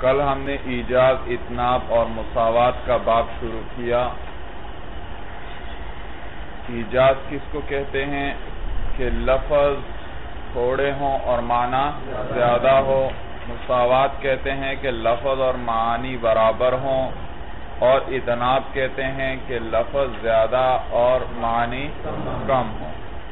کل ہم نے ایجاز، اتناب اور مساوات کا باب شروع کیا۔ ایجاز کس کو کہتے ہیں کہ لفظ تھوڑے ہوں اور معنی زیادہ ہو۔ مساوات کہتے ہیں کہ لفظ اور معنی برابر ہوں، اور اتناب کہتے ہیں کہ لفظ زیادہ اور معنی کم ہوں۔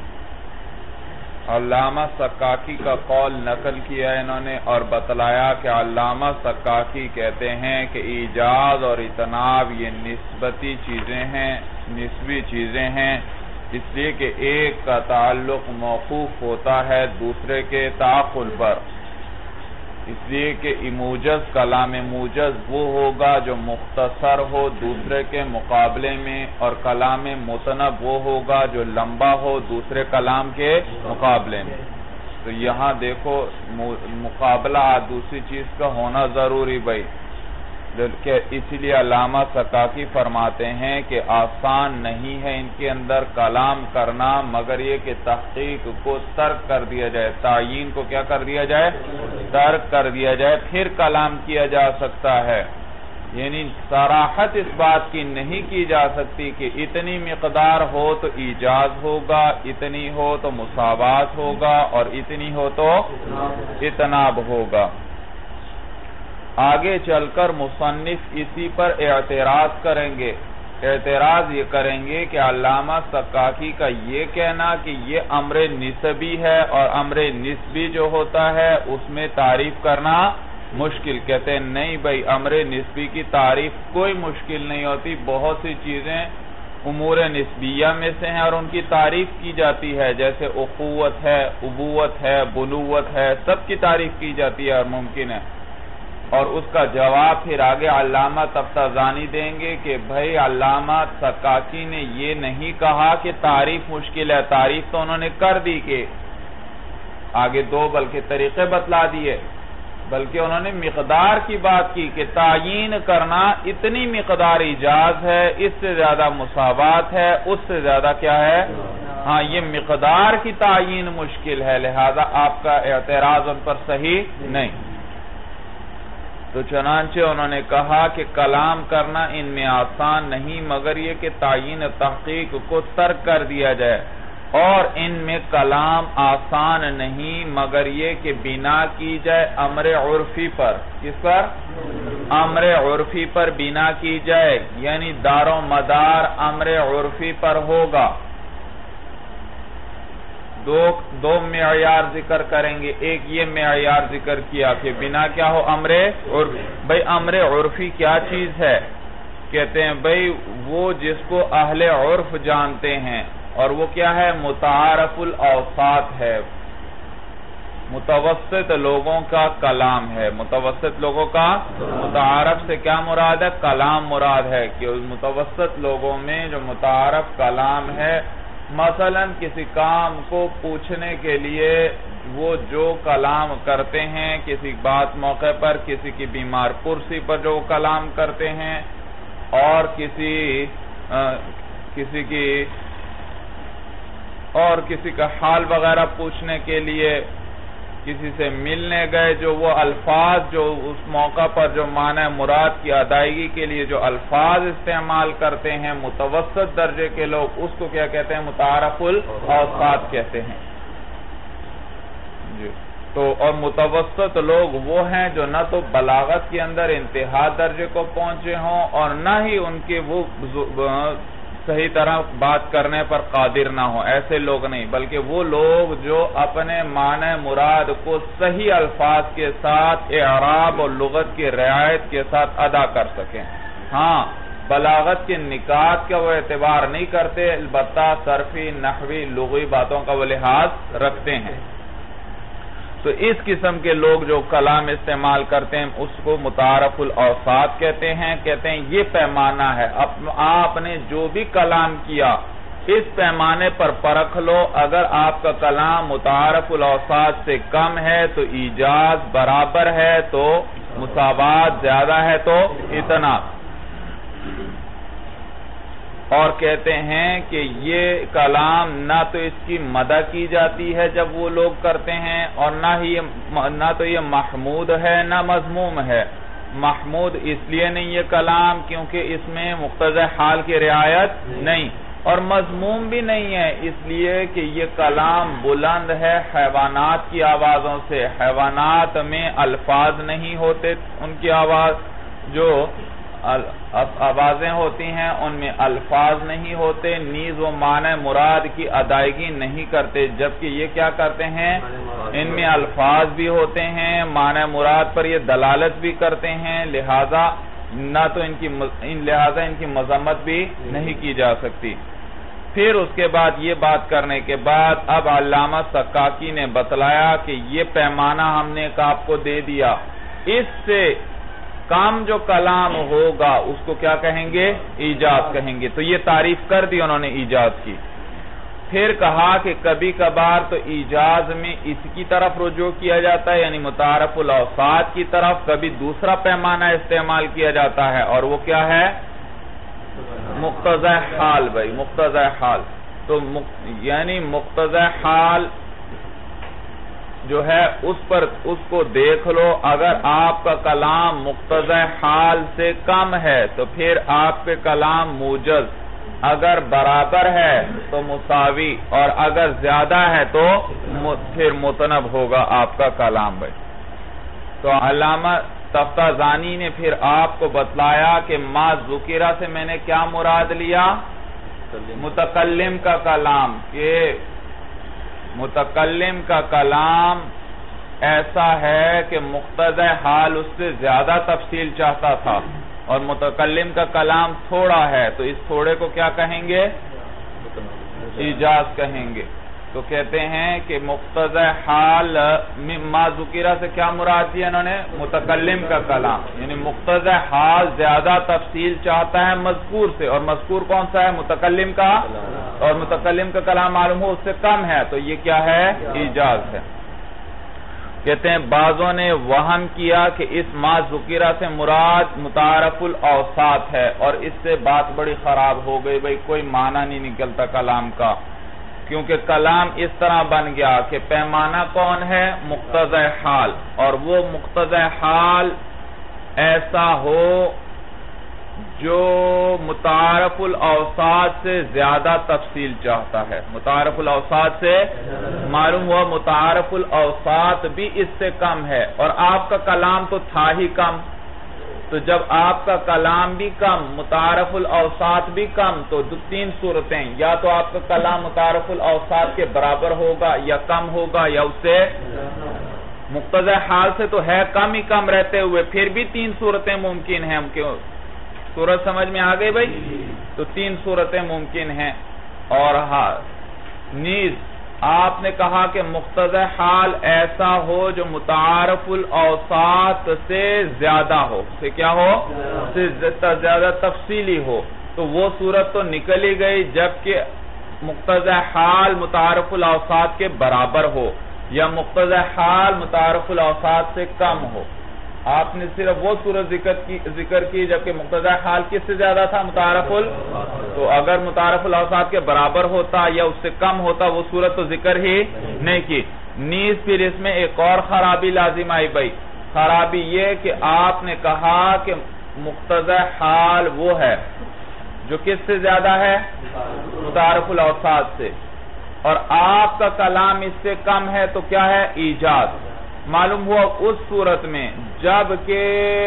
علامہ سکاکی کا قول نقل کیا انہوں نے اور بتلایا کہ علامہ سکاکی کہتے ہیں کہ ایجاز اور اتناب یہ نسبتی چیزیں ہیں، نسبی چیزیں ہیں، اس لیے کہ ایک کا تعلق موقوف ہوتا ہے دوسرے کے تعقل پر، اس لیے کہ موجز کلام موجز وہ ہوگا جو مختصر ہو دوسرے کے مقابلے میں، اور کلام متنب وہ ہوگا جو لمبا ہو دوسرے کلام کے مقابلے میں۔ تو یہاں دیکھو مقابلہ دوسری چیز کا ہونا ضروری بھائی، اسی لیے علامہ سکاکی فرماتے ہیں کہ آسان نہیں ہے ان کے اندر کلام کرنا، مگر یہ کہ تحقیق کو ترک کر دیا جائے، تعیین کو کیا کر دیا جائے، ترک کر دیا جائے، پھر کلام کیا جا سکتا ہے۔ یعنی صراحت اس بات کی نہیں کی جا سکتی کہ اتنی مقدار ہو تو ایجاز ہوگا، اتنی ہو تو مساوات ہوگا، اور اتنی ہو تو اتناب ہوگا۔ آگے چل کر مصنف اسی پر اعتراض کریں گے۔ اعتراض یہ کریں گے کہ علامہ سکاکی کا یہ کہنا کہ یہ امر نسبی ہے، اور امر نسبی جو ہوتا ہے اس میں تعریف کرنا مشکل، کہتے ہیں نہیں بھائی، امر نسبی کی تعریف کوئی مشکل نہیں ہوتی، بہت سی چیزیں امور نسبیہ میں سے ہیں اور ان کی تعریف کی جاتی ہے، جیسے اخوت ہے، ابوت ہے، بنوت ہے، سب کی تعریف کی جاتی ہے اور ممکن ہے۔ اور اس کا جواب پھر آگے علامہ تفتازانی دیں گے کہ بھائی علامہ سکاکی نے یہ نہیں کہا کہ تعریف مشکل ہے، تعریف تو انہوں نے کر دی، کہ آگے دو بلکہ طریقے بتلا دیے، بلکہ انہوں نے مقدار کی بات کی کہ تعیین کرنا اتنی مقدار ایجاز ہے، اس سے زیادہ مساوات ہے، اس سے زیادہ کیا ہے، ہاں یہ مقدار کی تعیین مشکل ہے، لہذا آپ کا اعتراض ان پر صحیح نہیں۔ تو چنانچہ انہوں نے کہا کہ کلام کرنا ان میں آسان نہیں، مگر یہ کہ تعیین تحقیق کو ترک کر دیا جائے، اور ان میں کلام آسان نہیں مگر یہ کہ بنا کی جائے امر عرفی پر۔ کس پر؟ امر عرفی پر بنا کی جائے، یعنی دار و مدار امر عرفی پر ہوگا۔ دو معیار ذکر کریں گے، ایک یہ معیار ذکر کیا کہ بنا کیا ہو، امر عرفی۔ بھئی امر عرفی کیا چیز ہے؟ کہتے ہیں بھئی وہ جس کو اہل عرف جانتے ہیں، اور وہ کیا ہے، متعارف الاوساط ہے، متوسط لوگوں کا کلام ہے۔ متوسط لوگوں کا، متعارف سے کیا مراد ہے، کلام مراد ہے، کہ متوسط لوگوں میں جو متعارف کلام ہے، مثلا کسی کام کو پوچھنے کے لیے وہ جو کلام کرتے ہیں، کسی بات موقع پر، کسی کی بیمار پرسی پر جو کلام کرتے ہیں، اور کسی کا حال وغیرہ پوچھنے کے لیے، کسی سے ملنے گئے، جو وہ الفاظ جو اس موقع پر جو معنی مراد کی ادائیگی کے لیے جو الفاظ استعمال کرتے ہیں متوسط درجے کے لوگ، اس کو کیا کہتے ہیں، متعارف الاوساط کہتے ہیں جی۔ تو اور متوسط لوگ وہ ہیں جو نہ تو بلاغت کے اندر انتہا درجے کو پہنچے ہوں، اور نہ ہی ان کے وہ صحیح طرح بات کرنے پر قادر نہ ہو، ایسے لوگ نہیں، بلکہ وہ لوگ جو اپنے معنی مراد کو صحیح الفاظ کے ساتھ اعراب اور لغت کی رعایت کے ساتھ ادا کر سکیں۔ ہاں بلاغت کے نکات کا وہ اعتبار نہیں کرتے، البتہ صرفی، نحوی، لغوی باتوں کا وہ لحاظ رکھتے ہیں۔ تو اس قسم کے لوگ جو کلام استعمال کرتے ہیں اس کو متعارف الاوساط کہتے ہیں۔ کہتے ہیں یہ پیمانہ ہے، آپ نے جو بھی کلام کیا اس پیمانے پر پرکھ لو، اگر آپ کا کلام متعارف الاوساط سے کم ہے تو ایجاز برابر ہے، تو مساوات زیادہ ہے تو اتنا۔ اور کہتے ہیں کہ یہ کلام نہ تو اس کی مدح کی جاتی ہے جب وہ لوگ کرتے ہیں، اور نہ تو یہ محمود ہے نہ مذموم ہے، محمود اس لیے نہیں یہ کلام کیونکہ اس میں مقتضی حال کی رعایت نہیں، اور مذموم بھی نہیں ہے اس لیے کہ یہ کلام بلند ہے حیوانات کی آوازوں سے، حیوانات میں الفاظ نہیں ہوتے، ان کی آواز جو آوازیں ہوتی ہیں ان میں الفاظ نہیں ہوتے، نیز وہ معنی مراد کی ادائیگی نہیں کرتے، جبکہ یہ کیا کرتے ہیں، ان میں الفاظ بھی ہوتے ہیں، معنی مراد پر یہ دلالت بھی کرتے ہیں، لہذا ان کی مذمت بھی نہیں کی جا سکتی۔ پھر اس کے بعد یہ بات کرنے کے بعد اب علامہ سکاکی نے بتلایا کہ یہ پیمانہ ہم نے آپ کو دے دیا، اس سے کام جو کلام ہوگا اس کو کیا کہیں گے، ایجاز کہیں گے۔ تو یہ تعریف کر دی انہوں نے ایجاز کی۔ پھر کہا کہ کبھی کبھار تو ایجاز میں اس کی طرف رجوع کیا جاتا ہے یعنی متعارف الاوساط کی طرف، کبھی دوسرا پیمانہ استعمال کیا جاتا ہے اور وہ کیا ہے، مقتضی حال۔ بھائی مقتضی حال تو یعنی مقتضی حال جو ہے اس کو دیکھ لو، اگر آپ کا کلام مقتضی حال سے کم ہے تو پھر آپ کے کلام موجز، اگر برابر ہے تو مساوی، اور اگر زیادہ ہے تو پھر متنب ہوگا آپ کا کلام۔ بھائی تو علامہ تفتازانی نے پھر آپ کو بتلایا کہ ما ذکرہ سے میں نے کیا مراد لیا، متکلم کا کلام، کہ متکلم کا کلام ایسا ہے کہ مقتضی حال اس سے زیادہ تفصیل چاہتا تھا، اور متکلم کا کلام تھوڑا ہے تو اس تھوڑے کو کیا کہیں گے، ایجاز کہیں گے۔ تو کہتے ہیں کہ مقتضی حال ما ذکرہ سے کیا مراد دیا انہوں نے، متکلم کا کلام، یعنی مقتضی حال زیادہ تفصیل چاہتا ہے مذکور سے، اور مذکور کون سا ہے، متکلم کا، اور متکلم کا کلام معلوم ہو اس سے کم ہے تو یہ کیا ہے، ایجاز ہے۔ کہتے ہیں بعضوں نے وہم کیا کہ اس ما ذکرہ سے مراد متعارف الاوساط ہے، اور اس سے بات بڑی خراب ہو گئی، بھئی کوئی معنی نہیں نکلتا کلام کا، کیونکہ کلام اس طرح بن گیا کہ پیمانہ کون ہے، مقتضی حال، اور وہ مقتضی حال ایسا ہو جو متعارف الاوساط سے زیادہ تفصیل چاہتا ہے، متعارف الاوساط سے معلوم ہوا متعارف الاوساط بھی اس سے کم ہے، اور آپ کا کلام تو تھا ہی کم، تو جب آپ کا کلام بھی کم، متعارف الاوساط بھی کم، تو تین صورتیں، یا تو آپ کا کلام متعارف الاوساط کے برابر ہوگا یا کم ہوگا، یا اس سے مقتضی حال سے تو ہے کم ہی کم رہتے ہوئے، پھر بھی تین صورتیں ممکن ہیں، صورت سمجھ میں آ گئی بھائی، تو تین صورتیں ممکن ہیں۔ اور نیز آپ نے کہا کہ مقتضی حال ایسا ہو جو متعارف الاوساط سے زیادہ ہو، سے کیا ہو، سے زیادہ تفصیلی ہو، تو وہ صورت تو نکل ہی گئی جبکہ مقتضی حال متعارف الاوساط کے برابر ہو، یا مقتضی حال متعارف الاوساط سے کم ہو۔ آپ نے صرف وہ صورت ذکر کی جبکہ مقتضی حال کس سے زیادہ تھا، متعارف تو اگر متعارف الاوساط کے برابر ہوتا یا اس سے کم ہوتا وہ صورت تو ذکر ہی نہیں کی۔ نیز پھر اس میں ایک اور خرابی لازم آئی بھائی، خرابی یہ کہ آپ نے کہا کہ مقتضی حال وہ ہے جو کس سے زیادہ ہے، متعارف الاوساط سے، اور آپ کا کلام اس سے کم ہے تو کیا ہے، ایجاز۔ معلوم ہوا اس صورت میں جب کہ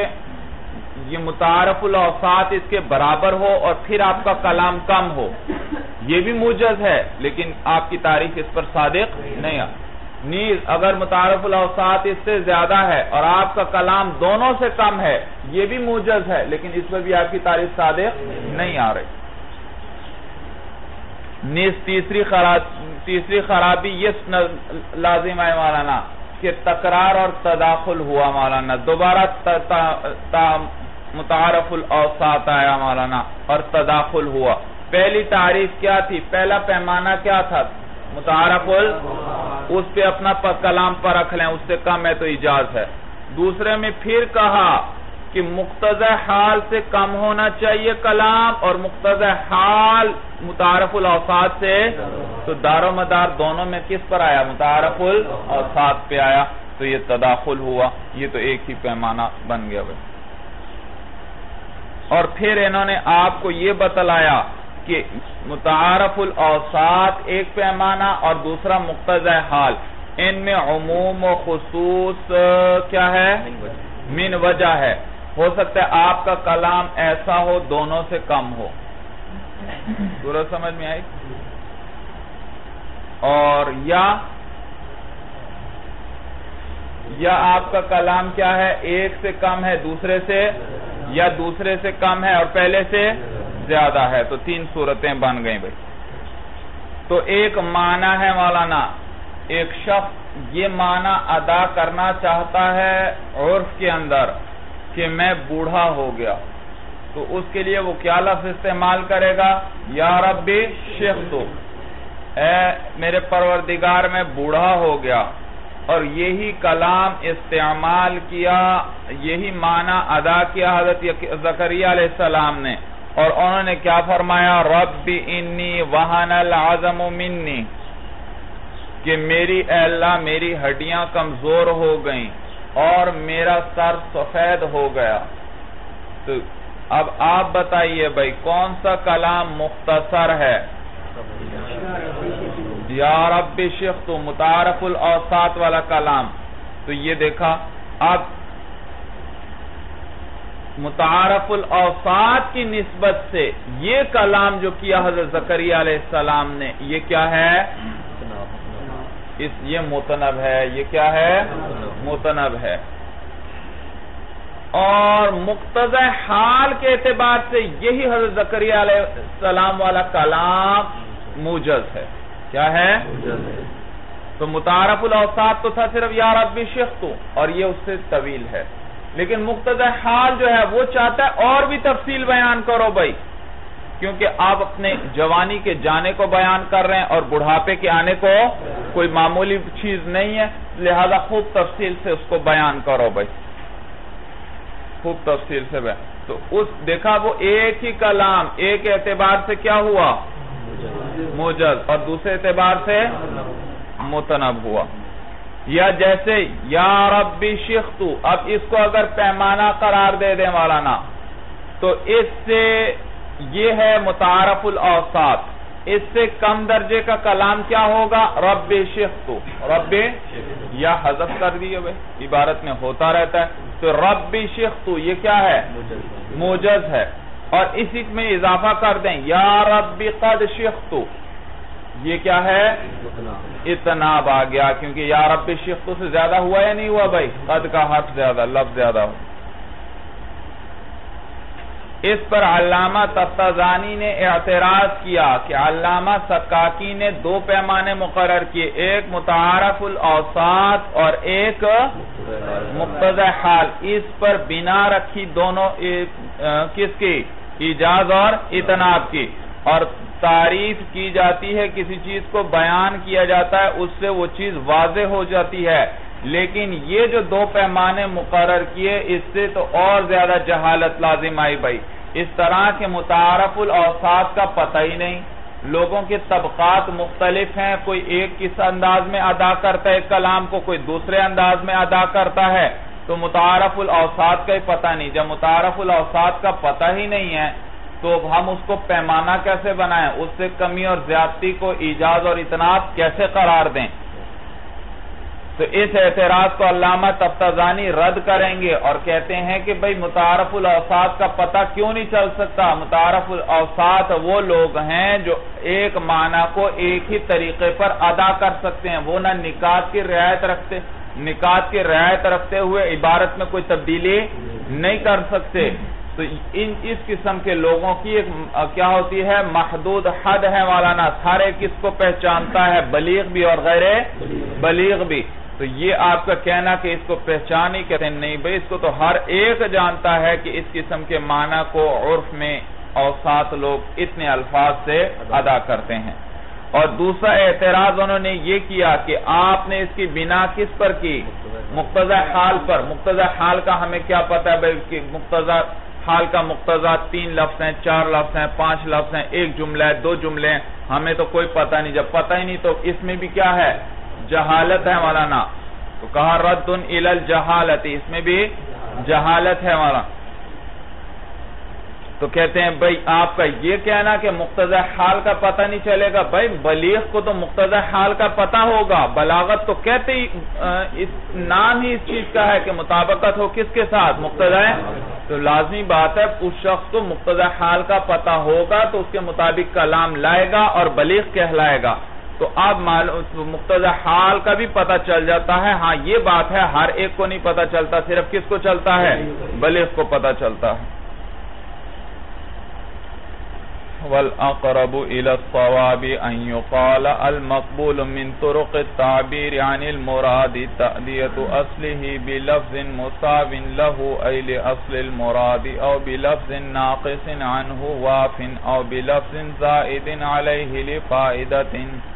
یہ متعارف الاوساط اس کے برابر ہو اور پھر آپ کا کلام کم ہو، یہ بھی موجز ہے لیکن آپ کی تعریف اس پر صادق نہیں ہے۔ نیز اگر متعارف الاوساط اس سے زیادہ ہے اور آپ کا کلام دونوں سے کم ہے، یہ بھی موجز ہے لیکن اس پر بھی آپ کی تعریف صادق نہیں آ رہی۔ نیز تیسری خرابی یہ لازم ہے مولانا کہ تکرار اور تداخل ہوا مولانا، دوبارہ متعارف الاوساط آیا مولانا اور تداخل ہوا۔ پہلی تعریف کیا تھی، پہلا پیمانہ کیا تھا، متعارف اس پہ اپنا کلام پر رکھ لیں، اس سے کم ہے تو ایجاز ہے۔ دوسرے میں پھر کہا کہ مقتضی حال سے کم ہونا چاہیے کلام، اور مقتضی حال متعارف الاوساط سے، تو دار و مدار دونوں میں کس پر آیا، متعارف الاوساط پہ آیا، تو یہ تداخل ہوا، یہ تو ایک ہی پیمانہ بن گیا بھائی۔ اور پھر انہوں نے آپ کو یہ بتلایا کہ متعارف الاوساط ایک پیمانہ اور دوسرا مقتضی حال، ان میں عموم و خصوص کیا ہے؟ من وجہ ہے۔ ہو سکتا ہے آپ کا کلام ایسا ہو دونوں سے کم ہو، پورا سمجھ میں آئی؟ اور یا آپ کا کلام کیا ہے؟ ایک سے کم ہے دوسرے سے، یا دوسرے سے کم ہے اور پہلے سے زیادہ ہے، تو تین صورتیں بن گئیں بھائی۔ تو ایک معنی ہے مولانا، ایک شخص یہ معنی ادا کرنا چاہتا ہے عرف کے اندر کہ میں بوڑھا ہو گیا، تو اس کے لیے وہ کیا لفظ استعمال کرے گا؟ یا ربی شیختو، اے میرے پروردگار میں بوڑھا ہو گیا، اور یہی کلام استعمال کیا، یہی معنی ادا کیا حضرت زکریا علیہ السلام نے، اور انہوں نے کیا فرمایا؟ رب انی وہن العظم منی، کہ میری اے اللہ میری ہڈیاں کمزور ہو گئیں اور میرا سر سفید ہو گیا۔ تو اب آپ بتائیے بھائی کون سا کلام مختصر ہے؟ یا رب شیخ، متعارف الاوساط والا کلام۔ تو یہ دیکھا، اب متعارف الاوساط کی نسبت سے یہ کلام جو کیا حضرت زکریا علیہ السلام نے، یہ کیا ہے؟ یہ متنب ہے۔ یہ کیا ہے؟ متنب ہے۔ اور مقتضی حال کے اعتبار سے یہی حضرت زکریا علیہ السلام والا کلام موجز ہے۔ کیا ہے؟ تو متعارف الاوساط تو تھا صرف یا ربی شیختو، اور یہ اس سے طویل ہے، لیکن مقتضی حال جو ہے وہ چاہتا ہے اور بھی تفصیل بیان کرو بھائی، کیونکہ آپ اپنے جوانی کے جانے کو بیان کر رہے ہیں اور بڑھاپے کے آنے کو کوئی معمولی چیز نہیں ہے، لہذا خوب تفصیل سے اس کو بیان کرو بھائی، خوب تفصیل سے بیان۔ تو اس دیکھا وہ ایک ہی کلام ایک اعتبار سے کیا ہوا؟ موجز، اور دوسرے اعتبار سے متنب ہوا۔ یا جیسے یا ربی شیختو، اب اس کو اگر پیمانہ قرار دے دیں مولانا، تو اس سے یہ ہے متعارف الاوساط، اس سے کم درجے کا کلام کیا ہوگا؟ رب شیختو، رب یا حذف کر دیئے بھائی، عبارت میں ہوتا رہتا ہے، تو رب شیختو یہ کیا ہے؟ موجز ہے، اور اسی میں اضافہ کر دیں یا رب قد شیختو، یہ کیا ہے؟ اتناب آ گیا، کیونکہ یا رب شیختو سے زیادہ ہوا یا نہیں ہوا بھائی؟ قد کا حرف زیادہ، لفظ زیادہ ہو۔ اس پر علامہ تفتزانی نے اعتراض کیا کہ علامہ سکاکی نے دو پیمانے مقرر کیے، ایک متعارف الاوساط اور ایک مقتضی حال، اس پر بنا رکھی دونوں کس کی؟ ایجاز اور اتناب کی، اور تعریف کی جاتی ہے، کسی چیز کو بیان کیا جاتا ہے، اس سے وہ چیز واضح ہو جاتی ہے، لیکن یہ جو دو پیمانے مقرر کیے اس سے تو اور زیادہ جہالت لازم آئی بھائی۔ اس طرح کے متعارف الاوساط کا پتہ ہی نہیں، لوگوں کے طبقات مختلف ہیں، کوئی ایک کس انداز میں ادا کرتا ہے کلام کو، کوئی دوسرے انداز میں ادا کرتا ہے، تو متعارف الاوساط کا ہی پتہ نہیں۔ جب متعارف الاوساط کا پتہ ہی نہیں ہے تو ہم اس کو پیمانہ کیسے بنائیں، اس سے کمی اور زیادتی کو ایجاز اور اتناب کیسے قرار دیں؟ تو اس اعتراض کو علامہ تفتزانی رد کریں گے اور کہتے ہیں کہ بھئی متعارف الاوساط کا پتہ کیوں نہیں چل سکتا؟ متعارف الاوساط وہ لوگ ہیں جو ایک معنی کو ایک ہی طریقے پر ادا کر سکتے ہیں، وہ نہ نکات کی رعایت رکھتے ہوئے عبارت میں کوئی تبدیلی نہیں کر سکتے۔ تو اس قسم کے لوگوں کی ایک کیا ہوتی ہے؟ محدود حد ہے مولانا، ہر ایک اس کو پہچانتا ہے، بلیغ بھی اور غیر بلیغ بھی۔ تو یہ آپ کا کہنا کہ اس کو پہچان ہی کہتے ہیں، نہیں بھئی، اس کو تو ہر ایک جانتا ہے کہ اس قسم کے معنی کو عرف میں اوساط لوگ اتنے الفاظ سے ادا کرتے ہیں۔ اور دوسرا اعتراض انہوں نے یہ کیا کہ آپ نے اس کی بنا کس پر کی؟ مقتضی حال پر۔ مقتضی حال کا ہمیں کیا پتہ ہے بھئی کہ مقتضی حال کا مقتضی 3 لفظ ہیں، 4 لفظ ہیں، 5 لفظ ہیں، 1 جملہ ہے، 2 جملے ہیں، ہمیں تو کوئی پتہ نہیں۔ جب پتہ ہی نہیں تو اس میں بھی کیا ہے؟ جہالت ہے مولانا۔ تو کہا رد الی الجہالت، اس میں بھی جہالت ہے مولانا۔ تو کہتے ہیں بھئی آپ کا یہ کہنا کہ مقتضی حال کا پتہ نہیں چلے گا، بھئی بلیغ کو تو مقتضی حال کا پتہ ہوگا، بلاغت تو کہتے ہی نام ہی اس چیز کا ہے کہ مطابقت ہو کس کے ساتھ، مقتضی، تو لازمی بات ہے اس شخص کو مقتضی حال کا پتہ ہوگا تو اس کے مطابق کلام لائے گا اور بلیغ کہلائے گا۔ تو اب مقتضی حال کا بھی پتہ چل جاتا ہے، ہاں یہ بات ہے ہر ایک کو نہیں پتہ چلتا، صرف کس کو چلتا ہے، بلیغ کو پتہ چلتا ہے۔ وَالْأَقْرَبُ إِلَى الصَّوَابِ أَنْ يُقَالَ الْمَقْبُولُ مِنْ طُرُقِ التَّعْبِيرِ عَنِ الْمُرَادِ تَأْدِيَةُ أَصْلِهِ بِلَفْظٍ مُسَاوٍ لَهُ أَيْ لِأَصْلِ الْمُرَادِ أَوْ بِلَفْظٍ نَاقِصٍ عَنْهُ وَافٍ أَوْ بِلَفْظٍ زَائِدٍ عَلَيْهِ لِفَائِدَةٍ۔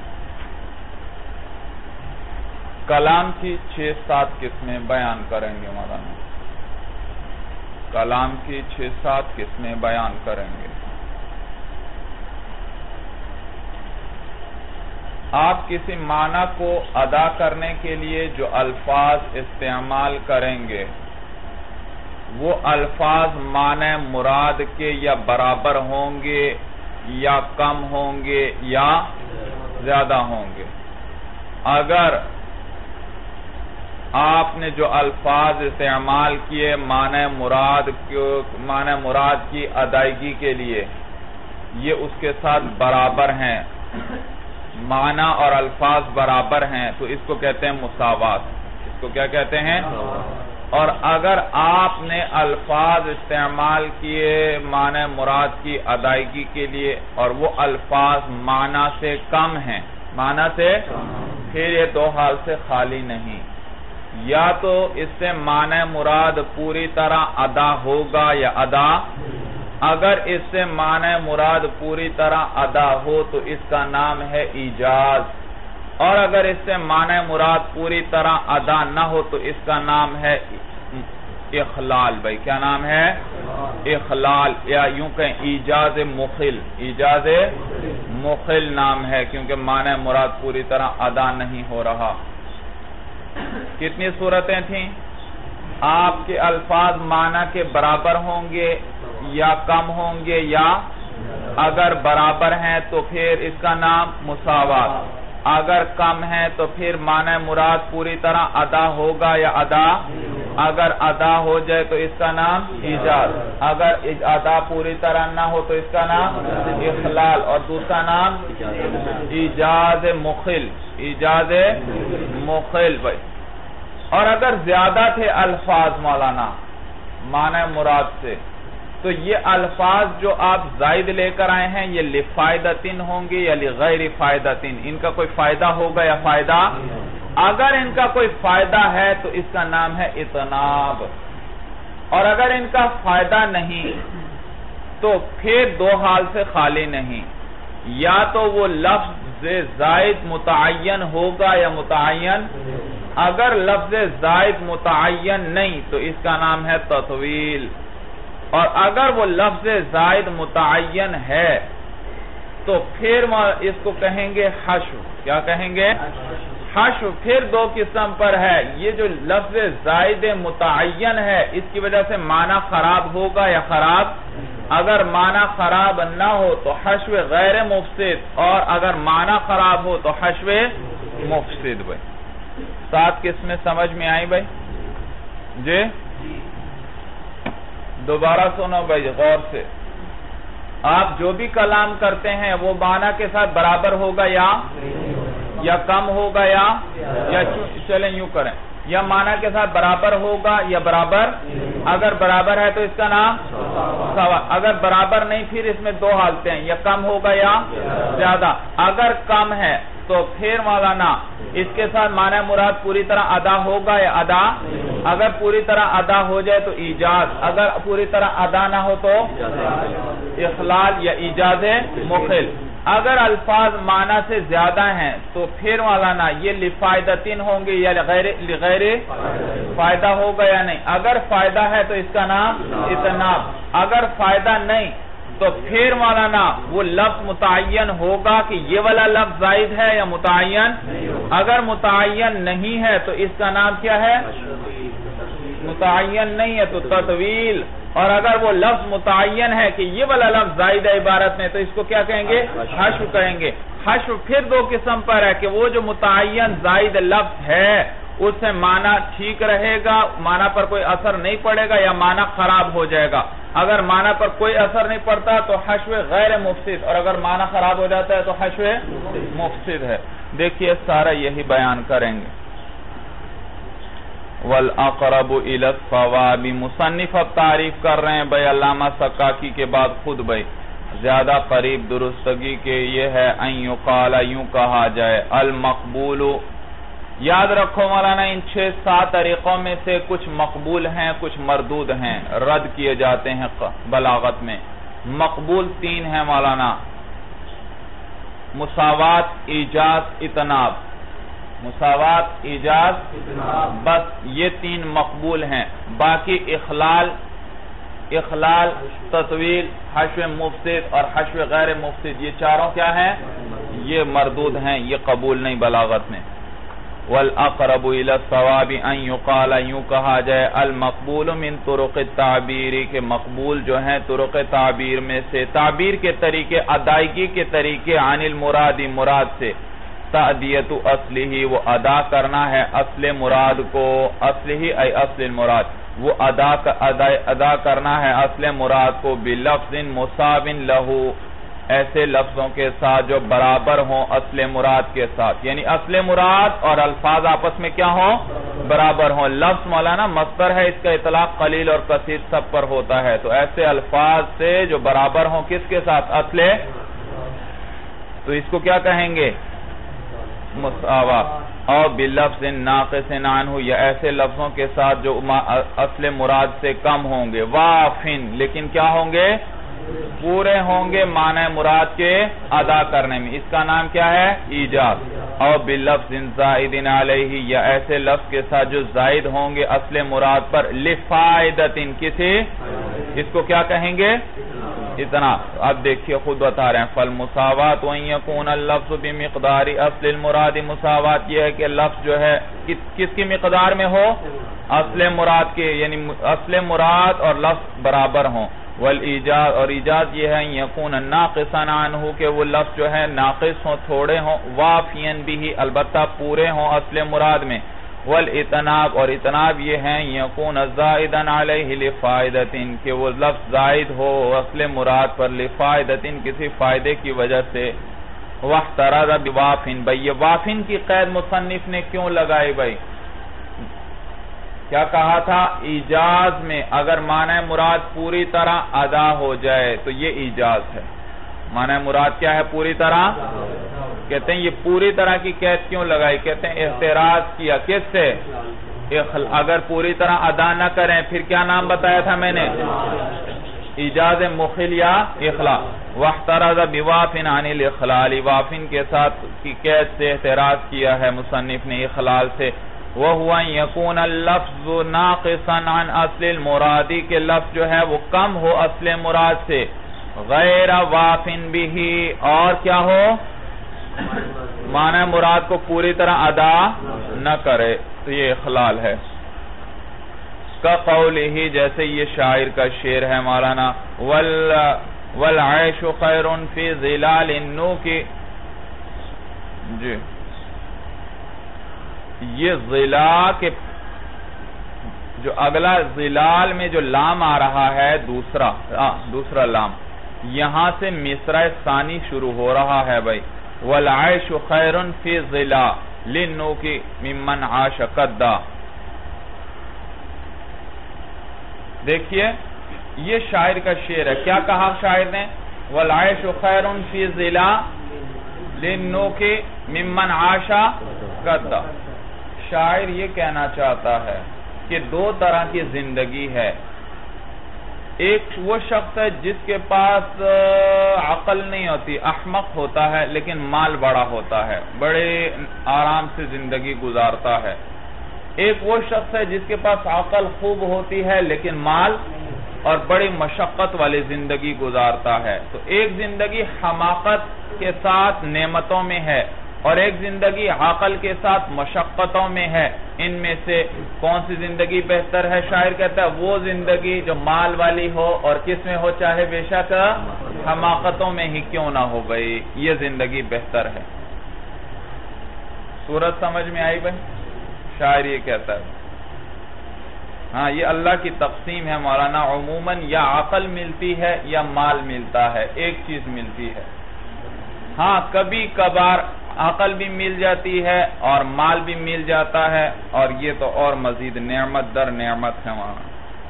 کلام کی 6-7 قسمیں بیان کریں گے مولانا، کلام کی 6-7 قسمیں بیان کریں گے۔ آپ کسی معنی کو ادا کرنے کے لیے جو الفاظ استعمال کریں گے وہ الفاظ معنی مراد کے یا برابر ہوں گے یا کم ہوں گے یا زیادہ ہوں گے۔ اگر آپ نے جو الفاظ استعمال کیے معنی مراد کی ادائیگی کے لیے یہ اس کے ساتھ برابر ہیں، معنی اور الفاظ برابر ہیں، تو اس کو کہتے ہیں مساوات، اس کو کیا کہتے ہیں؟ اور اگر آپ نے الفاظ استعمال کیے معنی مراد کی ادائیگی کے لیے اور وہ الفاظ معنی سے کم ہیں، معنی سے، پھر یہ دو حال سے خالی نہیں، یا تو اس سے معنی مراد پوری طرح ادا ہوگا یا ادا، اگر اس سے معنی مراد پوری طرح ادا ہو تو اس کا نام ہے ایجاز، اور اگر اس سے معنی مراد پوری طرح ادا نہ ہو تو اس کا نام ہے اخلال۔ بھائی کیا نام ہے؟ اخلال، یا یوں کہیں ایجاز مخل، ایجاز مخل نام ہے، کیونکہ معنی مراد پوری طرح ادا نہیں ہو رہا۔ کتنی صورتیں تھیں؟ آپ کے الفاظ معنی کے برابر ہوں گے یا کم ہوں گے، یا اگر برابر ہیں تو پھر اس کا نام مساوات، اگر کم ہے تو پھر معنی مراد پوری طرح ادا ہوگا یا ادا، اگر ادا ہو جائے تو اس کا نام ایجاز، اگر ادا پوری طرح نہ ہو تو اس کا نام اخلال، اور دوسرا نام ایجاز مخل، ایجاز مخل۔ بھائی اور اگر زیادہ تھے الفاظ مولانا معنی مراد سے تو یہ الفاظ جو آپ زائد لے کر آئے ہیں یہ لفائدتن ہوں گے یا لغیر فائدتن، ان کا کوئی فائدہ ہوگا یا فائدہ، اگر ان کا کوئی فائدہ ہے تو اس کا نام ہے اطناب، اور اگر ان کا فائدہ نہیں تو پھر دو حال سے خالی نہیں، یا تو وہ لفظ زائد متعین ہوگا یا متعین، اگر لفظ زائد متعین نہیں تو اس کا نام ہے تطویل، اور اگر وہ لفظ زائد متعین ہے تو پھر اس کو کہیں گے حشو۔ کیا کہیں گے؟ حشو۔ پھر دو قسم پر ہے، یہ جو لفظ زائد متعین ہے اس کی وجہ سے معنی خراب ہوگا یا خراب، اگر معنی خراب نہ ہو تو حشو غیر مفسد، اور اگر معنی خراب ہو تو حشو مفسد۔ بھائی 7 قسمیں سمجھ میں آئی بھائی؟ جی دوبارہ سنو بھائی غور سے، آپ جو بھی کلام کرتے ہیں وہ معنی کے ساتھ برابر ہوگا یا کم ہوگا یا چلیں یوں کریں، یا معنی کے ساتھ برابر ہوگا یا برابر، اگر برابر ہے تو اس کا نام سوا، اگر برابر نہیں پھر اس میں دو حالتیں ہیں، یا کم ہوگا یا زیادہ، اگر کم ہے تو پھر مولانا اس کے ساتھ معنی مراد پوری طرح ادا ہوگا یا ادا، اگر پوری طرح ادا ہو جائے تو ایجاز، اگر پوری طرح ادا نہ ہو تو اخلال یا ایجاز مخل، اگر الفاظ معنی سے زیادہ ہیں تو پھر مولانا یہ لفائدتن ہوں گے یا لغیر فائدہ ہوگا یا نہیں، اگر فائدہ ہے تو اس کا نام اطناب، اگر فائدہ نہیں تو پھر مولانا وہ لفظ متعین ہوگا کہ یہ والا لفظ زائد ہے یا متعین، اگر متعین نہیں ہے تو اس کا نام کیا ہے؟ متعین نہیں ہے تو تطویل، اور اگر وہ لفظ متعین ہے کہ یہ والا لفظ زائد ہے عبارت میں تو اس کو کیا کہیں گے؟ حشو کہیں گے۔ حشو پھر دو قسم پر ہے کہ وہ جو متعین زائد لفظ ہے اس سے معنی ٹھیک رہے گا، معنی پر کوئی اثر نہیں پڑے گا، یا معنی خراب ہو جائے گا۔ اگر معنی پر کوئی اثر نہیں پڑتا تو حشو غیر مفسد، اور اگر معنی خراب ہو جاتا ہے تو حشو مفسد ہے۔ دیکھیے سارا یہی بیان کریں گے۔ وَالْأَقْرَبُ إِلَى الصَّوَابِ، مصنف اب تعریف کر رہے ہیں بھائی علامہ سکاکی کے بعد خود بھائی زیادہ قریب درستگی کے یہ ہے ان یقال، یوں کہا جائے المقبول۔ یاد رکھو مولانا ان 6-7 طریقوں میں سے کچھ مقبول ہیں، کچھ مردود ہیں، رد کیے جاتے ہیں بلاغت میں۔ مقبول 3 ہیں مولانا، مساوات، ایجاز، اتناب۔ مساوات، ایجاز، بس یہ 3 مقبول ہیں۔ باقی اخلال، تطویل، حشو مفسد اور حشو غیر مفسد، یہ چاروں کیا ہیں؟ یہ مردود ہیں، یہ قبول نہیں بلاغت میں۔ وَالْأَقْرَبُ إِلَى الصَّوَابِ أَن يُقَالَ، یوں کہا جائے المقبول من طرق التعبیر، کہ مقبول جو ہیں طرق تعبیر میں سے، تعبیر کے طریقے، ادائیگی کے طریقے، عن المراد، مراد سے، تأدیت اصلہ، وہ ادا کرنا ہے اصل مراد کو، اصلہ ای اصل المراد، وہ ادا کرنا ہے اصل مراد کو، بلفظ مساو لہو، ایسے لفظوں کے ساتھ جو برابر ہوں اصل مراد کے ساتھ، یعنی اصل مراد اور الفاظ آپس میں کیا ہوں؟ برابر ہوں۔ لفظ مولانا مصدر ہے، اس کا اطلاق قلیل اور کثیر سب پر ہوتا ہے، تو ایسے الفاظ سے جو برابر ہوں کس کے ساتھ؟ اصل، تو اس کو کیا کہیں گے؟ مساوا۔ اور بلفظ ناقص عنہ، یا ایسے لفظوں کے ساتھ جو اصل مراد سے کم ہوں گے، وافن، لیکن کیا ہوں گے؟ پورے ہوں گے معنی مراد کے ادا کرنے میں، اس کا نام کیا ہے؟ ایجاز۔ اور بلفظ زائد علیہ، یا ایسے لفظ کے ساتھ جو زائد ہوں گے اصل مراد پر، لفائدۃ، کسی، اس کو کیا کہیں گے؟ اتنا۔ اب دیکھیے خود بتا رہے ہیں، فالمساوات وان یکون اللفظ بمقدار اصل المراد، مساوات یہ ہے کہ لفظ جو ہے کس کی مقدار میں ہو؟ اصل مراد کے، یعنی اصل مراد اور لفظ برابر ہوں۔ والایجاز، اور ایجاز یہ ہے یکون ناقصا عنہ، کہ وہ لفظ جو ہے ناقص ہوں، تھوڑے ہوں، وافیا بھی، البتہ پورے ہوں اصل مراد میں۔ والاتناب، اور اتناب یہ ہے یکون زائدا علیہ لفائدۃ، کہ وہ لفظ زائد ہو اصل مراد پر، لفائدۃ، کسی فائدے کی وجہ سے۔ واحترز بوافن، بھئی یہ وافن کی قید مصنف نے کیوں لگائی بھئی؟ کیا کہا تھا؟ ایجاز میں اگر معنی مراد پوری طرح ادا ہو جائے تو یہ ایجاز ہے۔ معنی مراد کیا ہے؟ پوری طرح۔ کہتے ہیں یہ پوری طرح کی قید کیوں لگائی؟ کہتے ہیں اعتراض کیا، کس سے؟ اگر پوری طرح ادا نہ کریں پھر کیا نام بتایا تھا میں نے؟ ایجاز مخل یا اخلا۔ واحترز بوافن عن الاخلال، وافن کے ساتھ کی قید سے اعتراض کیا ہے مصنف نے اخلال سے۔ وَهُوَ أَن يَكُونَ اللَّفْظُ نَاقِصًا عَنْ أَصْلِ الْمُرَادِ، کہ لفظ جو ہے وہ کم ہو اصل مراد سے، غیر وافن بھی، اور کیا ہو؟ معنی مراد کو پوری طرح ادا نہ کرے، تو یہ اخلال ہے۔ کا قولہ، جیسے یہ شاعر کا شعر ہے مولانا، وَالْعَيْشُ خَيْرٌ فِي ظِلَالِ النُّوكِ، جی یہ ظلا کے جو اگلا ظلال میں جو لام آ رہا ہے دوسرا لام، یہاں سے مصرع ثانی شروع ہو رہا ہے بھائی۔ وَالْعَيْشُ خَيْرٌ فِي ظِلَالِ النُّوكِ مِمَّنْ عَاشَ قَدَّا۔ دیکھیے یہ شاعر کا شعر ہے، کیا کہا شاعر نے؟ وَالْعَيْشُ خَيْرٌ فِي ظِلَالِ النُّوكِ مِمَّنْ عَاشَ قَدَّا۔ شاعر یہ کہنا چاہتا ہے کہ 2 طرح کی زندگی ہے، ایک وہ شخص ہے جس کے پاس عقل نہیں ہوتی، احمق ہوتا ہے، لیکن مال بڑا ہوتا ہے، بڑے آرام سے زندگی گزارتا ہے۔ ایک وہ شخص ہے جس کے پاس عقل خوب ہوتی ہے لیکن مال اور بڑی مشقت والی زندگی گزارتا ہے۔ تو ایک زندگی حماقت کے ساتھ نعمتوں میں ہے، اور ایک زندگی عقل کے ساتھ مشقتوں میں ہے، ان میں سے کون سی زندگی بہتر ہے؟ شاعر کہتا ہے وہ زندگی جو مال والی ہو اور کس میں ہو چاہے بے شک حماقتوں میں ہی کیوں نہ ہو گئی، یہ زندگی بہتر ہے۔ صورت سمجھ میں آئی بھائی؟ شاعر یہ کہتا ہے ہاں یہ اللہ کی تقسیم ہے مولانا، عموماً یا عقل ملتی ہے یا مال ملتا ہے، ایک چیز ملتی ہے۔ ہاں کبھی کبھار عقل بھی مل جاتی ہے اور مال بھی مل جاتا ہے، اور یہ تو اور مزید نعمت در نعمت ہے وہاں۔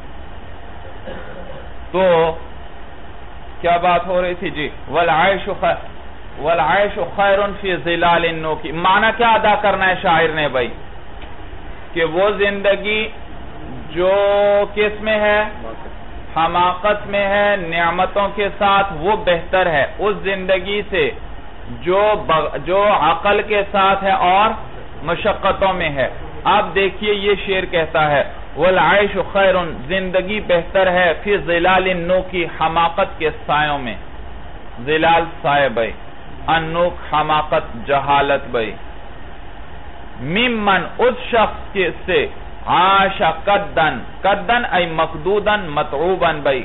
تو کیا بات ہو رہی تھی جی؟ وَالْعَيْشُ خَيْرٌ فِي ظِلَالِ النُّوكِ، معنی کیا ادا کرنا ہے شاعر نے بھائی؟ کہ وہ زندگی جو کس میں ہے؟ حماقت میں ہے، نعمتوں کے ساتھ، وہ بہتر ہے اس زندگی سے جو عقل کے ساتھ ہے اور مشقتوں میں ہے۔ اب دیکھیے یہ شعر کہتا ہے وَالْعَيْشُ خَيْرٌ، زندگی بہتر ہے فی ظلال النوک، حماقت کے سایوں میں۔ ظلال سائے بھائی، النوک حماقت جہالت بھائی۔ ممن اس شخص سے عاش قدن، قدن ای مقدودن متعوبن بھائی،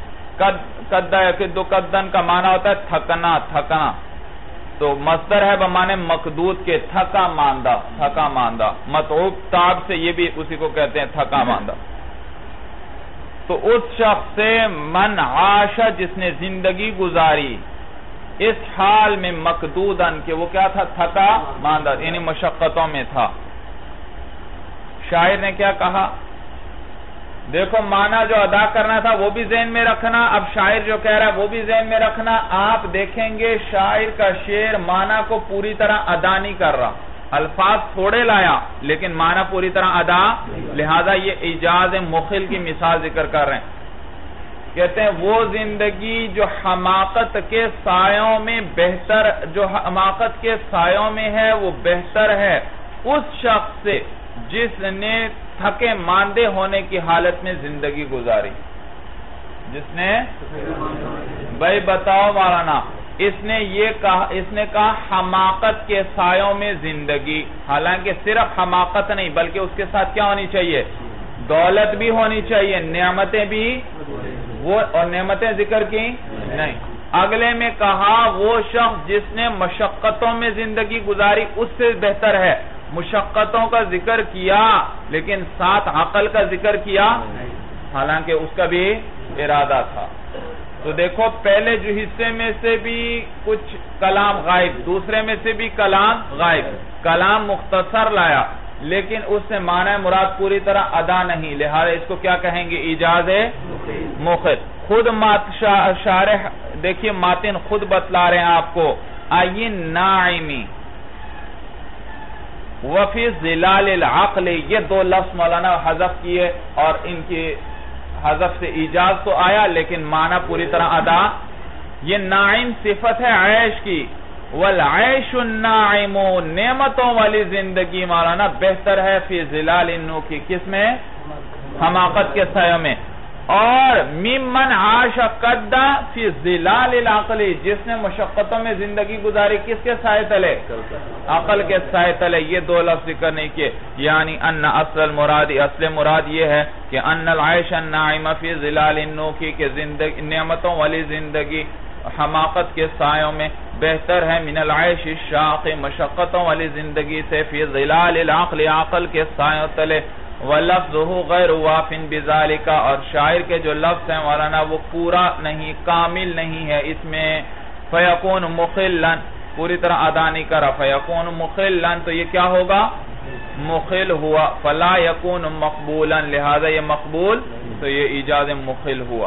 قدن کا معنی ہوتا ہے تھکنا، تھکنا، تو مصدر ہے بمعنی مقدود کے تھکا ماندہ، تھکا ماندہ، متعوب تاب سے یہ بھی اسی کو کہتے ہیں تھکا ماندہ۔ تو اس شخص سے من عاش، جس نے زندگی گزاری اس حال میں مقدودن، کہ وہ کیا تھا؟ تھکا ماندہ، یعنی مشقتوں میں تھا۔ شاعر نے کیا کہا؟ دیکھو معنی جو ادا کرنا تھا وہ بھی ذہن میں رکھنا، اب شاعر جو کہہ رہا ہے وہ بھی ذہن میں رکھنا۔ آپ دیکھیں گے شاعر کا شعر معنی کو پوری طرح ادا نہیں کر رہا، الفاظ تھوڑے لایا لیکن معنی پوری طرح ادا، لہذا یہ ایجاز مخل کی مثال ذکر کر رہے ہیں۔ کہتے ہیں وہ زندگی جو حماقت کے سایوں میں بہتر، جو حماقت کے سایوں میں ہے وہ بہتر ہے اس شخص سے جس نے تھکے ماندے ہونے کی حالت میں زندگی گزاری۔ جس نے بھائی بتاؤ مولانا، اس نے کہا حماقت کے سایوں میں زندگی، حالانکہ صرف حماقت نہیں بلکہ اس کے ساتھ کیا ہونی چاہیے؟ دولت بھی ہونی چاہیے، نعمتیں بھی، وہ اور نعمتیں ذکر کی نہیں۔ اگلے میں کہا وہ شخص جس نے مشقتوں میں زندگی گزاری اس سے بہتر ہے۔ مشقتوں کا ذکر کیا لیکن ساتھ عقل کا ذکر کیا، حالانکہ اس کا بھی ارادہ تھا۔ تو دیکھو پہلے جو حصے میں سے بھی کچھ کلام غائب، دوسرے میں سے بھی کلام غائب، کلام مختصر لایا لیکن اس سے معنی مراد پوری طرح ادا نہیں، لہذا اس کو کیا کہیں گے؟ ایجاز مخل۔ خود شارح دیکھیے ماتن خود بتلا رہے ہیں آپ کو، آئین ناعمی وفی ظلال العقل، یہ دو لفظ مولانا حذف کیے اور ان کی حذف سے ایجاز تو آیا لیکن معنی پوری طرح ادا۔ یہ ناعم صفت ہے عیش کی، والعیش الناعم، نعمتوں والی زندگی مولانا بہتر ہے فی ظلال النوک، کس میں؟ حماقت کے سایوں میں۔ اور ممن عاش قدا فی ظلال العقل، جس نے مشقتوں میں زندگی گزاری کس کے سائے تلے؟ عقل کے سائے تلے۔ یہ دو لفظ ذکر نہیں کیے، یعنی ان اصل المراد، اصل مراد یہ ہے کہ ان العیش الناعم فی ظلال النوک، کہ نعمتوں والی زندگی حماقت کے سایوں میں بہتر ہے من العیش الشاق، مشقتوں والی زندگی سے فی ظلال العقل، عقل کے سایوں تلے۔ وَلَفْظُهُ غَيْرُ وَافٍ بِذَلِكَ، اور شاعر کے جو لفظ ہیں مولانا وہ پورا نہیں، کامل نہیں ہے اس میں۔ فَيَكُونُ مُخِلًّا، پوری طرح ادا نہیں کرا، فَيَكُونُ مُخِلًّا تو یہ کیا ہوگا؟ مخل ہوا۔ فَلَا يَكُونُ مَقْبُولًا، لہذا یہ مقبول، تو یہ ایجاز مخل ہوا۔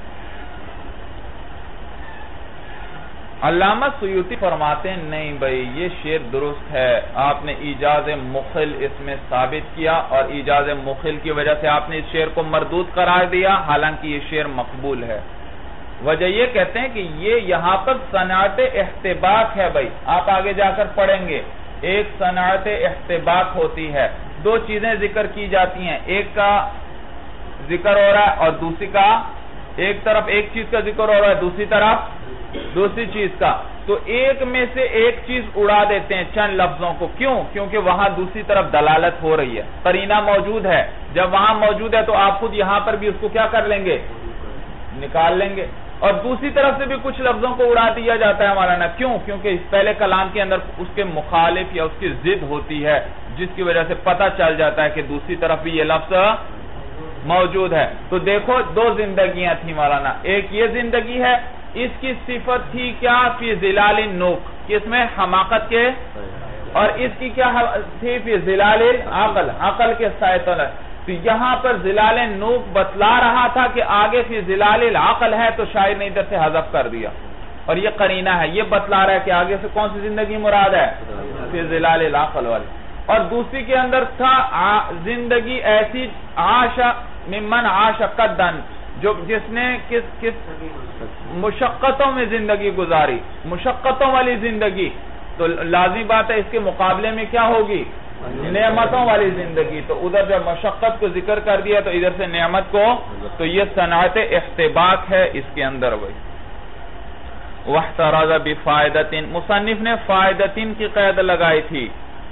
علامہ سیوطی فرماتے ہیں نہیں بھائی یہ شعر درست ہے، آپ نے ایجاز مخل اس میں ثابت کیا اور ایجاز مخل کی وجہ سے آپ نے اس شعر کو مردود قرار دیا، حالانکہ یہ شعر مقبول ہے۔ وجہ یہ کہتے ہیں کہ یہ یہاں پر صنعت احتباق ہے بھائی، آپ آگے جا کر پڑھیں گے، ایک صنعت احتباق ہوتی ہے، دو چیزیں ذکر کی جاتی ہیں، ایک کا ذکر ہو رہا ہے اور دوسری کا ایک طرف ایک چیز کا ذکر ہو رہا ہے، دوسری طرف دوسری چیز کا، تو ایک میں سے ایک چیز اڑا دیتے ہیں چند لفظوں کو. کیوں؟ کیونکہ وہاں دوسری طرف دلالت ہو رہی ہے، قرینہ موجود ہے. جب وہاں موجود ہے تو آپ خود یہاں پر بھی اس کو کیا کر لیں گے؟ نکال لیں گے. اور دوسری طرف سے بھی کچھ لفظوں کو اڑا دیا جاتا ہے مولانا. کیوں؟ کیونکہ اس پہلے کلام کے اندر اس کے مخالف یا اس کی ضد ہوتی ہے، جس کی وجہ سے پتہ چل جاتا ہے کہ دوسری طرف بھی یہ لفظ موجود ہے. تو دیکھو دو زندگیاں تھیں مولانا. ایک یہ زندگی ہے، اس کی صفت تھی کیا؟ فی ظلال النوک، کس میں؟ حماقت کے. اور اس کی کیا تھی؟ فی ظلال العقل، عقل کے سائے تلے. تو یہاں پر ظلال النوک بتلا رہا تھا کہ آگے فی ظلال العقل ہے، تو شاعر نے ادھر سے حذف کر دیا. اور یہ قرینہ ہے، یہ بتلا رہا ہے کہ آگے سے کون سی زندگی مراد ہے؟ فی ظلال العقل والی. اور دوسری کے اندر تھا زندگی ایسی عاش ممن عاش قدن، جس نے کس مشقتوں میں زندگی گزاری، مشقتوں والی زندگی. تو لازمی بات ہے اس کے مقابلے میں کیا ہوگی؟ نعمتوں والی زندگی. تو ادھر جب مشقت کو ذکر کر دیا تو ادھر سے نعمت کو. تو یہ صنعت احتباق ہے اس کے اندر. وہی واحتراز بفائدتن، مصنف نے فائدتن کی قید لگائی تھی.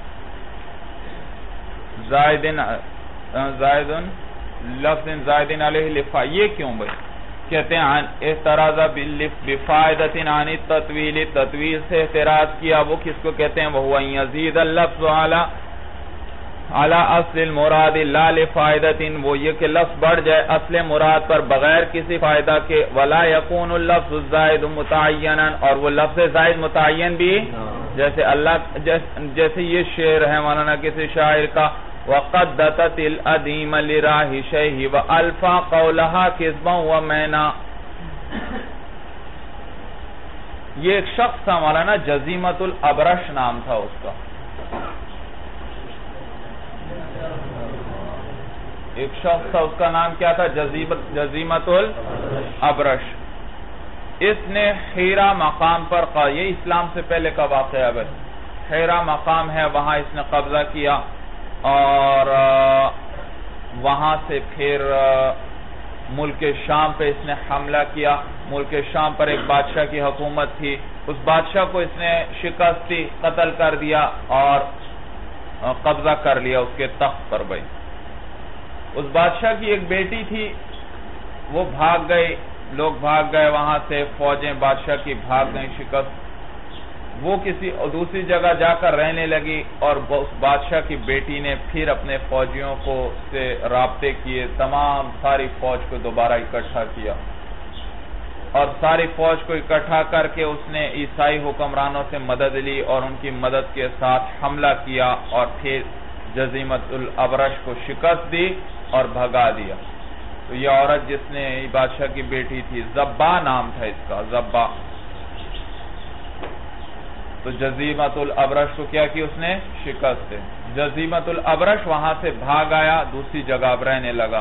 زائدن لفظ زائدن علیہ لفا، یہ کیوں بھئی؟ کہتے ہیں احتراز بفائدتن عن التطویل، تطویل سے احتراز کیا. وہ کس کو کہتے ہیں؟ وہو ان یزید اللفظ علی اصل المراد لا لفائدتن، وہ یہ کہ لفظ بڑھ جائے اصل مراد پر بغیر کسی فائدہ کے. ولا یکون اللفظ الزائد متعینا، اور وہ لفظ زائد متعین بھی، جیسے یہ شعر ہے مولانا کسی شاعر کا، وَقَدَّتَتِ الْأَدِيمَ لِرَاهِشَيْهِ وَأَلْفَا قَوْلَهَا كِذْبًا وَمَيْنًا. یہ ایک شخص تھا مولانا، جزیمت الابرش نام تھا اس کا. ایک شخص تھا، اس کا نام کیا تھا؟ جزیمت الابرش. اس نے حیرہ مقام پر یہ اسلام سے پہلے کا واقعہ ہے. حیرہ مقام ہے، وہاں اس نے قبضہ کیا اور وہاں سے پھر ملک شام پہ اس نے حملہ کیا. ملک شام پر ایک بادشاہ کی حکومت تھی، اس بادشاہ کو اس نے شکست دی، قتل کر دیا اور قبضہ کر لیا اس کے تخت پر. بھائی اس بادشاہ کی ایک بیٹی تھی، وہ بھاگ گئی، لوگ بھاگ گئے وہاں سے، فوجیں بادشاہ کی بھاگ گئیں شکست. وہ کسی دوسری جگہ جا کر رہنے لگی اور اس بادشاہ کی بیٹی نے پھر اپنے فوجیوں کو سے رابطے کیے، تمام ساری فوج کو دوبارہ اکٹھا کیا اور ساری فوج کو اکٹھا کر کے اس نے عیسائی حکمرانوں سے مدد لی اور ان کی مدد کے ساتھ حملہ کیا اور پھر جزیمت الابرش کو شکست دی اور بھگا دیا. تو یہ عورت جس نے بادشاہ کی بیٹی تھی، زبا نام تھا اس کا، زبا. تو جزیمت الابرش کو کیا کی اس نے؟ شکست دے. جزیمت الابرش وہاں سے بھاگ آیا، دوسری جگہ اب رہنے لگا.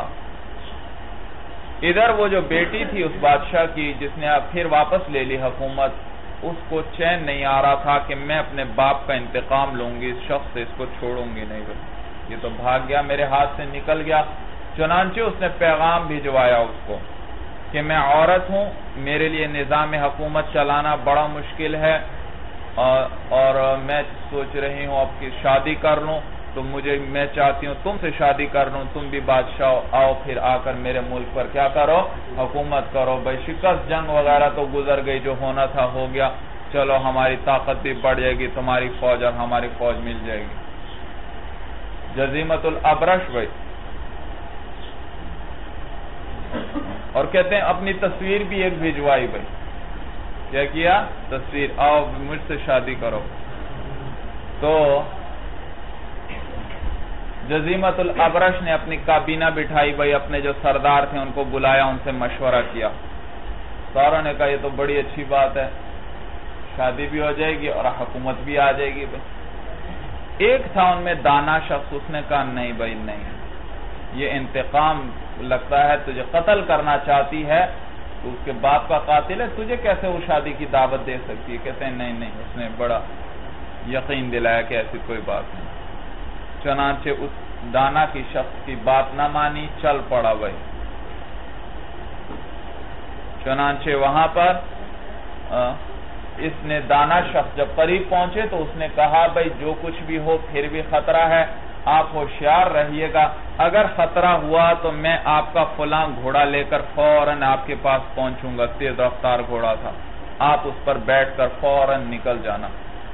ادھر وہ جو بیٹی تھی اس بادشاہ کی، جس نے اب پھر واپس لے لی حکومت، اس کو چین نہیں آ رہا تھا کہ میں اپنے باپ کا انتقام لوں گی، اس شخص سے، اس کو چھوڑوں گی نہیں. یہ تو بھاگ گیا، میرے ہاتھ سے نکل گیا. چنانچہ اس نے پیغام بھجوایا اس کو کہ میں عورت ہوں، میرے لیے نظام حکومت چلانا بڑا مشکل ہے اور میں سوچ رہی ہوں اب کی شادی کر لوں. تو میں چاہتی ہوں تم سے شادی کر لوں، تم بھی بادشاہ آؤ، پھر آ کر میرے ملک پر کیا کرو؟ حکومت کرو. بھائی شکست جنگ وغیرہ تو گزر گئی، جو ہونا تھا ہو گیا، چلو ہماری طاقت بھی بڑھ جائے گی، تمہاری فوج اور ہماری فوج مل جائے گی. جزیمت الابرش بھائی. اور کہتے ہیں اپنی تصویر بھی ایک بھیجوائی. بھائی کیا کیا؟ تصویر، آؤ مجھ سے شادی کرو. تو جزیمت الابرش نے اپنی کابینہ بٹھائی. بھائی اپنے جو سردار تھے ان کو بلایا، ان سے مشورہ کیا. ساروں نے کہا یہ تو بڑی اچھی بات ہے، شادی بھی ہو جائے گی اور حکومت بھی آ جائے گی. بھائی ایک تھا ان میں دانا شخص، اس نے کہا نہیں بھائی نہیں، یہ انتقام لگتا ہے، تجھے قتل کرنا چاہتی ہے، تو اس کے باپ کا قاتل ہے، تجھے کیسے وہ شادی کی دعوت دے سکتی ہے؟ کہتے ہیں نہیں. اس نے بڑا یقین دلایا کہ ایسی کوئی بات نہیں. چنانچہ اس دانا کی شخص کی بات نہ مانی، چل پڑا. بھائی چنانچہ وہاں پر اس نے دانا شخص جب قریب پہنچے تو اس نے کہا بھائی جو کچھ بھی ہو پھر بھی خطرہ ہے، آپ ہوشیار رہیے گا، اگر خطرہ ہوا تو میں آپ کا فلاں گھوڑا لے کر فوراً آپ کے پاس پہنچوں گا، تیز رفتار گھوڑا تھا، آپ اس پر بیٹھ کر فوراً نکل جانا۔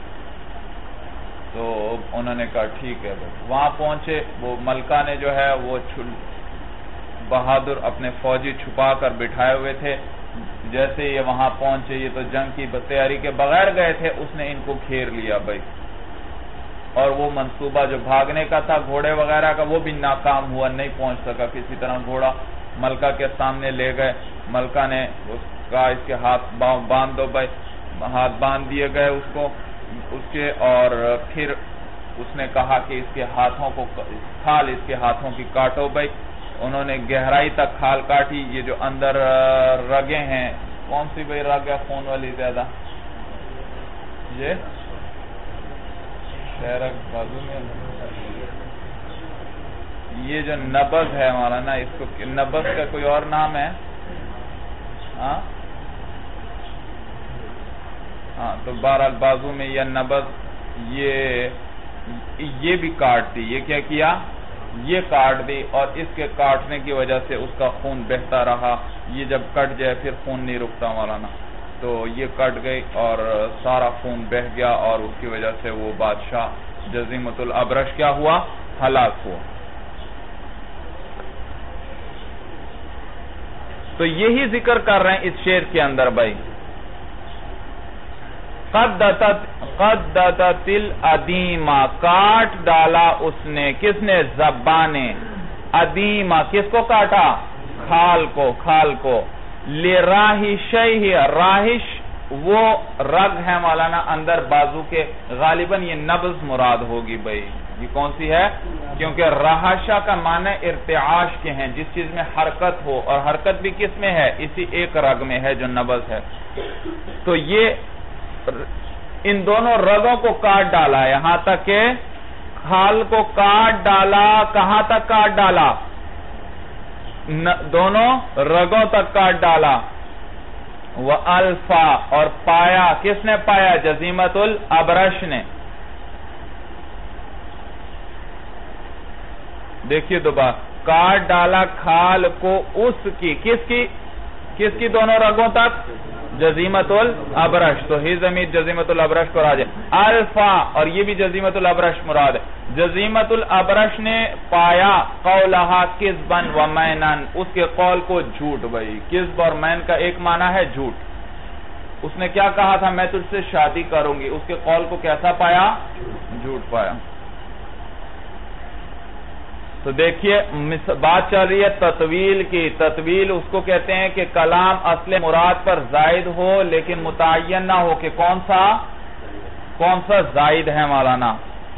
تو انہوں نے کہا ٹھیک ہے بھائی، وہاں پہنچے، وہ ملکہ نے جو ہے وہ بہادر اپنے فوجی چھپا کر بٹھائے ہوئے تھے، جیسے یہ وہاں پہنچے، یہ تو جنگ کی تیاری کے بغیر گئے تھے، اس نے ان کو گھیر لیا بھائی، اور وہ منصوبہ جو بھاگنے کا تھا گھوڑے وغیرہ کا وہ بھی ناکام ہوا، نہیں پہنچ سکا کسی طرح گھوڑا، ملکہ کے سامنے لے گئے، ملکہ نے کہا اس کے ہاتھ باندھ دو بھائی، ہاتھ باندھ دیے گئے اس کو اس کے، اور پھر اس نے کہا کہ اس کے ہاتھوں کو کھال اس کے ہاتھوں کی کاٹو بھائی، انہوں نے گہرائی تک کھال کاٹی، یہ جو اندر رگیں ہیں، کون سی بھائی رگ ہے خون والی زیادہ، یہ شہرک بازو میں، یہ جو نبض ہے مولانا، اس کو نبض کا کوئی اور نام ہے؟ ہاں تو بہرحال بازو میں یہ نبض، یہ بھی کاٹ دی، یہ کیا کیا، یہ کاٹ دی، اور اس کے کاٹنے کی وجہ سے اس کا خون بہتا رہا، یہ جب کٹ جائے پھر خون نہیں رکتا مولانا، تو یہ کٹ گئی اور سارا خون بہ گیا، اور اس کی وجہ سے وہ بادشاہ جزیمۃ الابرش کیا ہوا، ہلاک ہوا۔ تو یہی ذکر کر رہے ہیں اس شعر کے اندر بھائی، قددت الادیمہ، کاٹ ڈالا اس نے، کس نے، زبان نے، ادیمہ کس کو کاٹا، کھال کو، لراہشہ، راہش وہ رگ ہے مولانا اندر بازو کے، غالباً یہ نبض مراد ہوگی بھائی، یہ کون سی ہے، کیونکہ رہاشہ کا معنی ارتعاش کے ہیں، جس چیز میں حرکت ہو، اور حرکت بھی کس میں ہے، اسی ایک رگ میں ہے جو نبض ہے، تو یہ ان دونوں رگوں کو کاٹ ڈالا، یہاں تک کہ کھال کو کاٹ ڈالا، کہاں تک کاٹ ڈالا، دونوں رگوں تک کاٹ ڈالا، وَأَلْفَا، اور پایا، کس نے پایا، جزیمۃ الابرش نے۔ دیکھیے دوبارہ، کاٹ ڈالا کھال کو اس کی، کس کی دونوں رگوں تک، جزیمۃ الابرش، تو ہی ضمیر جزیمۃ الابرش کو راجع، الفا، اور یہ بھی جزیمۃ الابرش مراد ہے، جزیمۃ الابرش نے پایا، قولہا کذبا و مینا، اس کے قول کو جھوٹ بھائی، کذب اور مین کا ایک معنی ہے جھوٹ، اس نے کیا کہا تھا میں تجھ سے شادی کروں گی، اس کے قول کو کیسا پایا، جھوٹ پایا۔ تو دیکھیے بات چل رہی ہے تطویل کی، تطویل اس کو کہتے ہیں کہ کلام اصل مراد پر زائد ہو لیکن متعین نہ ہو کہ کون سا زائد ہے مولانا۔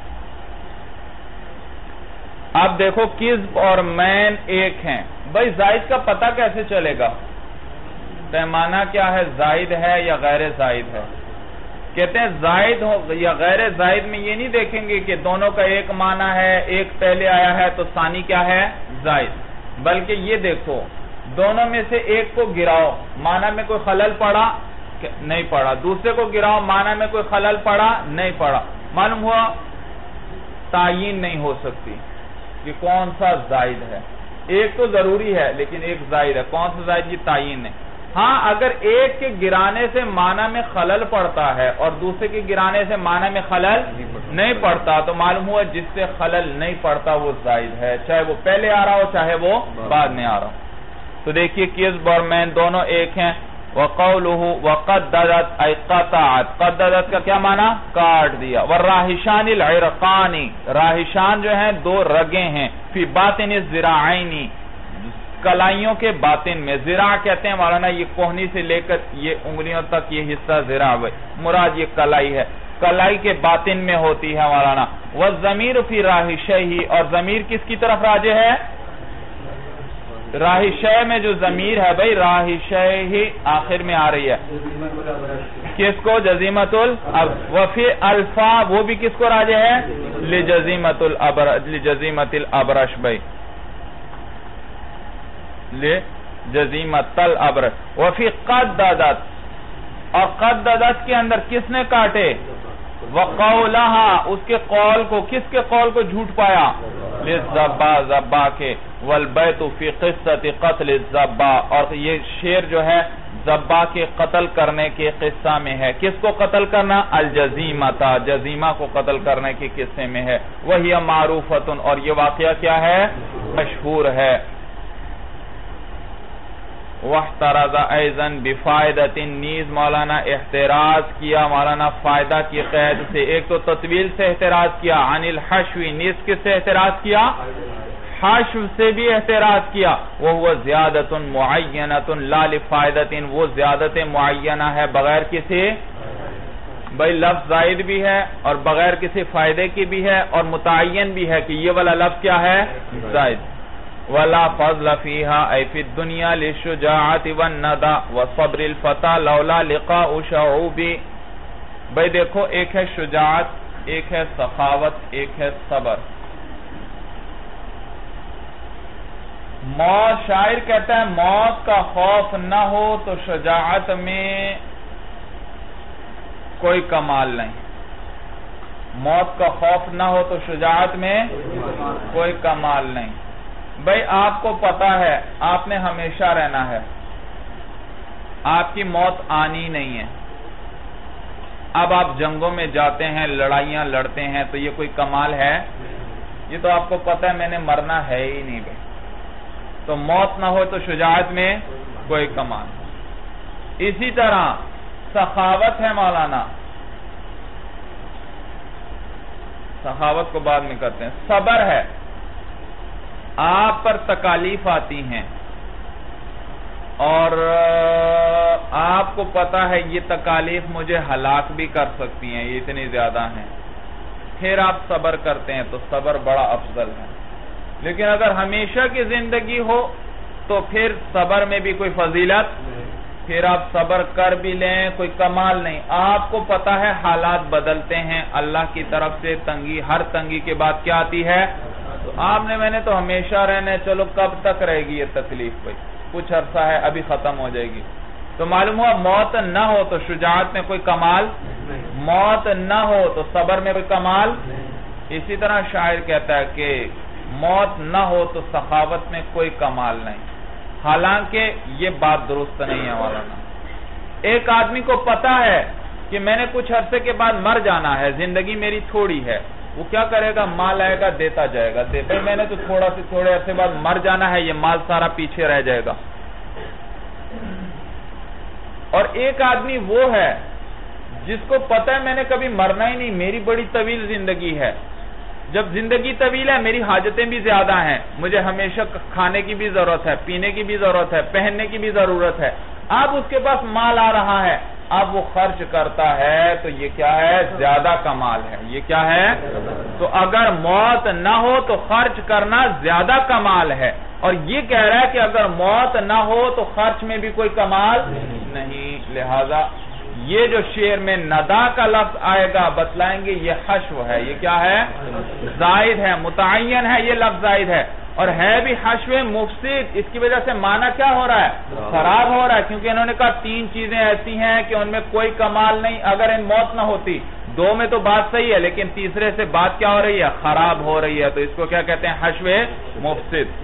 اب دیکھو کذب اور مین ایک ہیں، بھائی زائد کا پتہ کیسے چلے گا، پیمانہ کیا ہے، زائد ہے یا غیر زائد ہے، کہتے ہیں زائد ہو یا غیر زائد میں یہ نہیں دیکھیں گے کہ دونوں کا ایک معنی ہے، ایک پہلے آیا ہے تو ثانی کیا ہے، زائد، بلکہ یہ دیکھو دونوں میں سے ایک کو گراؤ، معنی میں کوئی خلل پڑا، نہیں پڑا، دوسرے کو گراؤ، معنی میں کوئی خلل پڑا، نہیں پڑا، معلوم ہوا تعین نہیں ہو سکتی کہ کون سا زائد ہے، ایک تو ضروری ہے لیکن ایک زائد ہے، کون سا زائد، یہ تعین نہیں۔ ہاں اگر ایک کے گرانے سے معنی میں خلل پڑتا ہے اور دوسرے کے گرانے سے معنی میں خلل نہیں پڑتا تو معلوم ہوا جس سے خلل نہیں پڑتا وہ زائد ہے، چاہے وہ پہلے آ رہا ہو چاہے وہ بعد میں آ رہا ہو۔ تو دیکھیے کذب اور مین دونوں ایک ہیں، وَقَوْلُهُ وَقَدَّدَتْ أَيْ قَطَعَتْ، قَدَّدَتْ کا کیا معنی، کاٹ دیا، وَالرَّاحِشَانِ الْعِرْقَانِ، راحشان جو ہیں دو رگیں ہیں، فِي بَاطِنِ الذِّرَاعَيْنِ، کلائیوں کے باطن میں، ذراع کہتے ہیں مولانا یہ کوہنی سے لے کر یہ انگلیوں تک یہ حصہ ذراع ہے، مراد یہ کلائی ہے، کلائی کے باطن میں ہوتی ہے مولانا۔ وَالضَّمِيرُ فِي رَاحِشَيْهِ، اور ضمیر کس کی طرف راجع ہے، راحشہ میں جو ضمیر ہے بھائی راحشہ آخر میں آ رہی ہے، کس کو، جزیمۃ وفی الفا، وہ بھی کس کو راجع ہے، لجزیمۃ الابرش بھائی، جزیمت الابر وفی قددت اور قددت کے اندر کس نے کاٹے وقولہا اس کے قول کو کس کے قول کو جھوٹ پایا للزبا زبا کے والبیت فی قصۃ قتل الزبا اور یہ شعر جو ہے زبا کے قتل کرنے کے قصہ میں ہے کس کو قتل کرنا الجزیمتا جزیمہ کو قتل کرنے کے قصے میں ہے وہی معروفۃ اور یہ واقعہ کیا ہے مشہور ہے واحترز ایضا بفائدۃ نیز مولانا احتراز کیا مولانا فائدہ کی قید سے ایک تو تطویل سے احتراز کیا عن الحشو نیز کس سے احتراز کیا حشو سے بھی احتراز کیا وہ زیادت معینت لا لفائدۃ وہ زیادت معینہ ہے بغیر کسی بھئی لفظ زائد بھی ہے اور بغیر کسی فائدے کی بھی ہے اور متعین بھی ہے کہ یہ والا لفظ کیا ہے زائد ولا فضل فيها اي في الدنيا للشجاعة والندى وصبر الفتى لولا لقاء شعوب بھئی دیکھو ایک ہے شجاعت ایک ہے سخاوت ایک ہے صبر موت شاعر کہتا ہے موت کا خوف نہ ہو تو شجاعت میں کوئی کمال نہیں موت کا خوف نہ ہو تو شجاعت میں کوئی کمال نہیں بھئی آپ کو پتا ہے آپ نے ہمیشہ رہنا ہے آپ کی موت آنی نہیں ہے اب آپ جنگوں میں جاتے ہیں لڑائیاں لڑتے ہیں تو یہ کوئی کمال ہے یہ تو آپ کو پتا ہے میں نے مرنا ہے ہی نہیں بھئی تو موت نہ ہو تو شجاعت میں کوئی کمال اسی طرح سخاوت ہے مولانا سخاوت کو بعد میں کرتے ہیں صبر ہے آپ پر تکالیف آتی ہیں اور آپ کو پتا ہے یہ تکالیف مجھے ہلاک بھی کر سکتی ہیں یہ اتنی زیادہ ہیں پھر آپ صبر کرتے ہیں تو صبر بڑا افضل ہے لیکن اگر ہمیشہ کی زندگی ہو تو پھر صبر میں بھی کوئی فضیلت پھر آپ صبر کر بھی لیں کوئی کمال نہیں آپ کو پتا ہے حالات بدلتے ہیں اللہ کی طرف سے تنگی ہر تنگی کے بعد کیا آتی ہے تو آپ نے میں نے تو ہمیشہ رہنا چلو کب تک رہے گی یہ تکلیف بھائی کچھ عرصہ ہے ابھی ختم ہو جائے گی تو معلوم ہوا موت نہ ہو تو شجاعت میں کوئی کمال موت نہ ہو تو صبر میں کوئی کمال اسی طرح شاعر کہتا ہے کہ موت نہ ہو تو سخاوت میں کوئی کمال نہیں حالانکہ یہ بات درست نہیں ہے مولانا ایک آدمی کو پتا ہے کہ میں نے کچھ عرصے کے بعد مر جانا ہے زندگی میری تھوڑی ہے وہ کیا کرے گا مال آئے گا دیتا جائے گا بھئی میں نے تو تھوڑا سے تھوڑے عرصے بعد مر جانا ہے یہ مال سارا پیچھے رہ جائے گا اور ایک آدمی وہ ہے جس کو پتا ہے میں نے کبھی مرنا ہی نہیں میری بڑی طویل زندگی ہے جب زندگی طویل ہے میری حاجتیں بھی زیادہ ہیں مجھے ہمیشہ کھانے کی بھی ضرورت ہے پینے کی بھی ضرورت ہے پہننے کی بھی ضرورت ہے اب اس کے پاس مال آ رہا ہے اب وہ خرچ کرتا ہے تو یہ کیا ہے زیادہ کمال ہے یہ کیا ہے تو اگر موت نہ ہو تو خرچ کرنا زیادہ کمال ہے اور یہ کہہ رہا ہے کہ اگر موت نہ ہو تو خرچ میں بھی کوئی کمال نہیں لہذا یہ جو شعر میں ندا کا لفظ آئے گا بتلائیں گے یہ حشو ہے یہ کیا ہے زائد ہے متعین ہے یہ لفظ زائد ہے اور ہے بھی حشو مفسد اس کی وجہ سے معنی کیا ہو رہا ہے خراب ہو رہا ہے کیونکہ انہوں نے کہا تین چیزیں ایسی ہیں کہ ان میں کوئی کمال نہیں اگر ان موت نہ ہوتی دو میں تو بات صحیح ہے لیکن تیسرے سے بات کیا ہو رہی ہے خراب ہو رہی ہے تو اس کو کیا کہتے ہیں حشو مفسد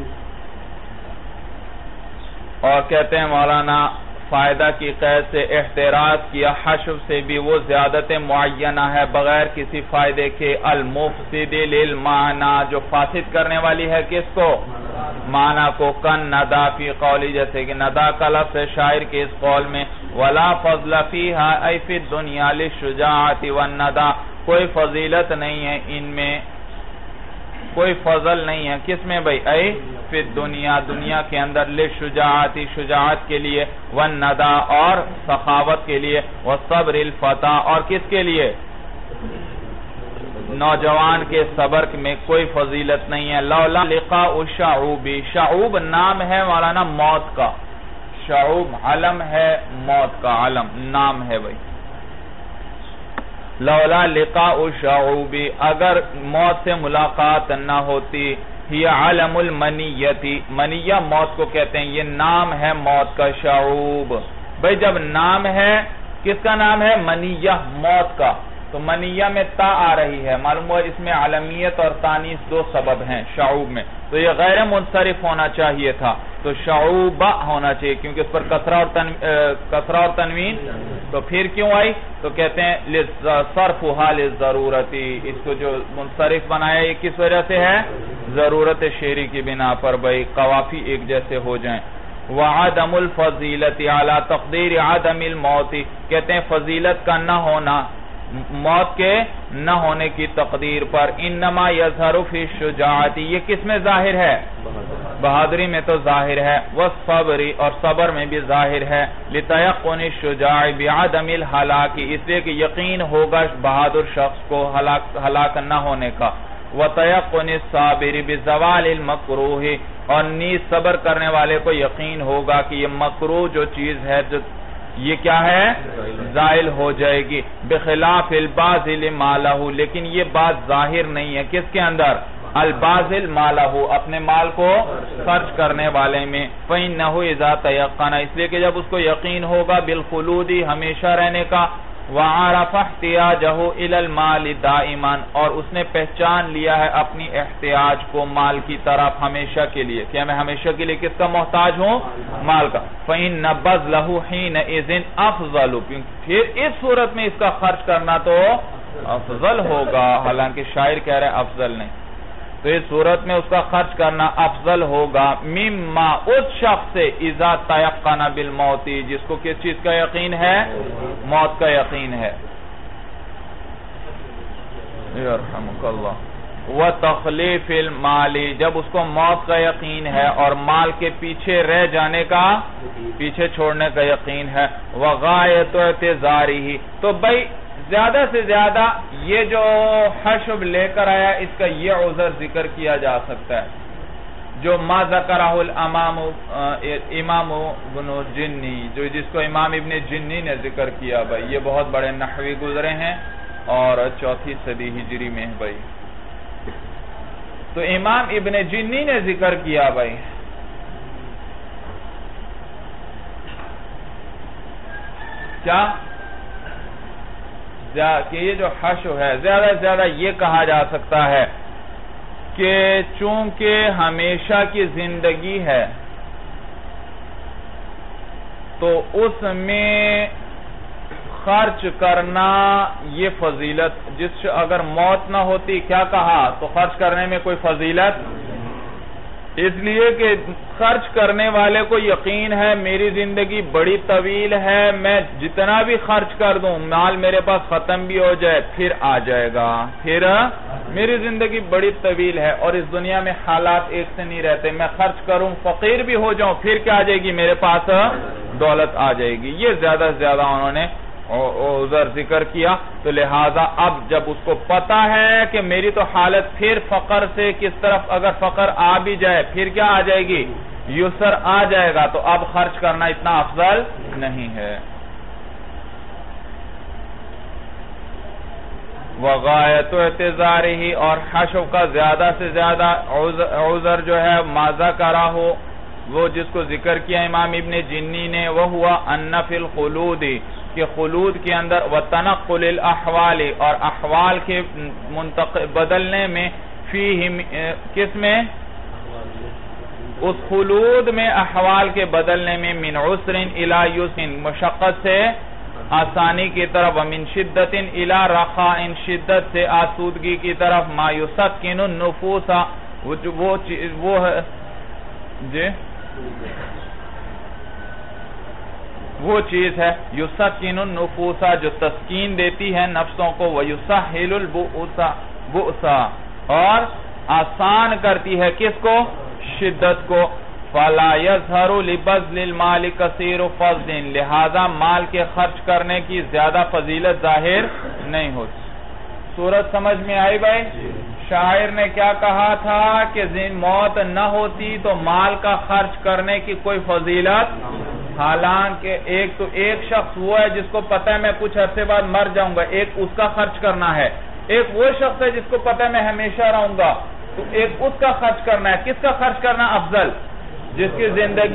اور کہتے ہیں مولانا فائدہ کی قید سے احتراز کیا حشو سے بھی وہ زیادت معینہ ہے بغیر کسی فائدے کے المفسد للمعنی جو فاسد کرنے والی ہے کس کو معنی کو کن ندا فی قولی جیسے کہ ندا کا لفظ ہے شاعر کے اس قول میں ولا فضل فیہا ای فی الدنیا للشجاعت والندى کوئی فضیلت نہیں ہے ان میں کوئی فضل نہیں ہے کس میں بھئی اے فی الدنیا دنیا کے اندر للشجاعت شجاعت کے لیے والندى اور سخاوت کے لیے والصبر الفتى اور کس کے لیے نوجوان کے صبر میں کوئی فضیلت نہیں ہے لولا لقاء الشعوب شعوب نام ہے مولانا موت کا شعوب علم ہے موت کا علم نام ہے بھئی لولا لقاء الشعوب اگر موت سے ملاقات نہ ہوتی ہی علم المنیتی، منیہ موت کو کہتے ہیں، یہ نام ہے موت کا، شعوب۔ بھئی جب نام ہے، کس کا نام ہے؟ منیہ، موت کا، تو منیہ میں تا آ رہی ہے، معلوم ہوا اس میں علمیت اور تانیث دو سبب ہیں شعوب میں، تو یہ غیر منصرف ہونا چاہیے تھا، تو شعوبہ ہونا چاہیے، کیونکہ اس پر کسرہ اور تنوین، تو پھر کیوں آئی؟ تو کہتے ہیں صرفها للضرورتی، اس کو جو منصرف بنایا یہ کس وجہ سے ہے؟ ضرورت شعری کی بنا پر، بھئی قوافی ایک جیسے ہو جائیں۔ وعدم الفضیلت علی تقدیر عدم الموت، کہتے ہیں فضیلت کا نہ ہونا موت کے نہ ہونے کی تقدیر پر، انما یظہر فی الشجاعت، یہ کس میں ظاہر ہے؟ بہادری میں تو ظاہر ہے، والصبر، اور صبر میں بھی ظاہر ہے، لتیقن الشجاع بعدم الہلاک، اس لیے کہ یقین ہوگا بہادر شخص کو ہلاک نہ ہونے کا، وتیقن الصابر بزوال المکروہ، اور نیز صبر کرنے والے کو یقین ہوگا کہ یہ مکروہ جو چیز ہے جو یہ کیا ہے؟ زائل ہو جائے گی، بخلاف البازل مالہ، لیکن یہ بات ظاہر نہیں ہے کس کے اندر؟ البازل مالہ، اپنے مال کو خرچ کرنے والے میں، فإنہ اذا تیقن، اس لیے کہ جب اس کو یقین ہوگا بالخلود، ہمیشہ رہنے کا، وعرف احتیاجہ الی المال دائما، اور اس نے پہچان لیا ہے اپنی احتیاج کو مال کی طرف ہمیشہ کے لیے، کہ میں ہمیشہ کے لیے کس کا محتاج ہوں؟ مال کا، فإن بذلہ حینئذ افضل، پھر اس صورت میں اس کا خرچ کرنا تو افضل ہوگا، حالانکہ شاعر کہہ رہے افضل نہیں، تو اس صورت میں اس کا خرچ کرنا افضل ہوگا، مما، اس شخص سے، اذا تیقن بالموت، جس کو کس چیز کا یقین ہے؟ موت کا یقین ہے۔ یرحمک اللہ۔ وتخلیف المال، جب اس کو موت کا یقین ہے اور مال کے پیچھے رہ جانے کا، پیچھے چھوڑنے کا یقین ہے، وغایت اعتذارہ، تو بھئی زیادہ سے زیادہ یہ جو حشب لے کر آیا اس کا یہ عذر ذکر کیا جا سکتا ہے، جو ما ذکرہ امام ابن جنی، جو جس کو امام ابن جنی نے ذکر کیا، بھائی یہ بہت بڑے نحوی گزرے ہیں اور 4 صدی ہجری میں بھائی، تو امام ابن جنی نے ذکر کیا بھائی، کیا کہ یہ جو حشو ہے، زیادہ سے زیادہ یہ کہا جا سکتا ہے کہ چونکہ ہمیشہ کی زندگی ہے تو اس میں خرچ کرنا یہ فضیلت، اگر موت نہ ہوتی کیا کہا تو خرچ کرنے میں کوئی فضیلت، اس لیے کہ خرچ کرنے والے کو یقین ہے میری زندگی بڑی طویل ہے، میں جتنا بھی خرچ کر دوں مال میرے پاس ختم بھی ہو جائے پھر آ جائے گا، پھر میری زندگی بڑی طویل ہے اور اس دنیا میں حالات ایک سے نہیں رہتے، میں خرچ کروں فقیر بھی ہو جاؤں پھر کیا آ جائے گی میرے پاس؟ دولت آ جائے گی، یہ زیادہ سے زیادہ انہوں نے عذر ذکر کیا، تو لہٰذا اب جب اس کو پتا ہے کہ میری تو حالت پھر فقر سے کس طرف، اگر فقر آ بھی جائے پھر کیا آ جائے گی؟ یسر آ جائے گا، تو اب خرچ کرنا اتنا افضل نہیں ہے۔ وغایت اعتذارہ، اور حشو کا زیادہ سے زیادہ عذر جو ہے ماذا کرا ہو، وہ جس کو ذکر کیا امام ابن جنی نے، وہ ہوا ان فی الخلود، کہ خلود کے اندر، وتنقل الاحوال، اور احوال کے بدلنے میں، فیہ، کس میں؟ اس خلود میں احوال کے بدلنے میں، من عسر الی یسر، مشقت سے آسانی کی طرف، ومن شدت الی رخاء، شدت سے آسودگی کی طرف، ما یسکن النفوس، وہ جی وہ چیز ہے یسکن النفوس جو تسکین دیتی ہے نفسوں کو، ویسہل البؤس، اور آسان کرتی ہے کس کو؟ شدت کو، فلا یظہر لبذل المال کثیر فضل، لہذا مال کے خرچ کرنے کی زیادہ فضیلت ظاہر نہیں ہوتی۔ صورت سمجھ میں آئی بھائی؟ شاعر نے کیا کہا تھا کہ موت نہ ہوتی تو مال کا خرچ کرنے کی کوئی فضیلت، حالانکہ ایک شخص وہ ہے جس کو پتہ ہے میں کچھ عرصے بعد مر جاؤں گا، ایک اس کا خرچ کرنا ہے، ایک وہ شخص ہے جس کو پتہ ہے میں ہمیشہ رہوں گا، تو ایک اس کا خرچ کرنا ہے. کس کا خرچ کرنا افضل؟ جس کی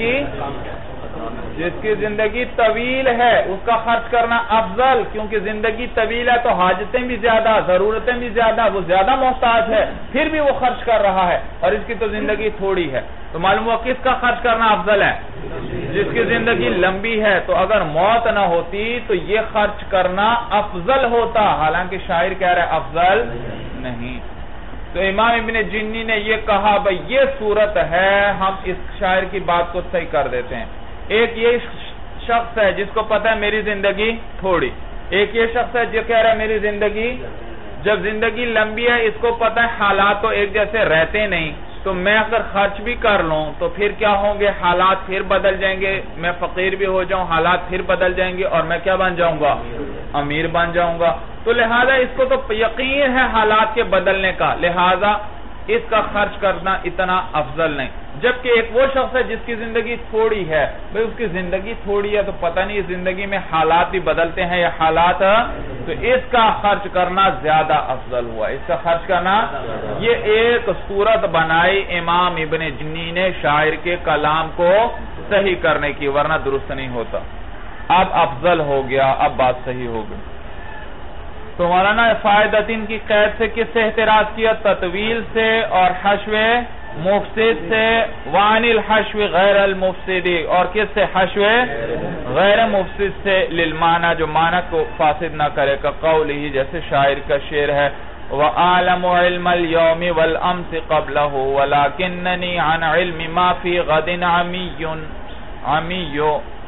زندگی طویل ہے اس کا خرچ کرنا افضل، کیونکہ زندگی طویل ہے تو حاجتیں بھی زیادہ، ضرورتیں بھی زیادہ، وہ زیادہ محتاج ہے، پھر بھی وہ خرچ کر رہا ہے، اور اس کی تو زندگی تھوڑی ہے. تو معلوم ہوا کس کا خرچ کرنا افضل ہے؟ جس کی زندگی لمبی ہے. تو اگر موت نہ ہوتی تو یہ خرچ کرنا افضل ہوتا، حالانکہ شاعر کہہ رہا ہے افضل نہیں. تو امام ابن جنی نے یہ کہا بھئی یہ صورت ہے، ہم اس شاعر کی بات کو صحیح کر دیتے ہیں. ایک یہ شخص ہے جس کو پتہ ہے میری زندگی تھوڑی، ایک یہ شخص ہے جو کہہ رہا ہے میری زندگی، جب زندگی لمبی ہے اس کو پتہ ہے حالات تو ایک جیسے رہتے نہیں، تو میں اگر خرچ بھی کر لوں تو پھر کیا ہوں گے، حالات پھر بدل جائیں گے، میں فقیر بھی ہو جاؤں، حالات پھر بدل جائیں گے، اور میں کیا بن جاؤں گا؟ امیر بن جاؤں گا. تو لہذا اس کو تو یقین ہے حالات کے بدلنے کا، لہذا اس کا خرچ کرنا اتنا افضل نہیں. جبکہ ایک وہ شخص ہے جس کی زندگی تھوڑی ہے، بھئی اس کی زندگی تھوڑی ہے تو پتہ نہیں اس زندگی میں حالات بھی بدلتے ہیں یا حالات، تو اس کا خرچ کرنا زیادہ افضل ہوا. اس کا خرچ کرنا، یہ ایک صورت بنائی امام ابن جنی نے شاعر کے کلام کو صحیح کرنے کی، ورنہ درست نہیں ہوتا. اب افضل ہو گیا، اب بات صحیح ہو گئی. تو مولانا فائدتین کی قید سے کس سے احتراز کیا؟ تطویل سے اور حشو مفسد سے، وعن الحشو غیر المفسد، اور کس سے؟ حشو غیر مفسد سے، للمعنی جو معنی کو فاسد نہ کرے، کا قولی جیسے شاعر کا شعر ہے، وَأَعْلَمُ عِلْمَ الْيَوْمِ وَالْأَمْسِ قَبْلَهُ وَلَكِنَّنِي عَنْ عِلْمِ مَا فِي غَدٍ عَمِيٌّ،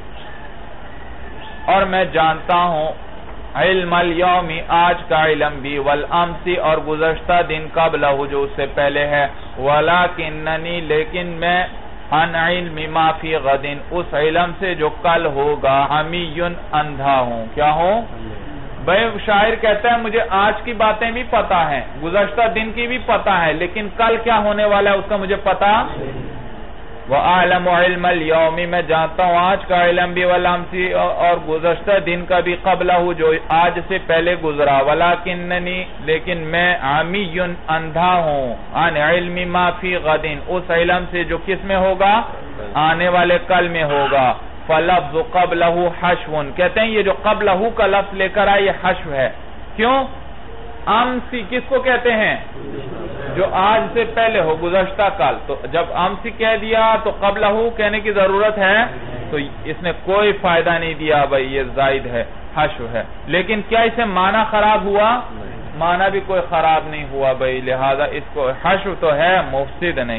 اور میں جانتا ہوں علم الیوم، آج کا علم بھی، والامس، اور گزشتہ دن قبلہ جو اس سے پہلے ہے، ولیکننی، لیکن میں، عن علم ما فی غد، اس علم سے جو کل ہوگا، عمی، اندھا ہوں. کیا ہوں؟ بھئی شاعر کہتا ہے مجھے آج کی باتیں بھی پتا ہیں، گزشتہ دن کی بھی پتا ہے، لیکن کل کیا ہونے والا ہے اس کا مجھے پتا. وَأَعْلَمُ عِلْمَ الْيَوْمِ، میں جانتا ہوں آج کا علم بھی، وَالْأَمْسِ، اور گزشتہ دن کا بھی، قبلہ جو آج سے پہلے گزرا، وَلَكِنَّنِي، لیکن میں، عَمِيٌّ، اندھا ہوں، عَنْ عِلْمِ مَا فِي غَدٍ، اس علم سے جو کس میں ہوگا؟ آنے والے کل میں ہوگا. فَلَفْظُ قَبْلَهُ حَشْوٌ، کہتے ہیں یہ جو قبلہ کا لفظ لے کر آئے یہ حشو ہے. کیوں؟ امسی کس کو کہتے ہیں؟ جو آج سے پہلے ہو، گزشتہ کل. تو جب امسی کہہ دیا تو قبلہ کہنے کی ضرورت ہے، تو اس نے کوئی فائدہ نہیں دیا بھئی یہ زائد ہے، حشو ہے. لیکن کیا اسے معنی خراب ہوا؟ معنی بھی کوئی خراب نہیں ہوا بھئی، لہذا اس کو حشو تو ہے، مفسد نہیں.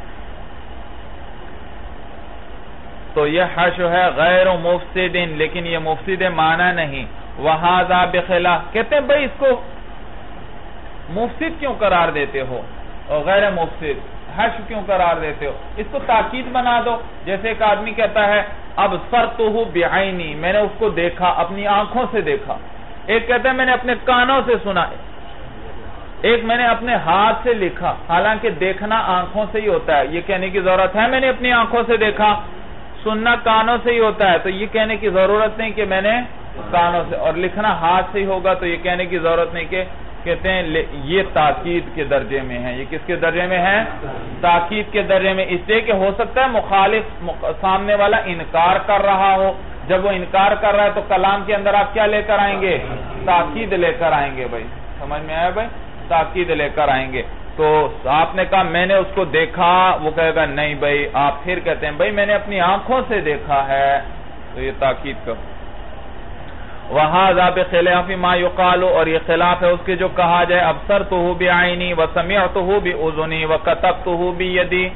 تو یہ حشو ہے غیر مفسد، لیکن یہ مفسد معنی نہیں. وَهَذَا بِخِلَافِ، کہتے ہیں بھئی اس کو مفسد کیوں قرار دیتے ہو اور غیر مفسد حشو کیوں قرار دیتے ہو؟ اس کو تاکید بنا دو. جیسے ایک آدمی کہتا ہے ابصرتہ بعینی، میں نے اس کو دیکھا، اپنی آنکھوں سے دیکھا. ایک کہتا ہے میں نے اپنے کانوں سے سنا، ایک میں نے اپنے ہاتھ سے لکھا. حالانکہ دیکھنا آنکھوں سے ہی ہوتا ہے، یہ کہنے کی ضرورت ہے میں نے اپنی آنکھوں سے دیکھا. سننا کانوں سے ہی ہوتا ہے، تو یہ کہنے کی ضرورت نہیں کہ میں نے کانوں سے، اور لکھنا ہاتھ سے ہی ہوگا تو یہ کہنے کی ضرورت نہیں کہ، کہتے ہیں یہ تاکید کے درجے میں ہے. یہ کس کے درجے میں ہے؟ تاکید کے درجے میں. اس لیے کہ ہو سکتا ہے مخالف سامنے والا انکار کر رہا ہو، جب وہ انکار کر رہا ہے تو کلام کے اندر آپ کیا لے کر آئیں گے؟ تاکید لے کر آئیں گے. بھائی سمجھ میں آیا بھائی؟ تاکید لے کر آئیں گے. تو آپ نے کہا میں نے اس کو دیکھا، وہ کہے گا نہیں بھائی. آپ پھر کہتے ہیں بھائی میں نے اپنی آنکھوں سے دیکھا ہے، تو یہ تاکید کا. وَهَذَا بِخِلَافِ مَا يُقَالُ، اور یہ خلاف ہے اس کے جو کہا جائے ابصرتہ بعینی وسمعتہ باذنی وکتبتہ بیدی،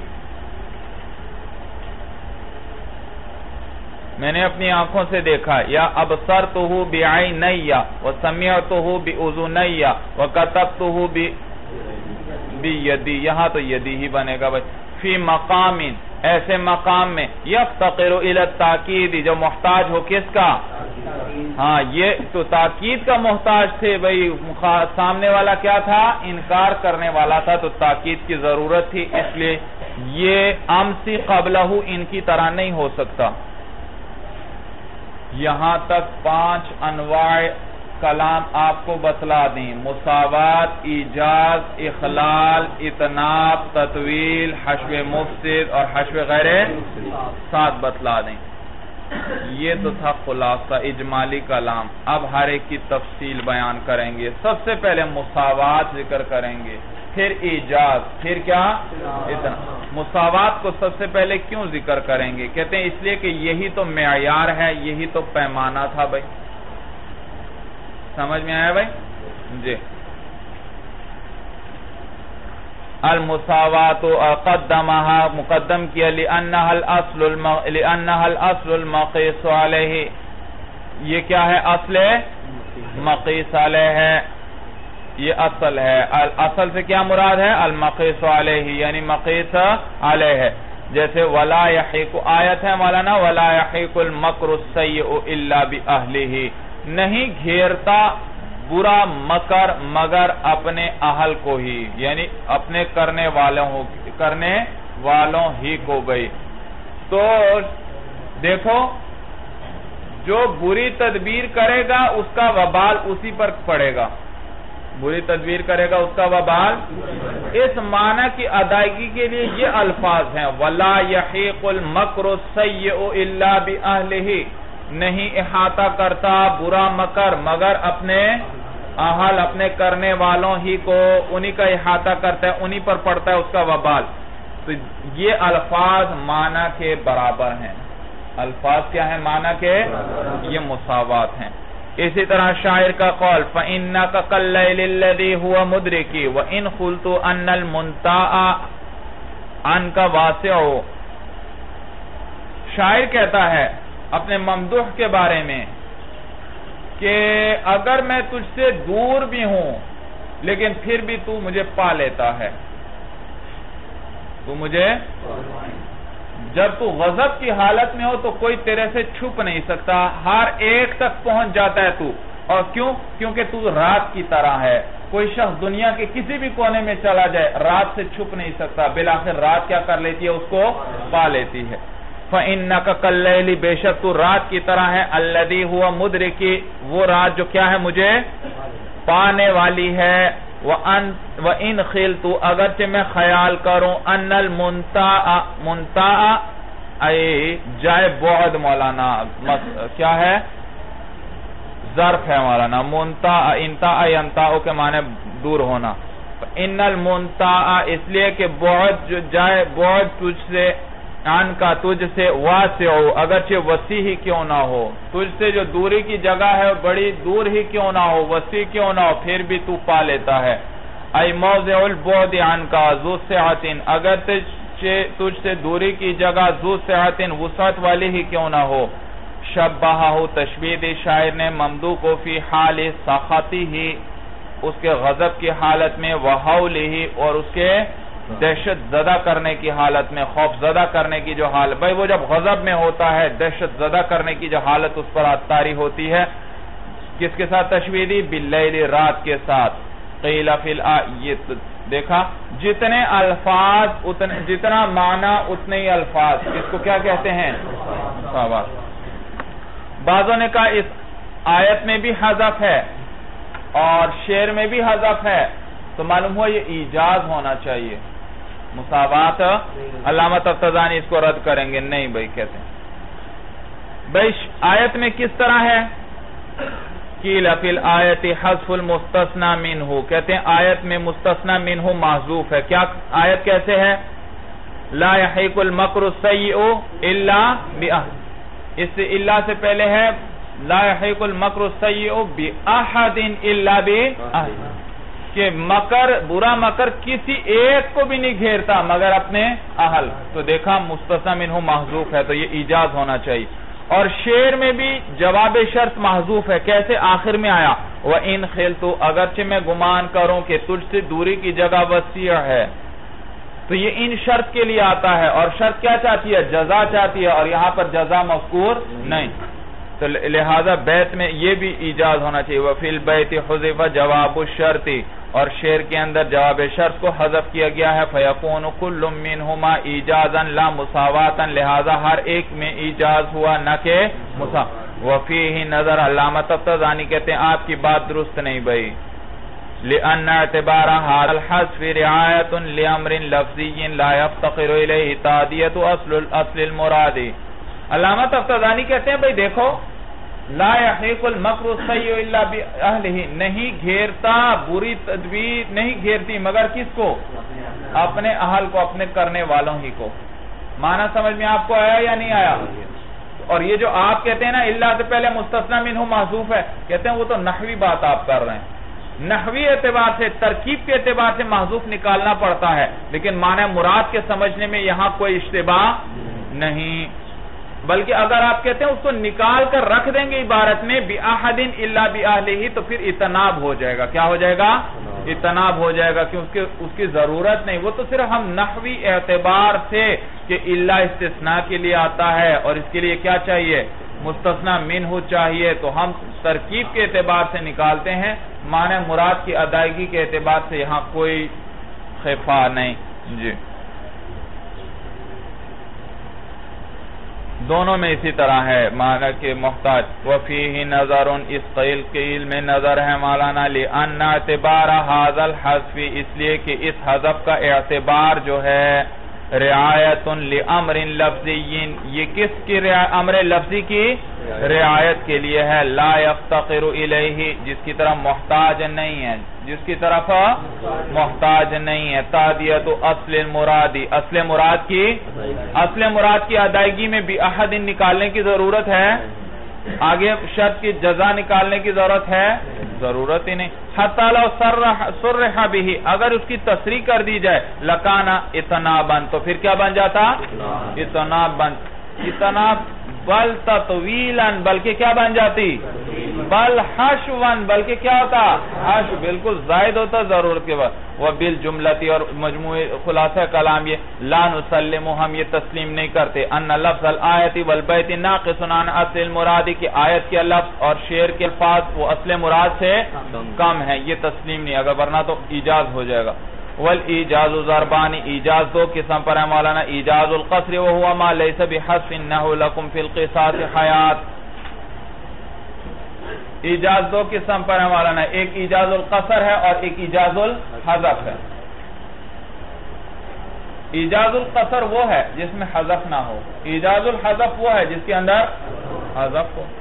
میں نے اپنی آنکھوں سے دیکھا، یا ابصرتہ بعینی وسمعتہ باذنی وکتبتہ بیدی، یہاں تو یدی ہی بنے گا بھائی. فی مقام، ایسے مقام میں، یفتقر الی التاکید، جو محتاج ہو کس کا؟ ہاں یہ تو تاکید کا محتاج تھے بھئی. سامنے والا کیا تھا؟ انکار کرنے والا تھا، تو تاکید کی ضرورت تھی. اس لیے یہ امسی قبلہ ان کی طرح نہیں ہو سکتا. یہاں تک 5 انواع کلام آپ کو بتلا دیں، مساوات، ایجاز، اخلال، اتناب، تطویل، حشو مفسد اور حشو غیر 7 بتلا دیں۔ یہ تو تھا خلاصہ اجمالی کلام۔ اب ہر ایک کی تفصیل بیان کریں گے۔ سب سے پہلے مساوات ذکر کریں گے، پھر ایجاز، پھر کیا؟ اتنا۔ مساوات کو سب سے پہلے کیوں ذکر کریں گے؟ کہتے ہیں اس لیے کہ یہی تو معیار ہے، یہی تو پیمانہ تھا بھائی۔ سمجھ میں آیا بھائی؟ جی۔ المساوات قدمها مقدم کیا لأنها الاصل المقیس علیہ، یہ کیا ہے؟ اصل مقیس علیہ ہے، یہ اصل ہے۔ اصل سے کیا مراد ہے؟ المقیس علیہ، یعنی مقیس علیہ ہے۔ جیسے ولا یحیق آیت ہے مولانا، ولا یحیق المکر السیء الا باہلہ، نہیں گھیرتا برا مکر مگر اپنے اہل کو ہی، یعنی اپنے کرنے والوں ہی کو بھئی۔ تو دیکھو جو بری تدبیر کرے گا اس کا وبال اسی پر پڑے گا، بری تدبیر کرے گا اس کا وبال۔ اس معنی کی ادائیگی کے لیے یہ الفاظ ہیں، وَلَا يَحِيقُ الْمَكْرُ السَّيِّئُ إِلَّا بِأَهْلِهِ، نہیں احاطہ کرتا برا مکر مگر اپنے اہل، اپنے کرنے والوں ہی کو، انہی کا احاطہ کرتا ہے، انہی پر پڑتا ہے اس کا وبال۔ تو یہ الفاظ معنی کے برابر ہیں۔ الفاظ کیا ہیں؟ معنی کے، یہ مساوات ہیں۔ اسی طرح شاعر کا قول فَإِنَّكَ كَاللَّيْلِ الَّذِي هُوَ مُدْرِكِ وَإِنْ خُلْتُ أَنَّ الْمُنْتَاءَ عَنْكَ وَاسِعُ۔ شاعر کہتا ہے اپنے ممدوح کے بارے میں کہ اگر میں تجھ سے دور بھی ہوں لیکن پھر بھی تو مجھے پا لیتا ہے، تو مجھے، جب تو غضب کی حالت میں ہو تو کوئی تیرے سے چھپ نہیں سکتا، ہر ایک تک پہنچ جاتا ہے تو۔ اور کیوں؟ کیونکہ تو رات کی طرح ہے، کوئی شخص دنیا کے کسی بھی کونے میں چلا جائے رات سے چھپ نہیں سکتا، بالآخر رات کیا کر لیتی ہے؟ اس کو پا لیتی ہے۔ فَإِنَّكَ كَاللَّيْلِ، بے شک تو رات کی طرح ہے، الَّذِي هُوَ مُدْرِكِ، وہ رات جو کیا ہے؟ مجھے پانے والی ہے۔ وَإِنْ خِلْتُ، اگرچہ میں خیال کروں، أَنَّ الْمُنْتَاءَ اے جائے بعد مولانا، کیا ہے؟ ظرف ہے مولانا، منتاء انتاء ینتاء کے معنی دور ہونا۔ ان المنتاء اس لیے کہ بعد جو جائے بعد تجھ سے، عن کا تجھ سے، واسع اگرچہ وسیع ہی کیوں نہ ہو، تجھ سے جو دوری کی جگہ ہے بڑی دور ہی کیوں نہ ہو، وسیع کیوں نہ ہو، پھر بھی تو پا لیتا ہے۔ ای موضع البعد عن کا ذو سعۃ، اگر تجھ سے دوری کی جگہ ذو سعۃ وسعت والی ہی کیوں نہ ہو۔ شبہہ تشبیہ دی شاعر نے ممدوح کو فی حال سخطی ہی، اس کے غضب کی حالت میں، وحولہ اور اس کے دہشت زدہ کرنے کی حالت میں، خوف زدہ کرنے کی جو حالت، بھئی وہ جب غضب میں ہوتا ہے دہشت زدہ کرنے کی جو حالت اس پر طاری ہوتی ہے، کس کے ساتھ تشبیہ دی؟ باللیل، رات کے ساتھ۔ قیل فی الآیت، دیکھا جتنے الفاظ جتنا معنی اتنے ہی الفاظ، اس کو کیا کہتے ہیں؟ مساوات۔ بعضوں نے کہا اس آیت میں بھی حذف ہے اور شعر میں بھی حذف ہے، تو معلوم ہوا یہ ایجاز ہونا چاہیے، مساوات۔ علامہ تفتزانی اس کو رد کریں گے، نہیں بھائی، کہتے ہیں بھائی آیت میں کس طرح ہے؟ قیل فی الآیت حذف المستثنى منہ، کہتے ہیں آیت میں مستثنى منہ محذوف ہے۔ کیا آیت کیسے ہے؟ لا یحیق المکر السیء الا بأہلہ، اس سے اللہ سے پہلے ہے لا یحیق المکر السیء بأحد الا بأہلہ، کہ مکر، برا مکر کسی ایک کو بھی نہیں گھیرتا مگر اپنے اہل، تو دیکھا مستثنی منہ محذوف ہے، تو یہ ایجاز ہونا چاہیے۔ اور شعر میں بھی جواب شرط محذوف ہے، کیسے؟ آخر میں آیا وَإِنْ خِلْتُ، اگرچہ میں گمان کروں کہ تجھ سے دوری کی جگہ وسیع ہے، تو یہ ان شرط کے لیے آتا ہے، اور شرط کیا چاہتی ہے؟ جزا چاہتی ہے، اور یہاں پر جزا مذکور نہیں، تو لہذا بیت میں یہ بھی ایجاز ہونا چاہیے۔ وَفِي الْبَيْتِ حُذِفَ جَوَابُ الشَّرْطِ، اور شعر کے اندر جواب شرط کو حذف کیا گیا ہے، فَيَكُونُ كُلٌّ مِّنْهُمَا إِيجَازًا لَا مُسَاوَاتًا، لہذا ہر ایک میں ایجاز ہوا نہ کہ مساوات۔ وفیہ نظر علامہ تفتزانی کہتے ہیں آپ کی بات درست نہیں بھائی. لأن اعتبار هذا الحذف رعایت لامر لفظی لا یفتقر الیہ تادیت اصل المراد. علامہ تفتزانی کہتے ہیں بھئی دیکھو لا یحیق المکر السیء الا باہلہ، نہیں گھیرتا بری تدبیر نہیں گھیرتی مگر کس کو؟ اپنے اہل کو، اپنے کرنے والوں ہی کو. معنی سمجھ میں آپ کو آیا یا نہیں آیا؟ اور یہ جو آپ کہتے ہیں نا اللہ سے پہلے مستثنی منہ محذوف ہے، کہتے ہیں وہ تو نحوی بات آپ کر رہے ہیں. نحوی اعتبار سے ترکیب کے اعتبار سے محذوف نکالنا پڑتا ہے، لیکن معنی مراد کے سمجھنے میں یہاں کوئی اشتباہ نہیں. بلکہ اگر آپ کہتے ہیں اس کو نکال کر رکھ دیں گے عبارت میں بِأَحَدٍ إِلَّا بِأَهْلِهِ تو پھر اتناب ہو جائے گا. کیا ہو جائے گا؟ اتناب ہو جائے گا، کیونکہ اس کی ضرورت نہیں. وہ تو صرف ہم نحوی اعتبار سے کہ الا استثناء کے لیے آتا ہے اور اس کے لیے کیا چاہیے؟ مستثنی منہ چاہیے، تو ہم ترکیب کے اعتبار سے نکالتے ہیں. معنی مراد کی ادائیگی کے اعتبار سے یہاں کوئی خفا نہیں. جی دونوں میں اسی طرح ہے معنی کے محتاج. وفیہ نظر، اس قیل کے علم نظر ہے مولانا. لأن اعتبار هذا الحذف، اس لیے کہ اس حذف کا اعتبار جو ہے رعایت لامر لفظی، یہ کس کی امر لفظی کی رعایت کے لیے ہے. لا یفتقر الیہ، جس کی طرف محتاج نہیں ہے، جس کی طرف محتاج نہیں ہے. تادیت اصل المرادی، اصل مراد کی ادائیگی میں بِأَحَدٍ نکالنے کی ضرورت ہے. آگے شرط کی جزا نکالنے کی ضرورت ہے؟ ضرورت ہی نہیں. حتی لو صرح بہ، اگر اس کی تصریح کر دی جائے لکان اتنابا، تو پھر کیا بن جاتا؟ اتناب. بل تطویلا، بلکہ کیا بن جاتی؟ بل حشوا، بلکہ کیا ہوتا؟ حشو، بالکل زائد ہوتا ضرورت کے بعد. وبالجملتی، اور مجموع خلاصہ کلام یہ لا نسلم، ہم یہ تسلیم نہیں کرتے ان لفظ الآیت والبیت ناقص عن اصل المراد، کی آیت کے لفظ اور شعر کے الفاظ وہ اصل مراد سے کم ہے، یہ تسلیم نہیں، اگر ورنہ تو ایجاز ہو جائے گا. والایجاز ضربانی، ایجاز دو قسم پر ہے مولانا. ایجاز القصر وهو ما ليس بحذف انه لكم في القصاص حیات. ایجاز دو قسم پر ہے مولانا، ایک ایجاز القصر ہے اور ایک ایجاز الحذف ہے. ایجاز القصر وہ ہے جس میں حذف نہ ہو، ایجاز الحذف وہ ہے جس کے اندر حذف ہو.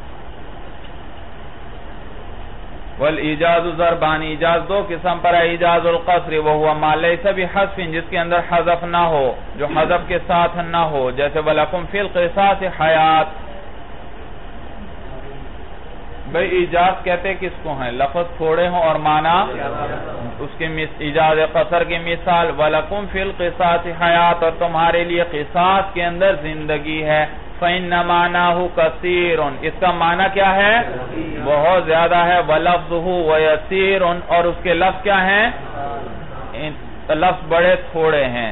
والایجاز ضربان، ایجاز دو قسم پر ہے. ایجاز القصر وهو ما ليس بحذف، جس کے اندر حذف نہ ہو، جو حذف کے ساتھ نہ ہو، جیسے وَلَكُمْ فِي الْقِصَاصِ حَيَاتٌ. بھئی ایجاز کہتے کس کو ہیں؟ لفظ تھوڑے ہوں اور معنی اس کے ایجاز قصر کی مثال وَلَكُمْ فِي الْقِصَاصِ حَيَاتٌ، اور تمہارے لیے قصاص کے اندر زندگی ہے. فَإِنَّ مَعْنَاهُ كَثِيرٌ، اس کا معنی کیا ہے؟ بہت زیادہ ہے. وَلَفْظُهُ وَيَسِيرٌ، اور اس کے لفظ کیا ہیں؟ لفظ بڑے تھوڑے ہیں.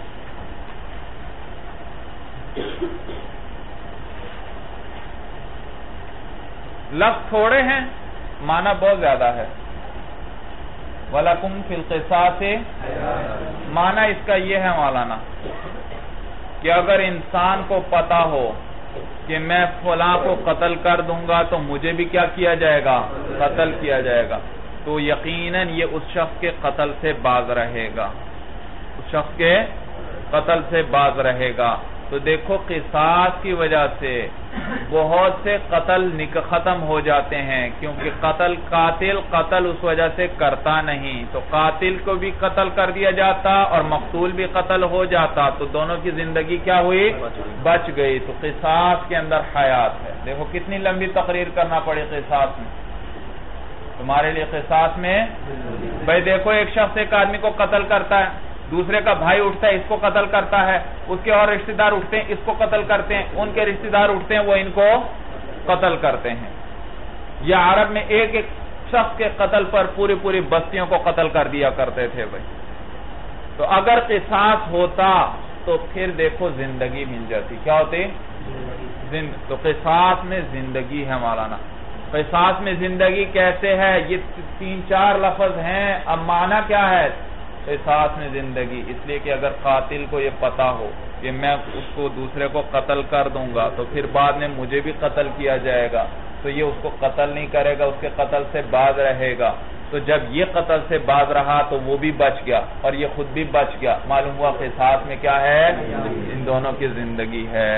لفظ تھوڑے ہیں، معنی بہت زیادہ ہے. وَلَكُمْ فِي الْقِصَاصِ، معنی اس کا یہ ہے مولانا کہ اگر انسان کو پتا ہو کہ میں فلاں کو قتل کر دوں گا تو مجھے بھی کیا کیا جائے گا؟ قتل کیا جائے گا، تو یقیناً یہ اس شخص کے قتل سے باز رہے گا، اس شخص کے قتل سے باز رہے گا. تو دیکھو قصاص کی وجہ سے بہت سے قتل ختم ہو جاتے ہیں، کیونکہ قاتل اس وجہ سے کرتا نہیں، تو قاتل کو بھی قتل کر دیا جاتا اور مقتول بھی قتل ہو جاتا، تو دونوں کی زندگی کیا ہوئی؟ بچ گئی. تو قصاص کے اندر حیات ہے. دیکھو کتنی لمبی تقریر کرنا پڑی قصاص میں تمہارے لیے. قصاص میں بھائی دیکھو ایک شخص ایک آدمی کو قتل کرتا ہے، دوسرے کا بھائی اٹھتا ہے اس کو قتل کرتا ہے، اس کے اور رشتہ دار اٹھتے ہیں اس کو قتل کرتے ہیں، ان کے رشتہ دار اٹھتے ہیں وہ ان کو قتل کرتے ہیں. یا عرب میں ایک ایک شخص کے قتل پر پوری بستیوں کو قتل کر دیا کرتے تھے بھائی. تو اگر قصاص ہوتا تو پھر دیکھو زندگی مل جاتی. کیا ہوتی؟ تو قصاص میں زندگی ہے مولانا. قصاص میں زندگی کیسے ہے؟ یہ 3-4 لفظ ہیں. اب معنی کیا ہے؟ قصاص میں زندگی، اس لیے کہ اگر قاتل کو یہ پتا ہو کہ میں اس کو دوسرے کو قتل کر دوں گا تو پھر بعد میں مجھے بھی قتل کیا جائے گا، تو یہ اس کو قتل نہیں کرے گا، اس کے قتل سے باز رہے گا. تو جب یہ قتل سے باز رہا تو وہ بھی بچ گیا اور یہ خود بھی بچ گیا. معلوم ہوا قصاص میں کیا ہے؟ ان دونوں کی زندگی ہے.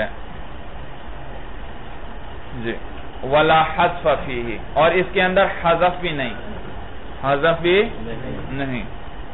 جی ولا حذف فیہ، اور اس کے اندر حذف بھی نہیں، حذف بھی نہیں.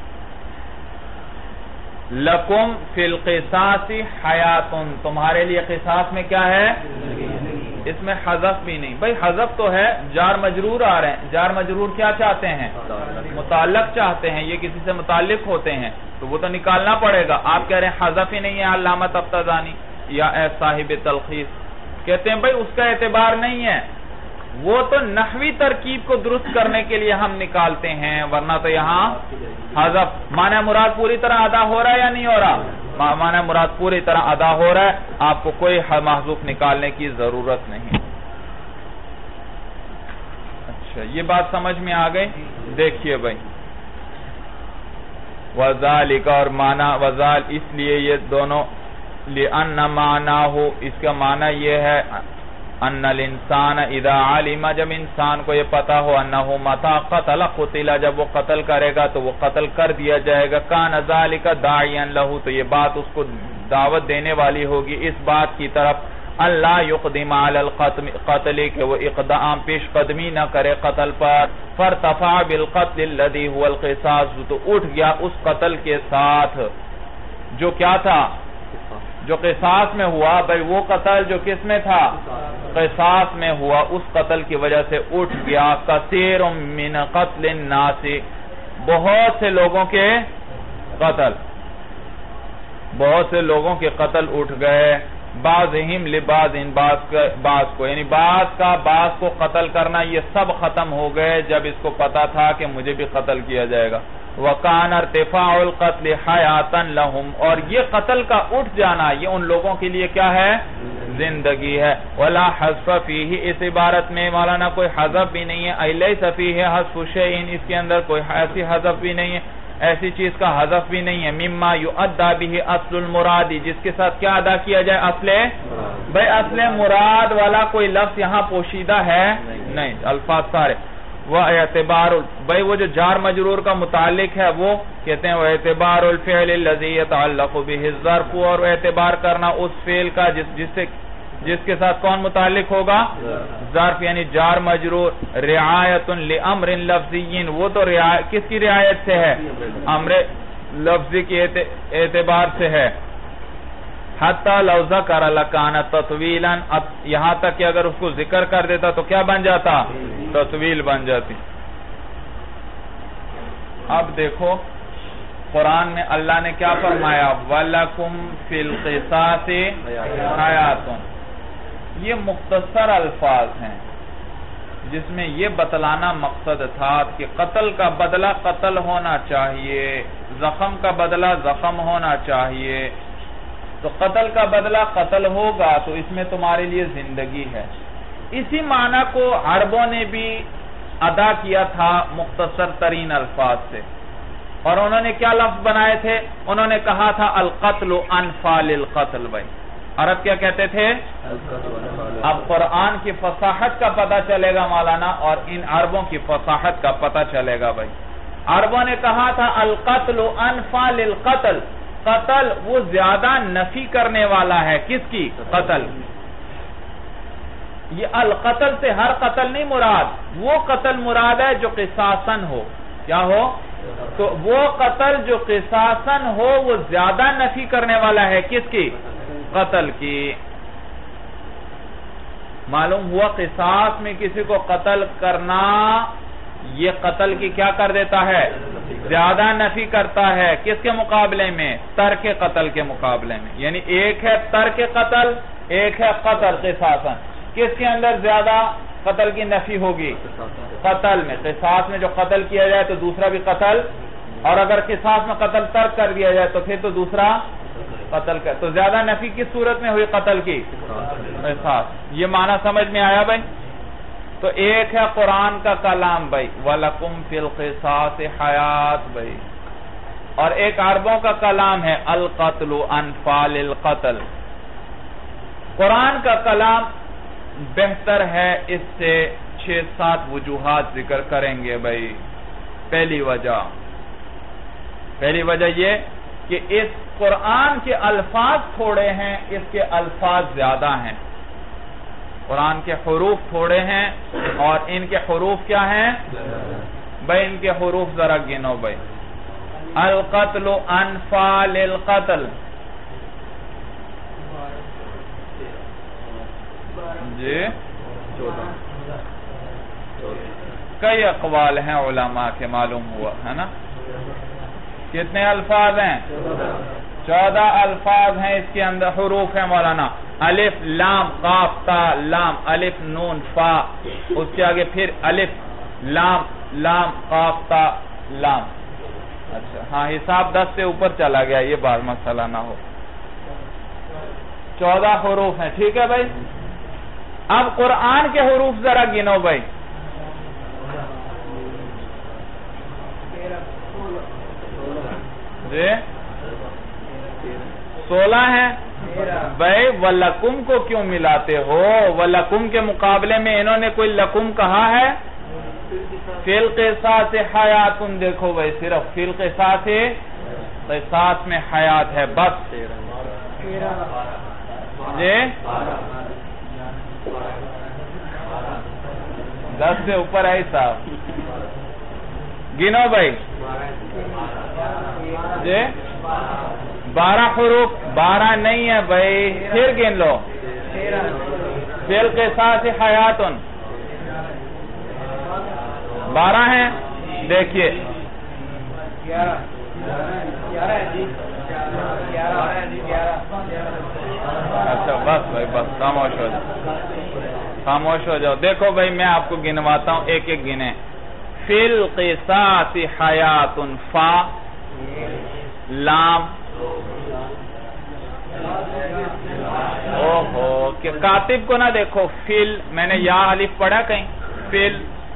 لکم فی القصاص حیات، تمہارے لیے قصاص میں کیا ہے؟ اس میں حذف بھی نہیں. بھئی حذف تو ہے، جار مجرور آ رہے ہیں، جار مجرور کیا چاہتے ہیں؟ متعلق چاہتے ہیں، یہ کسی سے متعلق ہوتے ہیں تو وہ تو نکالنا پڑے گا. آپ کہہ رہے ہیں حذف ہی نہیں ہے. علامہ تفتزانی یا اے صاحب تلخیص کہتے ہیں بھئی اس کا اعتبار نہیں ہے، وہ تو نحوی ترکیب کو درست کرنے کے لیے ہم نکالتے ہیں، ورنہ تو یہاں حذف. معنی مراد پوری طرح ادا ہو رہا ہے یا نہیں ہو رہا؟ معنی مراد پوری طرح ادا ہو رہا ہے، آپ کو کوئی محذوف نکالنے کی ضرورت نہیں. اچھا یہ بات سمجھ میں آ گئی. دیکھیے بھائی وذالک، اور معنی وذال اس لیے یہ دونوں، لأن معناہ اس کا معنی یہ ہے ان الانسان اذا علم، جب انسان کو یہ پتا ہو، انہو متا قتل قتل، جب وہ قتل کرے گا تو وہ قتل کر دیا جائے گا. کان ذالک داعیا لہ، تو یہ بات اس کو دعوت دینے والی ہوگی اس بات کی طرف اللہ یقدم علی القتل، کہ وہ اقدام پیش قدمی نہ کرے قتل پر. فارتفع بالقتل الذی هو القصاص، تو اٹھ گیا اس قتل کے ساتھ جو کیا تھا؟ جو قصاص میں ہوا. بھئی وہ قتل جو کس میں تھا؟ قصاص میں ہوا. اس قتل کی وجہ سے اٹھ گیا کثیر من قتل الناس، بہت سے لوگوں کے قتل، بہت سے لوگوں کے قتل اٹھ گئے. بعضہم لبعض، بعض کو، یعنی بعض کا بعض کو قتل کرنا یہ سب ختم ہو گئے جب اس کو پتا تھا کہ مجھے بھی قتل کیا جائے گا. وَكَانَ ارْتِفَاعُ الْقَتْلِ حَيَاتًا لَهُمْ، اور یہ قتل کا اٹھ جانا یہ ان لوگوں کے لیے کیا ہے؟ زندگی ہے. وَلَا حَذْفَ فِيهِ، اس عبارت میں مولانا کوئی حذف بھی نہیں ہے. أَيْ لَيْسَ فِيهِ حَذْفُ شَيْءٍ، اس کے اندر کوئی ایسی حذف بھی نہیں ہے، ایسی چیز کا حذف بھی نہیں ہے. مِمَّا يُؤَدَّى بِهِ أَصْلُ الْمُرَادِ، جس کے ساتھ کیا ادا کیا جائے؟ اصل. بھئی اصل مراد والا کوئی لفظ یہاں پوشیدہ ہے نہیں، الفاظ سارے. وَاعْتِبَارُ، بھئی وہ جو جار مجرور کا متعلق ہے وہ کہتے ہیں وَاعْتِبَارُ الْفِعْلِ الَّذِي يَتَعَلَّقُ بِهِ الظَّرْفُ، اور اعتبار کرنا اس فعل کا جس کے ساتھ کون متعلق ہوگا؟ ظرف، یعنی جار مجرور. رعایت لامر لفظی، وہ تو کس کی رعایت سے ہے؟ امر لفظی کے اعتبار سے ہے. حتی لو ذکر لکان تطویلا، یہاں تک کہ اگر اس کو ذکر کر دیتا تو کیا بن جاتا؟ تطویل بن جاتی. اب دیکھو قرآن میں اللہ نے کیا فرمایا؟ وَلَكُمْ فِي الْقِصَاصِ حَيَاتٌ، یہ مختصر الفاظ ہیں جس میں یہ بتلانا مقصد تھا کہ قتل کا بدلہ قتل ہونا چاہیے، زخم کا بدلہ زخم ہونا چاہیے. تو قتل کا بدلہ قتل ہوگا تو اس میں تمہارے لیے زندگی ہے. اسی معنی کو عربوں نے بھی ادا کیا تھا مختصر ترین الفاظ سے، اور انہوں نے کیا لفظ بنائے تھے؟ انہوں نے کہا تھا القتل انفع للقتل. بھائی عرب کیا کہتے تھے؟ اب قرآن کی فصاحت کا پتہ چلے گا مولانا، اور ان عربوں کی فصاحت کا پتہ چلے گا. بھائی عربوں نے کہا تھا القتل انفع للقتل، قتل وہ زیادہ نفی کرنے والا ہے. کس کی؟ قتل. یہ القتل سے ہر قتل نہیں مراد، وہ قتل مراد ہے جو قصاصاً ہو. کیا ہو؟ تو وہ قتل جو قصاصاً ہو وہ زیادہ نفی کرنے والا ہے. کس کی؟ قتل کی. معلوم ہوا قصاص میں کسی کو قتل کرنا یہ قتل کی کیا کر دیتا ہے؟ زیادہ نفی کرتا ہے. کس کے مقابلے میں؟ ترک قتل کے مقابلے میں. یعنی ایک ہے ترک قتل، ایک ہے قتل قصاصاً. کس کے اندر زیادہ قتل کی نفی ہوگی؟ قتل میں. قصاص میں جو قتل کیا جائے تو دوسرا بھی قتل، اور اگر قصاص میں قتل ترک کر دیا جائے تو پھر تو دوسرا قتل کر. تو زیادہ نفی کس صورت میں ہوئی قتل کی؟ قصاص. یہ معنی سمجھ میں آیا بھائی؟ تو ایک ہے قرآن کا کلام بھائی وَلَكُمْ فِي الْقِصَاصِ حَيَاتٌ. بھائی اور ایک عربوں کا کلام ہے القتل انفال القتل. قرآن کا کلام بہتر ہے، اس سے 6-7 وجوہات ذکر کریں گے بھائی. پہلی وجہ یہ کہ اس قرآن کے الفاظ تھوڑے ہیں، اس کے الفاظ زیادہ ہیں. قرآن کے حروف تھوڑے ہیں اور ان کے حروف کیا ہیں بھائی؟ ان کے حروف ذرا گنو بھائی. القتل انفال القتل، جی کئی اقوال ہیں علماء کے، معلوم ہوا ہے نا. کتنے الفاظ ہیں؟ 14 الفاظ ہیں. اس کے اندر حروف ہیں مولانا، الف لام قاف تا لام، الف نون فا، اس کے آگے پھر الف لام لام قاف تا لام. اچھا ہاں، حساب 10 سے اوپر چلا گیا، یہ بات مسئلہ نہ ہو. 14 حروف ہیں، ٹھیک ہے بھائی. اب قرآن کے حروف ذرا گنو بھائی. جی 16 ہیں بھائی. وَلَكُمْ کو کیوں ملاتے ہو؟ وَلَكُمْ کے مقابلے میں انہوں نے کوئی لکم کہا ہے؟ فِي الْقِصَاصِ حَيَاتٌ. دیکھو بھائی، صرف فِي الْقِصَاصِ، قصاص میں حیات ہے بس. جی 10 سے اوپر ہے صاحب، گنو بھائی. جی 12 حروف. 12 نہیں ہے بھائی، پھر گن لو. فِي الْقِصَاصِ حَيَاتٌ 12 ہیں. دیکھیے اچھا بس بھائی، بس خاموش ہو جاؤ، خاموش ہو جاؤ. دیکھو بھائی، میں آپ کو گنواتا ہوں، ایک ایک گنے. فِي الْقِصَاصِ حَيَاتٌ فا لام. اوہو، کہ کاتب کو نہ دیکھو. فِل، میں نے یا الف پڑھا کہیں؟ فِل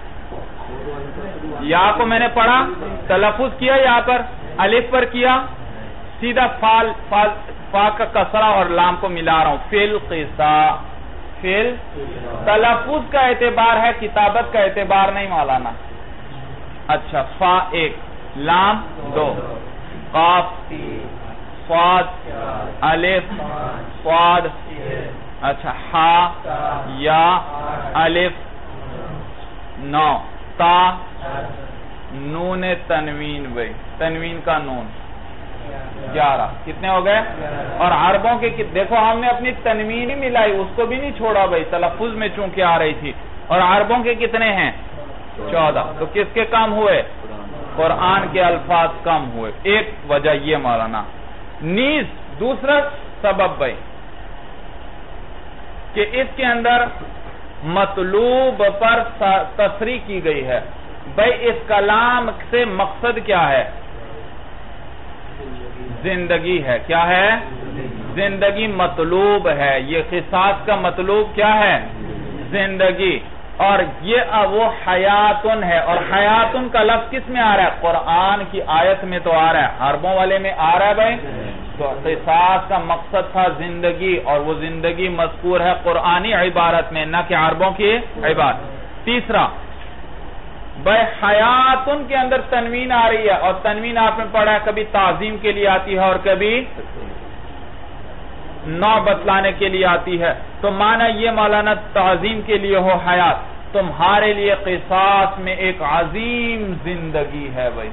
یا کو میں نے پڑھا، تلفظ کیا یا پر الف پر کیا، سیدھا فا کا کسرہ اور لام کو ملا رہا ہوں. فِي الْقِصَاصِ، فِل تلفظ کا اعتبار ہے، کتابت کا اعتبار نہیں مولانا. اچھا فا 1، لام 2، قاف صاد الف صاد. اچھا ہا یا الف 9، تا نون تنوین بھائی، تنوین کا نون 11. کتنے ہو گئے؟ اور عربوں کے دیکھو، ہم نے اپنی تنوین ہی ملائی، اس کو بھی نہیں چھوڑا بھائی، تلفظ میں چونکہ آ رہی تھی. اور عربوں کے کتنے ہیں؟ 14. تو کس کے کم ہوئے؟ قرآن کے الفاظ کم ہوئے. ایک وجہ یہ مولانا. نیز دوسرا سبب بھائی کہ اس کے اندر مطلوب پر تصریح کی گئی ہے. بھائی اس کلام سے مقصد کیا ہے؟ زندگی ہے. کیا ہے؟ زندگی مطلوب ہے. یہ قصاص کا مطلوب کیا ہے؟ زندگی. اور یہ وہ حیاتن ہے. اور حیاتن کا لفظ کس میں آ رہا ہے؟ قرآن کی آیت میں تو آ رہا ہے، عربوں والے میں آ رہا ہے بھائی. تو قصاص کا مقصد تھا زندگی، اور وہ زندگی مذکور ہے قرآنی عبارت میں، نہ کہ عربوں کی عبارت. تیسرا بھائی حیاتن کے اندر تنوین آ رہی ہے، اور تنوین آپ نے پڑھا ہے کبھی تعظیم کے لیے آتی ہے اور کبھی نو بتلانے کے لیے آتی ہے. تو معنی یہ مولانا تعظیم کے لیے ہو حیات، تمہارے لیے قصاص میں ایک عظیم زندگی ہے بھائی.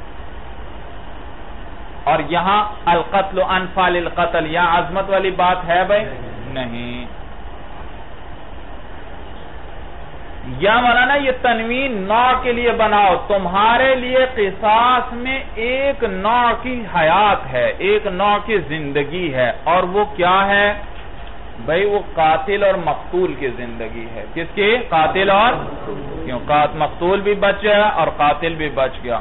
اور یہاں القتل انفال القتل، یہاں عظمت والی بات ہے بھائی نہیں. یا مولانا یہ تنوین نوع کے لیے بناؤ، تمہارے لیے قصاص میں ایک نوع کی حیات ہے، ایک نوع کی زندگی ہے. اور وہ کیا ہے بھائی؟ وہ قاتل اور مقتول کی زندگی ہے. کس کی؟ قاتل اور کیوں؟ مقتول بھی بچ گیا اور قاتل بھی بچ گیا.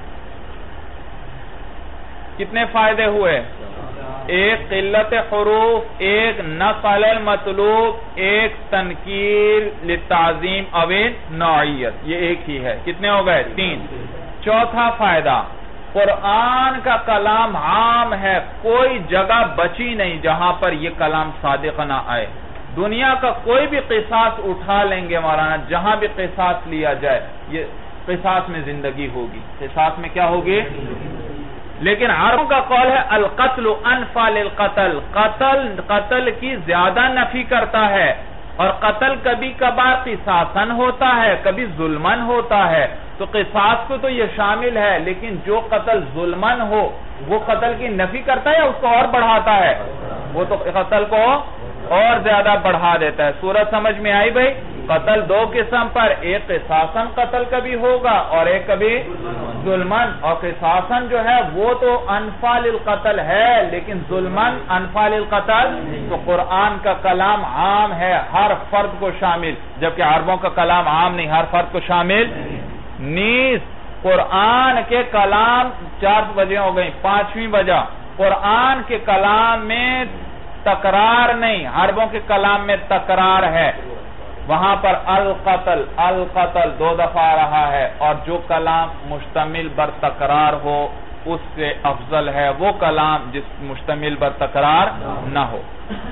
کتنے فائدے ہوئے؟ ایک قلت حروف، ایک نقل المطلوب، ایک تنکیر للتعظیم او نوعیت. یہ ایک ہی ہے. کتنے ہو گئے؟ 3. چوتھا فائدہ قرآن کا کلام عام ہے، کوئی جگہ بچی نہیں جہاں پر یہ کلام صادق نہ آئے۔ دنیا کا کوئی بھی قصاص اٹھا لیں گے مولانا، جہاں بھی قصاص لیا جائے یہ قصاص میں زندگی ہوگی، قصاص میں کیا ہوگی؟ لیکن عربوں کا قول ہے القتل انفى للقتل، قتل کی زیادہ نفی کرتا ہے، اور قتل کبھی کبھار قصاصاً ہوتا ہے، کبھی ظلماً ہوتا ہے، تو قصاص کو تو یہ شامل ہے، لیکن جو قتل ظلماً ہو وہ قتل کی نفی کرتا ہے یا اس کو اور بڑھاتا ہے؟ وہ تو قتل کو اور زیادہ بڑھا دیتا ہے۔ سورت سمجھ میں آئی بھائی؟ قتل دو قسم پر، ایک قصاصاً قتل کبھی ہوگا اور ایک کبھی ظلماً، اور قصاصاً جو ہے وہ تو انفى للقتل ہے، لیکن ظلماً انفى للقتل۔ تو قرآن کا کلام عام ہے، ہر فرد کو شامل، جبکہ عربوں کا کلام عام نہیں، ہر فرد کو شامل نیز قرآن کے کلام 4 وجہ ہو گئی، 5ویں وجہ قرآن کے کلام میں تکرار نہیں، عربوں کے کلام میں تکرار ہے، وہاں پر القتل 2 دفعہ رہا ہے، اور جو کلام مشتمل بر تکرار ہو اس سے افضل ہے وہ کلام جس مشتمل بر تکرار نہ ہو۔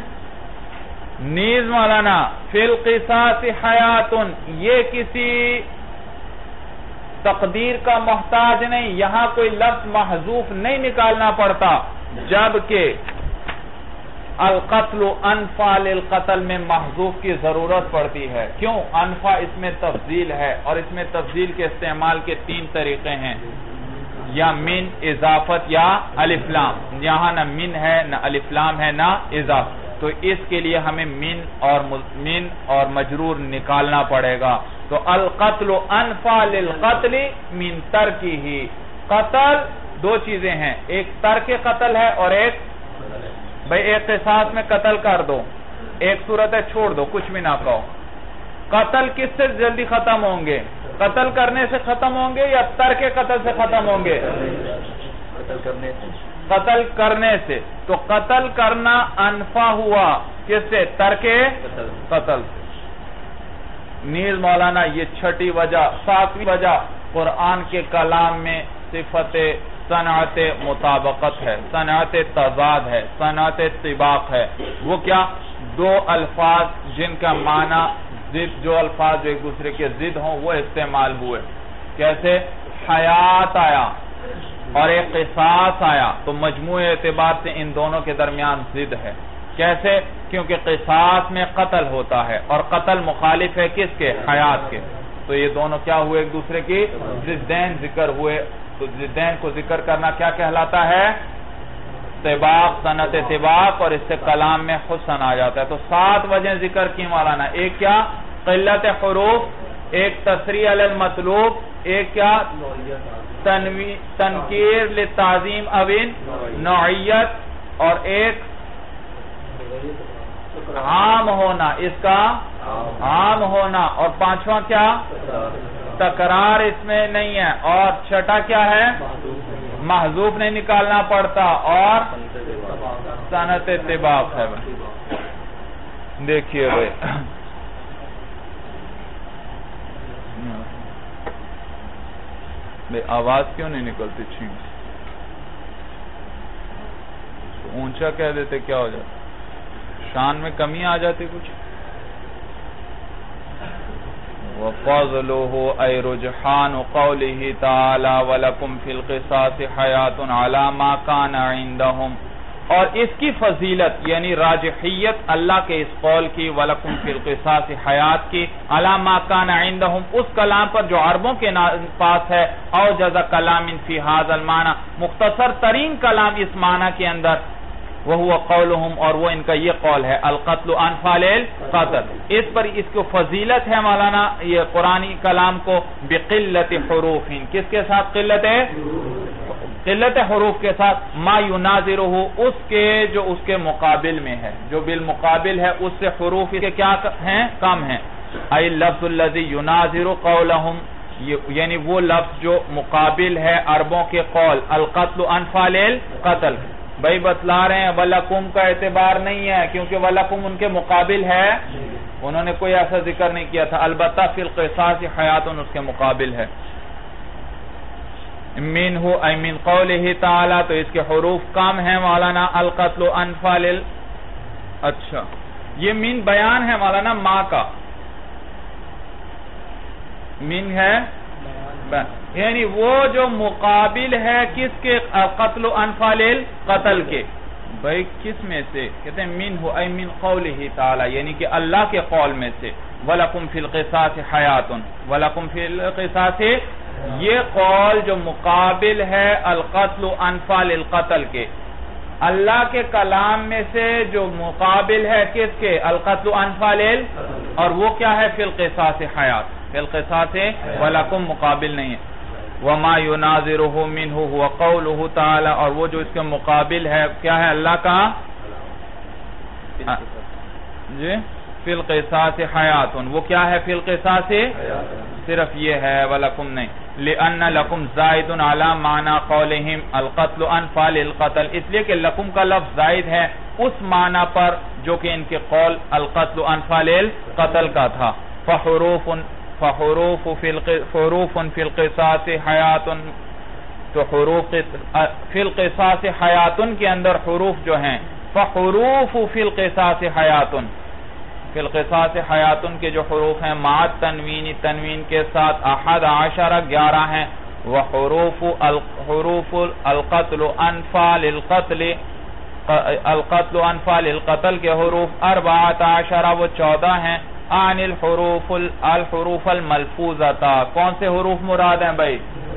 نیز مولانا فی القصاص حیات، یہ کسی تقدیر کا محتاج نہیں، یہاں کوئی لفظ محذوف نہیں نکالنا پڑتا، جبکہ القتل انفى للقتل میں محذوف کی ضرورت پڑتی ہے۔ کیوں؟ انفى اس میں تفضیل ہے، اور اس میں تفضیل کے استعمال کے 3 طریقے ہیں، یا من، اضافت یا الف لام۔ یہاں نہ من ہے، نہ الف لام ہے، نہ اضافت، تو اس کے لیے ہمیں من اور مجرور نکالنا پڑے گا۔ تو القتل انفى للقتل من ترکہ، قتل 2 چیزیں ہیں، ایک ترک قتل ہے اور ایک بھئی ایک قصاص میں قتل کر دو، ایک صورت ہے چھوڑ دو، کچھ بھی نہ کہو۔ قتل کس سے جلدی ختم ہوں گے؟ قتل کرنے سے ختم ہوں گے یا ترک قتل سے ختم ہوں گے؟ قتل کرنے سے۔ تو قتل کرنا انفا ہوا کس سے؟ ترک قتل سے۔ نیز مولانا یہ 6ٹھی وجہ، 7ویں وجہ قرآن کے کلام میں صفت صنعت مطابقت ہے، صنعت تضاد ہے، صنعت طباق ہے۔ وہ کیا؟ 2 الفاظ جن کا معنی ضد، جو الفاظ جو ایک دوسرے کے ضد ہوں وہ استعمال ہوئے۔ کیسے؟ حیات آیا اور ایک قصاص آیا، تو مجموعی اعتبار سے ان دونوں کے درمیان ضد ہے۔ کیسے؟ کیونکہ قصاص میں قتل ہوتا ہے اور قتل مخالف ہے کس کے؟ حیات کے، تو یہ دونوں کیا ہوئے؟ ایک دوسرے کی ضدین ذکر ہوئے۔ تو ضدین کو ذکر کرنا کیا کہلاتا ہے؟ طباق، صنعت طباق، اور اس سے کلام میں حسن آ جاتا ہے۔ تو 7 وجہ ذکر کی مولانا، ایک کیا؟ قلت حروف، ایک تصریح علی المطلوب، ایک کیا؟ تنکیر للتعظیم اوین نوعیت، اور ایک عام ہونا، اس کا عام ہونا، اور 5واں کیا؟ تکرار اس میں نہیں ہے، اور 6ٹھا کیا ہے؟ محذوف نہیں نکالنا پڑتا، اور صنعت طباق ہے۔ دیکھیے بھائی آواز کیوں نہیں نکلتی؟ چھینک اونچا کہہ دیتے کیا ہو جاتا؟ شان میں کمی آ جاتی کچھ؟ وَفَضْلُهُ أَيْ رُجْحَانُ قَوْلِهِ تَعَالَى وَلَكُمْ فِي الْقِصَاصِ حَيَاتٌ عَلَى مَا كَانَ عِنْدَهُمْ، اور اس کی فضیلت یعنی راجحیت اللہ کے اس قول کی وَلَكُمْ فِي الْقِصَاصِ حَيَات کی، عَلَى مَا كَانَ عِنْدَهُمْ، اس کلام پر جو عربوں کے پاس ہے، أَوْجَزَ كَلَامٍ فِي هَذَا الْمَعْنَى، مختصر ترین کلام اس معنی کے اندر، وَهُوَ قَوْلُهُمْ، اور وہ ان کا یہ قول ہے، القتل انفى للقتل۔ اس پر اس کو فضیلت ہے مولانا یہ قرآنی کلام کو بقلت حروف، کس کے ساتھ؟ قلت حروف کے ساتھ، ما يناظرہ، اس کے جو اس کے مقابل میں ہے، جو بالمقابل ہے اس سے حروف اس کے کیا ہیں؟ کم ہیں۔ ای اللفظ الذی يناظر قولہم، یعنی وہ لفظ جو مقابل ہے عربوں کے قول، القتل انفى للقتل۔ بھائی بتلا رہے ہیں وَلَكُمْ کا اعتبار نہیں ہے، کیونکہ وَلَكُمْ ان کے مقابل ہے، انہوں نے کوئی ایسا ذکر نہیں کیا تھا، البتہ فی القصاص حیات اس کے مقابل ہے۔ منہ ای من قولہ تعالی، تو اس کے حروف کم ہیں مولانا. القتل انفال اچھا یہ من بیان ہے مولانا ما کا، من ہے یعنی وہ جو مقابل ہے کس کے؟ قتل انفال القتل کے. بھائی کس میں سے؟ کہتے ہیں منہ ای من قولہ تعالی، یعنی کہ اللہ کے قول میں سے. وَلَكُمْ فِي الْقِصَاصِ حَيَاتٌ، وَلَكُمْ فِي الْقِصَاصِ، یہ قول جو مقابل ہے القتل انفال القتل کے، اللہ کے کلام میں سے جو مقابل ہے کس کے؟ القتل انفال اور وہ کیا ہے؟ فی القصاص حیات. فی القصاص وَلَكُمْ مقابل نہیں ہے. وَمَا يُنَاظِرُهُ مِنْهُ هُوَ قَوْلُهُ تعالی، اور وہ جو اس کے مقابل ہے کیا ہے؟ اللہ کا جی فی القصاص حیات، وہ کیا ہے؟ فی القصاص صرف یہ ہے وَلَكُمْ نہیں. لِأَنَّ لَكُمْ زائد عَلَى مَعْنَى قَوْلِهِمْ الْقَتْلُ أَنْفَالِ الْقَتْلِ، اس لیے کہ لکم کا لفظ زائد ہے اس معنی پر جو کہ ان کے قول القتل انفال القتل کا تھا. فحروف فی القصاص حیات، تو حروف فی القصاص حیات کے اندر حروف جو ہیں فحروف فی القصاص حیات، فی القصاص حیات کے جو حروف ہیں مع تنوین، تنوین کے ساتھ 11 ہیں. وحروف القتل انفال القتل، القتل انفال القتل کے حروف 14 وہ 14 ہیں. عن الحروف الملفوظہ، کون سے حروف مراد ہیں بھائی؟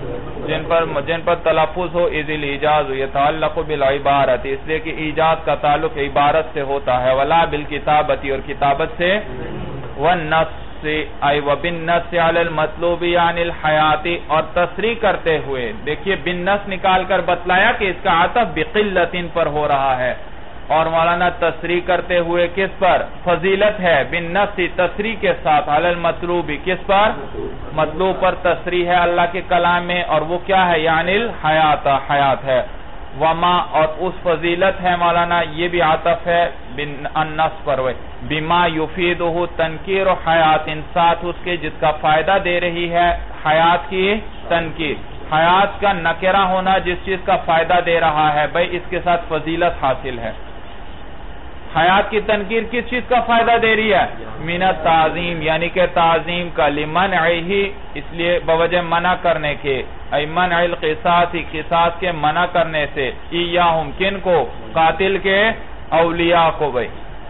جن پر تلفظ ہو. اذ الاجاز یتعلق بالعبارت، اس لیے کہ ایجاز کا تعلق عبارت سے ہوتا ہے. ولا بالکتابت، اور کتابت سے. والنص ای وبالنص علی المطلوب عن الحیات، اور تصریح کرتے ہوئے دیکھیے بالنص نکال کر بتلایا کہ اس کا عطف بقلت پر ہو رہا ہے، اور مولانا تصریح کرتے ہوئے کس پر؟ فضیلت ہے. بالنص تصریح کے ساتھ، علی المطلوب کس پر؟ مطلوب پر تصریح ہے اللہ کے کلام میں، اور وہ کیا ہے؟ یعنی الحیات، حیات ہے. وما، اور اس فضیلت ہے مولانا یہ بھی عطف ہے النص پر. بما یفیدہ تنکیر و حیات، ساتھ اس کے جس کا فائدہ دے رہی ہے حیات کی تنکیر. حیات کا نکرہ ہونا جس چیز کا فائدہ دے رہا ہے بھائی اس کے ساتھ فضیلت حاصل ہے. حیات کی تنکیر کس چیز کا فائدہ دے رہی ہے؟ من التعظیم، یعنی کہ تعظیم کا. لمنعہ، اس لیے بوجہ منع کرنے کے. ای منع القصاص، قصاص کے منع کرنے سے. ایاہم، کن کو؟ قاتل کے اولیاء کو بھائی.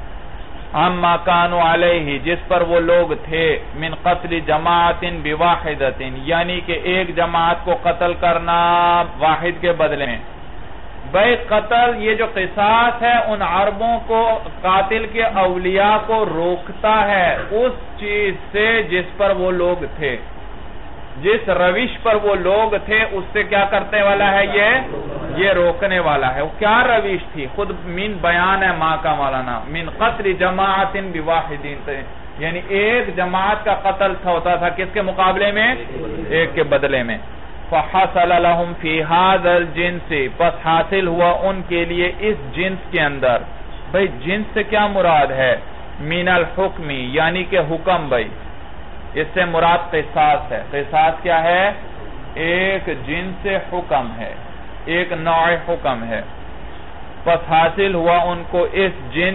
اما کانوا علیہ، جس پر وہ لوگ تھے. من قتل جماعت بواحدت، یعنی کہ ایک جماعت کو قتل کرنا واحد کے بدلے میں. بھائی قتل یہ جو قصاص ہے ان عربوں کو، قاتل کے اولیاء کو روکتا ہے اس چیز سے جس پر وہ لوگ تھے، جس روش پر وہ لوگ تھے اس سے کیا کرنے والا ہے؟ یہ روکنے والا ہے. وہ کیا روش تھی؟ خود من بیان ہے ماں کا مولانا. من قتل جماعت بواحدین، یعنی ایک جماعت کا قتل ہوتا تھا کس کے مقابلے میں؟ ایک کے بدلے میں. فحصل لهم فی هذا الجنس، پس حاصل ہوا ان کے لیے اس جنس کے اندر. بھئی جنس سے کیا مراد ہے؟ من الحکم، یعنی کہ حکم. بھئی اس سے مراد قصاص ہے. قصاص کیا ہے؟ ایک جنس حکم ہے، ایک نوع حکم ہے. پس حاصل ہوا ان کو اس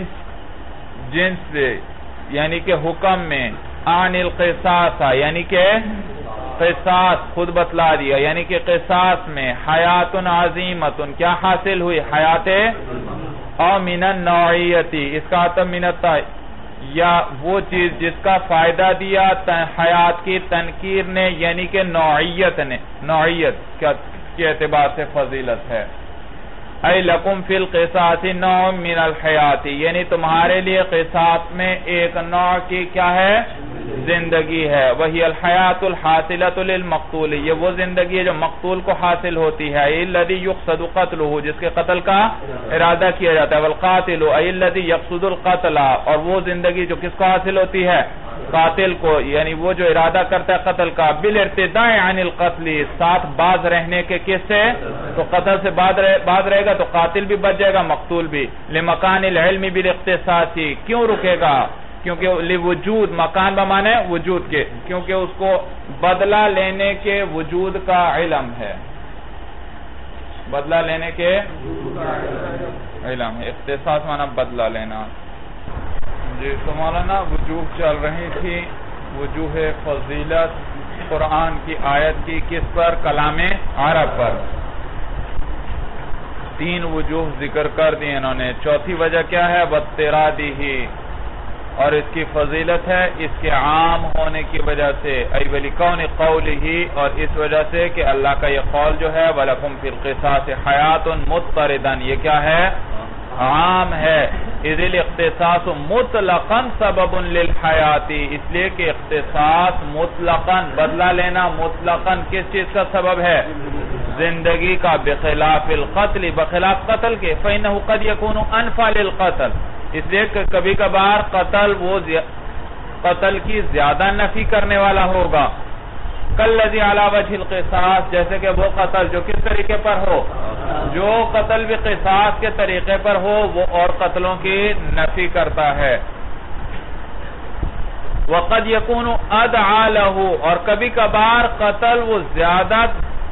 جنس سے، یعنی کہ حکم میں. عن القصاص، یعنی کہ قصاص خود بتلا دیا، یعنی کہ قصاص میں حیات عظیمت، کیا حاصل ہوئی؟ حیات. اور من النوعیتی، اس کا عطف من التائی، یا وہ چیز جس کا فائدہ دیا حیات کی تنکیر نے، یعنی کہ نوعیت نے. نوعیت کے اعتبار سے فضیلت ہے. اے لکم فی القصاص نوع من الحیات، یعنی تمہارے لیے قصاص میں ایک نوع کی کیا ہے؟ زندگی ہے. وہی الحیات الحاصلۃ للمقتول، یہ وہ زندگی ہے جو مقتول کو حاصل ہوتی ہے. الذی یقصد قتلہ، جس کے قتل کا ارادہ کیا جاتا ہے. والقاتل ای الذی یقصد القتل، اور وہ زندگی جو کس کو حاصل ہوتی ہے؟ قاتل کو، یعنی وہ جو ارادہ کرتا ہے قتل کا. بالارتداء عن القتل، ساتھ باز رہنے کے کس سے؟ تو قتل سے باز رہے گا تو قاتل بھی بچ جائے گا، مقتول بھی. لمکان العلم بالاختصاص، کیوں رکے گا؟ کیونکہ لوجود، مکان بمانے وجود کے، کیونکہ اس کو بدلہ لینے کے وجود کا علم ہے. بدلہ لینے کے علم ہے. اختصاص معنی بدلہ لینا. جی تو مولانا وجوہ چل رہی تھی، وجوہ فضیلت قرآن کی آیت کی کس پر؟ کلام عرب پر. 3 وجوہ ذکر کر دی انہوں نے. چوتھی وجہ کیا ہے؟ بِاضْطِرَادِهِ، اور اس کی فضیلت ہے اس کے عام ہونے کی وجہ سے، ای وَلِكَوْنِ قَوْلِهِ، اور اس وجہ سے کہ اللہ کا یہ قول جو ہے وَلَكُمْ فِي الْقِصَاصِ حَيَاةٌ مُضْطَرِدًا، یہ کیا ہے؟ عام ہے. اِذِ الْاخْتِصَاصُ مُطْلَقًا سَبَبٌ لِلْحَيَاةِ، اس لیے کہ اختصاص مطلقاً بدلہ لینا مطلقاً کس چیز کا سبب ہے؟ زندگی کا. بخلاف القتل، بخلاف قتل کے. فَإِنَّهُ قَدْ يَكُونُ أَنْفَى لِلْقَتْلِ، اس لیے کہ کبھی کبھار قتل کی زیادہ نفی کرنے والا ہوگا. کالذی علی وجہ القصاص، جیسے کہ وہ قتل جو کس طریقے پر ہو، جو قتل بھی قصاص کے طریقے پر ہو وہ اور قتلوں کی نفی کرتا ہے. وقد یکون ادعا لہ، اور کبھی کبھار قتل وہ زیادہ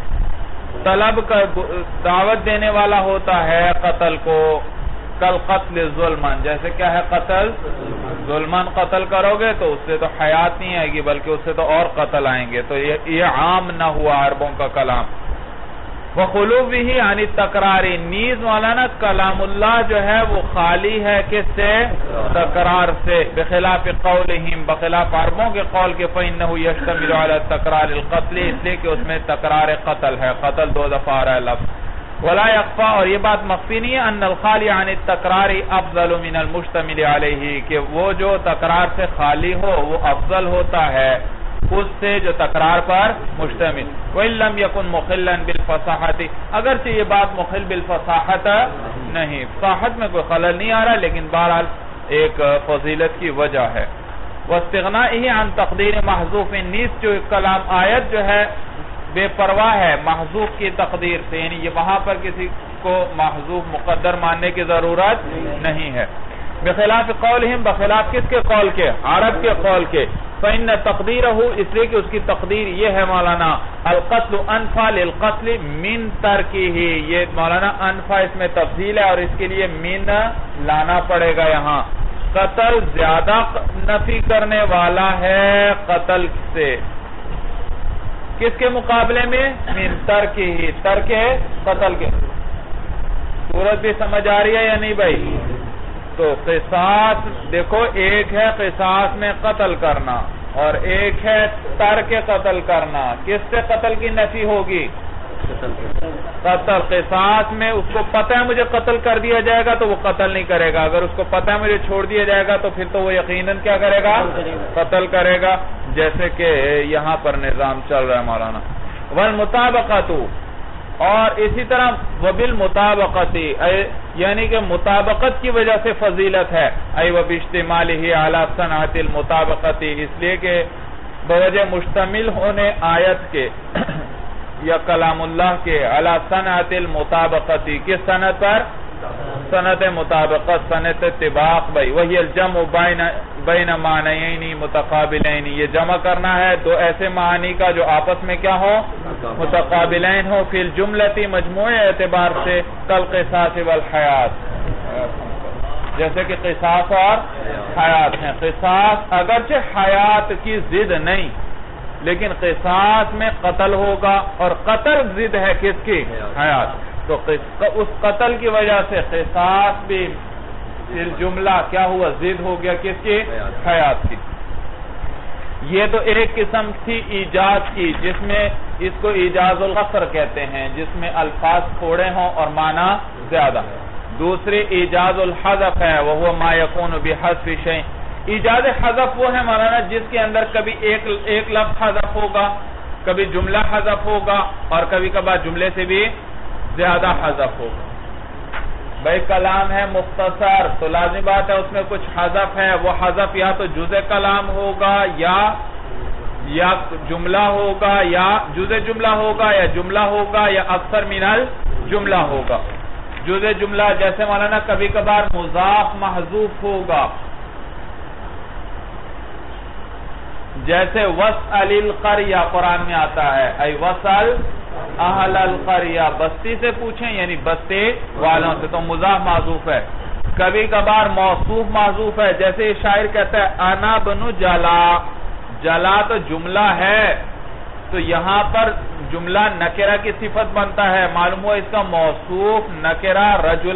طلب کا دعوت دینے والا ہوتا ہے قتل کو. کل قتل ظلمن، جیسے کیا ہے قتل ظلمن، قتل کرو گے تو اس سے تو حیات نہیں آئے گی بلکہ اس سے تو اور قتل آئیں گے. تو یہ عام نہ ہوا عربوں کا کلام. وَخُلُوِّهِ عَنِ التَّكْرَارِ، نیز مولانا کلام اللہ جو ہے وہ خالی ہے کس سے؟ تکرار سے. بخلاف قولہم، بخلاف عربوں کے قول کے. فَإِنَّهُ يَشْتَمِلُ عَلَى التَّكْرَارِ الْقَتْلِ، اس لیے کہ اس میں تکرار قتل ہے، قتل 2 دفعہ آ رہا ہے لفظ. ولا يخفى، اور یہ بات مخفی نہیں ہے، ان الخالی عن التکرار افضل من المشتمل علیہ، کہ وہ جو تکرار سے خالی ہو وہ افضل ہوتا ہے اس سے جو تکرار پر مشتمل. وَإِن لَمْ يَكُنْ مُخِلًّا بِالْفَصَاحَةِ، اگرچہ یہ بات مخل بالفصاحت نہیں، فصاحت میں کوئی خلل نہیں آ رہا لیکن بہرحال ایک فضیلت کی وجہ ہے. وَاسْتِغْنَائِهِ عَنْ تَقْدِيرِ مَحْذُوفٍ، نیز جو کلام آیت جو ہے بے پرواہ ہے محذوف کی تقدیر سے، یعنی یہ وہاں پر کسی کو محذوف مقدر ماننے کی ضرورت نہیں ہے. بخلاف قولہم، بخلاف کس کے قول کے؟ عرب کے قول کے. فإن تقدیرہ، اس لیے کہ اس کی تقدیر یہ ہے مولانا القتل انفى للقتل من ترکہ، یہ مولانا انفى اس میں تفضیل ہے اور اس کے لیے من لانا پڑے گا یہاں. قتل زیادہ نفی کرنے والا ہے قتل سے، کس کے مقابلے میں؟ من ترکہ، ترک قتل کے. صورت بھی سمجھ آ رہی ہے یا نہیں بھائی؟ تو قصاص دیکھو، ایک ہے قصاص میں قتل کرنا اور ایک ہے ترک قتل کرنا. کس سے قتل کی نفی ہوگی؟ قتل. قصاص میں اس کو پتہ ہے مجھے قتل کر دیا جائے گا تو وہ قتل نہیں کرے گا، اگر اس کو پتہ ہے مجھے چھوڑ دیا جائے گا تو پھر تو وہ یقیناً کیا کرے گا؟ قتل کرے گا. جیسے کہ یہاں پر نظام چل رہا ہے مولانا. والمطابقۃ، اور اسی طرح وبالمطابقۃ، یعنی کہ مطابقت کی وجہ سے فضیلت ہے. ای وباجتماعہ علی صنعۃ المطابقۃ، اس لیے کہ بوجہ مشتمل ہونے آیت کے یا کلام اللہ کے علی صنعۃ المطابقۃ، کس صنعت پر؟ صنعت مطابقت، صنعت اتباق بھائی. وہی الجمع بین معنیین متقابلین، یہ جمع کرنا ہے 2 ایسے معنی کا جو آپس میں کیا ہو؟ متقابلین ہو. فی الجملۃ، مجموعہ اعتبار سے. کالقصاص والحیات، جیسے کہ قصاص اور حیات ہیں. قصاص اگرچہ حیات کی ضد نہیں لیکن قصاص میں قتل ہوگا اور قتل ضد ہے کس کی؟ حیات. تو اس قتل کی وجہ سے قصاص بھی جملہ کیا ہوا؟ ضد ہو گیا کس کی؟ حیات کی. یہ تو ایک قسم تھی ایجاز کی جس میں اس کو ایجاز القصر کہتے ہیں، جس میں الفاظ تھوڑے ہوں اور معنی زیادہ. دوسری ایجاز الحذف ہے، وہو ما یکون بحذف شیء. ایجاز حذف وہ ہے مولانا جس کے اندر کبھی ایک لفظ حذف ہوگا، کبھی جملہ حذف ہوگا اور کبھی کبھار جملے سے بھی زیادہ حذف ہوگا. بھائی کلام ہے مختصر تو لازمی بات ہے اس میں کچھ حذف ہے، وہ حذف یا تو جزء کلام ہوگا یا جملہ ہوگا یا جزء جملہ ہوگا یا جملہ ہوگا یا اکثر من الجملہ ہوگا. جزء جملہ جیسے مولانا کبھی کبھار مضاف محذوف ہوگا، جیسے وَاسْأَلِ الْقَرْيَةَ قرآن میں آتا ہے، اے وَاسْأَلْ اہل القریہ، بستی سے پوچھیں یعنی بستی والوں سے، تو مضاف محذوف ہے۔ کبھی کبھار موصوف محذوف ہے، جیسے شاعر کہتا ہے انا بنو جلا، جلا تو جملہ ہے، تو یہاں پر جملہ نکرہ کی صفت بنتا ہے، معلوم ہوا اس کا موصوف نکرہ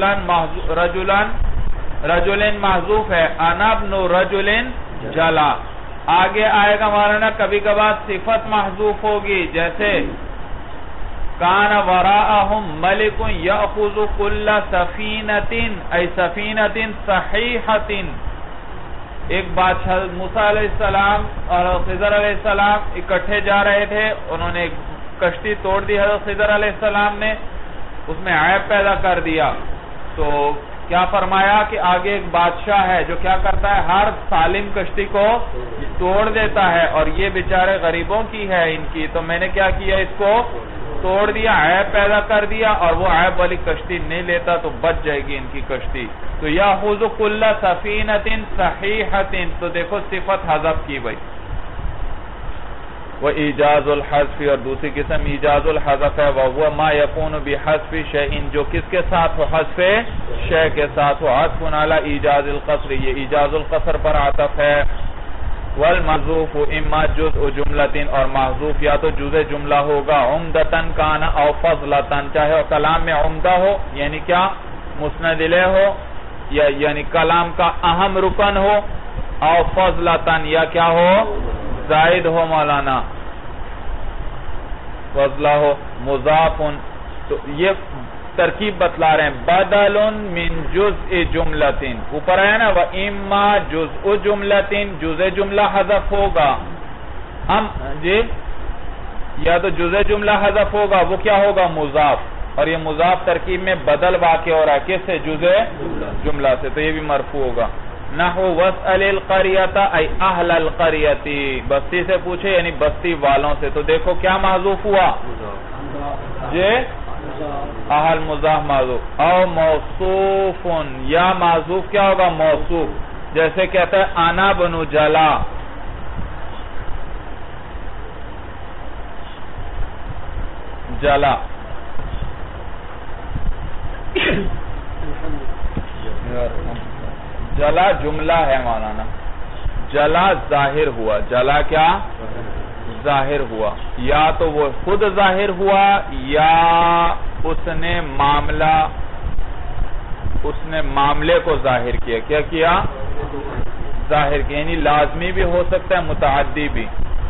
رجلن محذوف ہے، انا بن رجلن جلا۔ آگے آئے گا مولانا کبھی کبھار صفت محذوف ہوگی، جیسے کان وراءہم ملک یأخذ کل سفینۃ ای سفینۃ صحیحۃ۔ ایک بادشاہ موسیٰ علیہ السلام اور خضر علیہ السلام اکٹھے جا رہے تھے، انہوں نے کشتی توڑ دی، حضرت خضر علیہ السلام نے اس میں عیب پیدا کر دیا، تو کیا فرمایا کہ آگے ایک بادشاہ ہے جو کیا کرتا ہے، ہر سالم کشتی کو توڑ دیتا ہے، اور یہ بیچارے غریبوں کی ہے ان کی، تو میں نے کیا کیا، اس کو توڑ دیا، عیب پیدا کر دیا، اور وہ عیب والی کشتی نہیں لیتا تو بچ جائے گی ان کی کشتی۔ تو یاخذ کل سفینۃ صحیحۃ، تو دیکھو صفت حذف کی بھائی۔ وَإِيجَازُ الْحَذْفِ، اور دوسری قسم ایجاز الحذف ہے، وَهُوَ مَا يَكُونُ بِحَذْفِ شَيْءٍ، جو کس کے ساتھ ہو، حذف شے کے ساتھ ہو، عطف علی ایجاز القصر، یہ ایجاز القصر پر عطف ہے۔ والمحذوف اما جزء جملۃ، اور محذوف یا تو جزء جملہ ہوگا، عمدۃ کان او فضلۃ، چاہے کلام میں عمدہ ہو یعنی کیا مسند الیہ ہو، یا یعنی کلام کا اہم رکن ہو، او فضلۃ یا کیا ہو زائد ہو مولانا، فضلہ ہو، مضاف، تو یہ ترکیب بتلا رہے ہیں، بدل من جزء جملۃ، اوپر ہے نا واما جزء جملۃ، جزء جملہ حذف ہوگا، ہم جی یا تو جزء جملہ حذف ہوگا، وہ کیا ہوگا مضاف، اور یہ مضاف ترکیب میں بدل واقع ہو رہا ہے کس سے، جزء جملہ سے، تو یہ بھی مرفوع ہوگا۔ نحو واسأل القریۃ ای اہل القریۃ، بستی سے پوچھے یعنی بستی والوں سے، تو دیکھو کیا محذوف ہوا، جی اہل مضاف محذوف، او موصوف، یا محذوف کیا ہوگا موصوف، جیسے کہتا ہے انا بنو جلا، جلا جلا جملہ ہے مولانا، جلا ظاہر ہوا، جلا کیا ظاہر ہوا، یا تو وہ خود ظاہر ہوا یا اس نے معاملے کو ظاہر کیا، کیا کیا ظاہر کیا، یعنی لازمی بھی ہو سکتا ہے متعدی بھی۔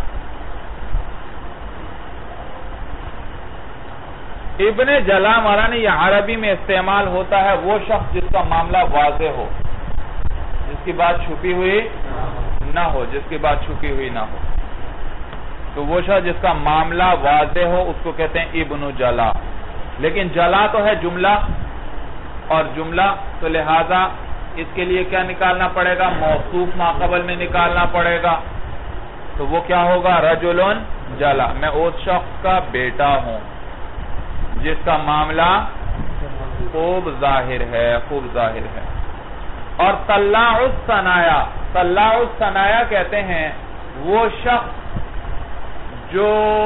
ابن جلا مولانا یہ عربی میں استعمال ہوتا ہے وہ شخص جس کا معاملہ واضح ہو، جس کی بات چھپی ہوئی نہ ہو، جس کی بات چھپی ہوئی نہ ہو، تو وہ شخص جس کا معاملہ واضح ہو اس کو کہتے ہیں ابن جلا۔ لیکن جلا تو ہے جملہ، اور جملہ تو لہذا اس کے لیے کیا نکالنا پڑے گا، موصوف ما قبل میں نکالنا پڑے گا، تو وہ کیا ہوگا رجل جلا، میں اس شخص کا بیٹا ہوں جس کا معاملہ خوب ظاہر ہے، خوب ظاہر ہے۔ اور طلاع الثنایا، طلاع الثنایا کہتے ہیں وہ شخص جو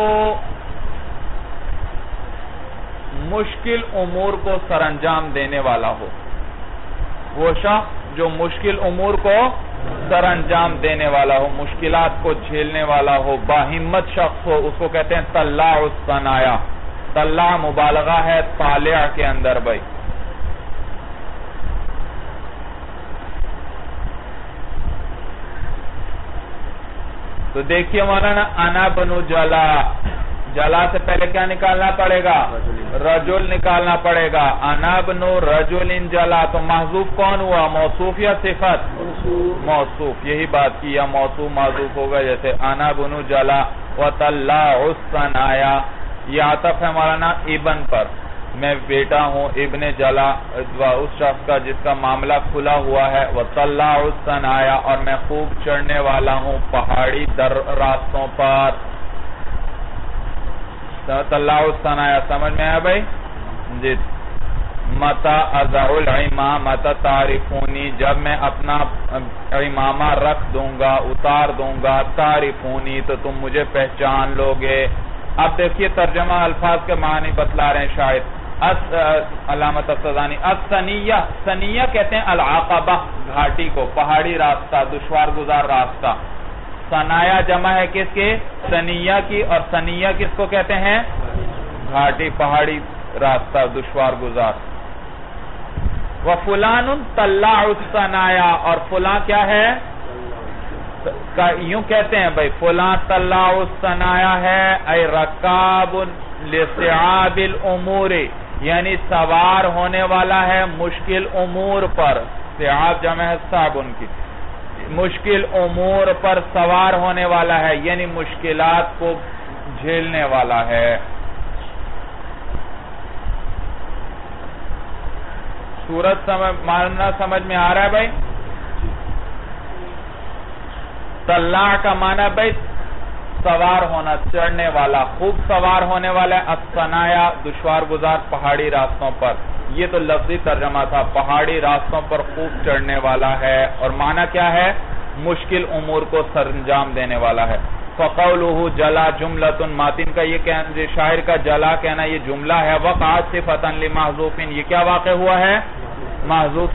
مشکل امور کو سر انجام دینے والا ہو، وہ شخص جو مشکل امور کو سر انجام دینے والا ہو، مشکلات کو جھیلنے والا ہو، باہمت شخص ہو، اس کو کہتے ہیں طلاع الثنایا۔ طلاع مبالغہ ہے طالع کے اندر بھائی۔ تو دیکھیے مولانا انا بنو جلا، جلا سے پہلے کیا نکالنا پڑے گا، رجل نکالنا پڑے گا، انا بنو رجل جلا، تو محذوف کون ہوا، موصوف یا صفت، موصوف، یہی بات کی، یا موصوف محذوف ہوگا، جیسے انا بنو جلا وطلاع الثنایا، یہ عطف ہے مولانا ابن پر، میں بیٹا ہوں ابن جلا اس شخص کا جس کا معاملہ کھلا ہوا ہے، وطلاع الثنایا، اور میں خوب چڑھنے والا ہوں پہاڑی در راستوں پر۔ طلاع الثنایا سمجھ میں آیا بھائی جی۔ متا اضع العمامۃ تعرفونی، جب میں اپنا عمامہ رکھ دوں گا، اتار دوں گا، تعرفونی تو تم مجھے پہچان لوگے۔ اب دیکھیے ترجمہ الفاظ کے معنی بتلا رہے ہیں شاعر علامت السزانی. السنیہ، سنیہ کہتے ہیں العقبہ، گھاٹی کو، پہاڑی راستہ، دشوار گزار راستہ. سنایا جمع ہے کس کے؟ سنیہ کی. اور سنیہ کس کو کہتے ہیں؟ گھاٹی، پہاڑی راستہ، دشوار گزار. وَفُلَانٌ طَلَّعُ السَّنَايَا، اور فلاں کیا ہے؟ یوں کہتے ہیں بھائی فلاں طَلَّعُ السَّنَايَا ہے، اے رکاب لِصِعَابِ الْأُمُورِ، یعنی سوار ہونے والا ہے مشکل امور پر. صعاب جمع ہے صعب ان کی. مشکل امور پر سوار ہونے والا ہے، یعنی مشکلات کو جھیلنے والا ہے. صورت معنی سمجھ میں آ رہا ہے بھائی؟ طلع کا معنی بھائی سوار ہونا، چڑھنے والا، خوب سوار ہونے والا ہے. السنایا دشوار گزار پہاڑی راستوں پر. یہ تو لفظی ترجمہ تھا، پہاڑی راستوں پر خوب چڑھنے والا ہے. اور معنی کیا ہے؟ مشکل امور کو سرانجام دینے والا ہے. فَقَوْلُهُ جَلَا جُمْلَةٌ، ماتن کا یہ کہنا، شاعر کا جلا کہنا یہ جملہ ہے. وَقَعَتْ صِفَةً لِمَحْذُوفٍ، یہ کیا واقع ہوا ہے؟ محذوف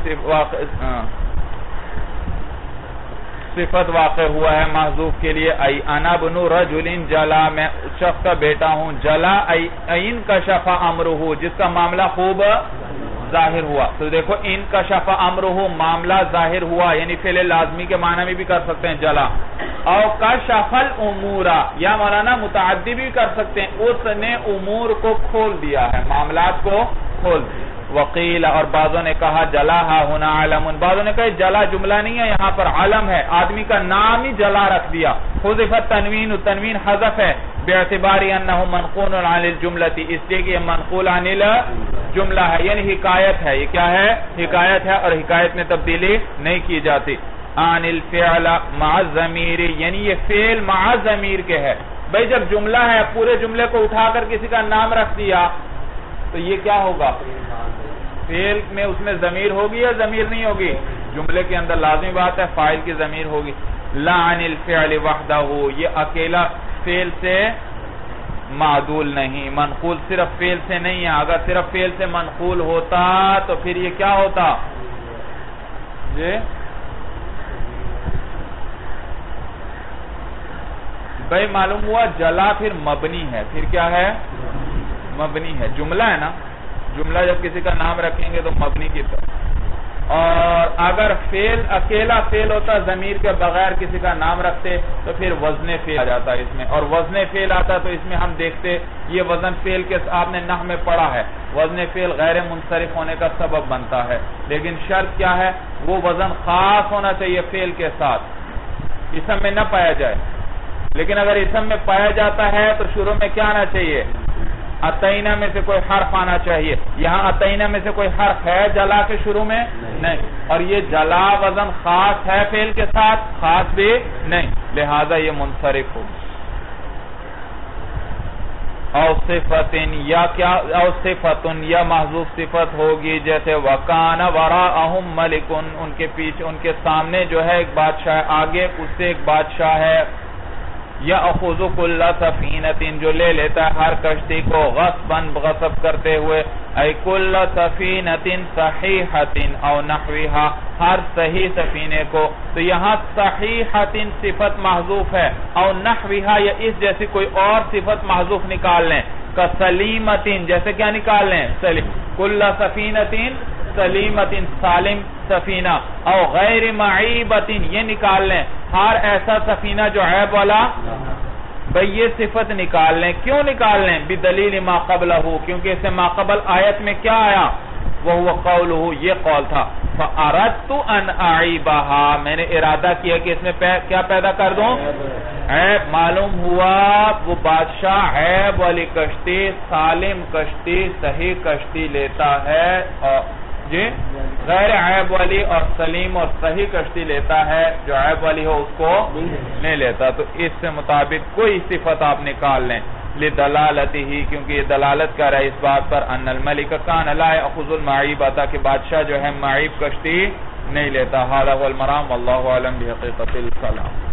صفت واقع ہوا ہے محذوف کے لیے. ای انا بنو رجل جلا، میں اس شخص کا بیٹا ہوں. جلا ای انکشف امرہ، جس کا معاملہ خوب ظاہر ہوا. تو دیکھو انکشف امرہ، معاملہ ظاہر ہوا، یعنی فعل لازمی کے معنی میں بھی کر سکتے ہیں جلا. او کشف الامور، یا مولانا متعدی بھی کر سکتے ہیں، اس نے امور کو کھول دیا ہے، معاملات کو کھول دیا. وقیل، اور بعضوں نے کہا جلا ہا ہونا علم، بعضوں نے کہا جلا جملہ نہیں ہے، یہاں پر علم ہے، آدمی کا نام ہی جلا رکھ دیا. حذفت تنوین، تنوین حذف ہے، باعتبار انہ منقول عن الجملۃ، اس لیے کہ یہ منقول عن الجملہ ہے، یعنی حکایت ہے. یہ کیا ہے؟ حکایت ہے، اور حکایت میں تبدیلی نہیں کی جاتی. عن الفعل مع الضمیر، یعنی یہ فعل مع ضمیر کے ہے. بھئی جب جملہ ہے، پورے جملے کو اٹھا کر کسی کا نام رکھ دیا تو یہ کیا ہوگا؟ فعل میں اس میں ضمیر ہوگی یا ضمیر نہیں ہوگی؟ جملے کے اندر لازمی بات ہے فاعل کی ضمیر ہوگی. لا عن الفعل وحدہ، یہ اکیلا فعل سے معدول نہیں، منقول صرف فعل سے نہیں ہے. اگر صرف فعل سے منقول ہوتا تو پھر یہ کیا ہوتا؟ جی بھائی معلوم ہوا جلا پھر مبنی ہے. پھر کیا ہے؟ مبنی ہے. جملہ ہے نا، جملہ جب کسی کا نام رکھیں گے تو مبنی کی طرح. اور اگر فعل اکیلا فعل ہوتا ضمیر کے بغیر کسی کا نام رکھتے تو پھر وزن فعل آ جاتا اس میں. اور وزن فعل آتا تو اس میں ہم دیکھتے یہ وزن فعل کے آپ نے نحو میں پڑھا ہے، وزن فعل غیر منصرف ہونے کا سبب بنتا ہے. لیکن شرط کیا ہے؟ وہ وزن خاص ہونا چاہیے فعل کے ساتھ، اسم میں نہ پایا جائے. لیکن اگر اسم میں پایا جاتا ہے تو شروع میں کیا آنا چاہیے؟ اتینا میں سے کوئی حرف آنا چاہیے. یہاں اتینا میں سے کوئی حرف ہے جلا کے شروع میں؟ نہیں. اور یہ جلا وزن خاص ہے فعل کے ساتھ؟ خاص بھی نہیں، لہذا یہ منصرف ہو. او صفتن، یا کیا؟ او صفتن، یا محذوف صفت ہوگی، جیسے وکان وراءہم ملکن، ان کے پیچھے ان کے سامنے جو ہے ایک بادشاہ ہے، آگے اس سے ایک بادشاہ ہے. یا اخذ کل سفینۃ، جو لے لیتا ہے ہر کشتی کو غصباً، غصب کرتے ہوئے. ای کل سفینۃ صحیحۃ او نحوہا، ہر صحیح سفینے کو. تو یہاں صحیحۃ صفت محذوف ہے، او نحوہا یا اس جیسی کوئی اور صفت محذوف نکال لیں. کسلیمۃ، جیسے کیا نکال لیں؟ سلیم. کل سفینۃ سلیمۃ، سالم سفینہ. او غیر معیبۃ، یہ نکال لیں ہر ایسا سفینہ جو عیب والا. بھئی یہ صفت نکال لیں. کیوں نکال لیں؟ بدلیل ما قبلہ، کیونکہ اس سے ما قبل آیت میں کیا آیا؟ وہو قولہ، یہ قول تھا. فَأَرَدْتُ أَنْ أَعِيبَهَا، میں نے ارادہ کیا کہ اس میں کیا پیدا کر دوں؟ عیب. معلوم ہوا وہ بادشاہ عیب والی کشتی، سالم کشتی، صحیح کشتی لیتا ہے، اور جی غیر عیب والی اور سلیم اور صحیح کشتی لیتا ہے، جو عیب والی ہو اس کو نہیں لیتا. تو اس سے مطابق کوئی صفت آپ نکال لیں. لدلالتہ، کیونکہ یہ دلالت کر رہا ہے اس بات پر ان الملک کان لا یاخذ المعیبۃ، کہ بادشاہ جو ہے معیب کشتی نہیں لیتا. ھذا هو المرام واللہ اعلم بحقیقت الکلام.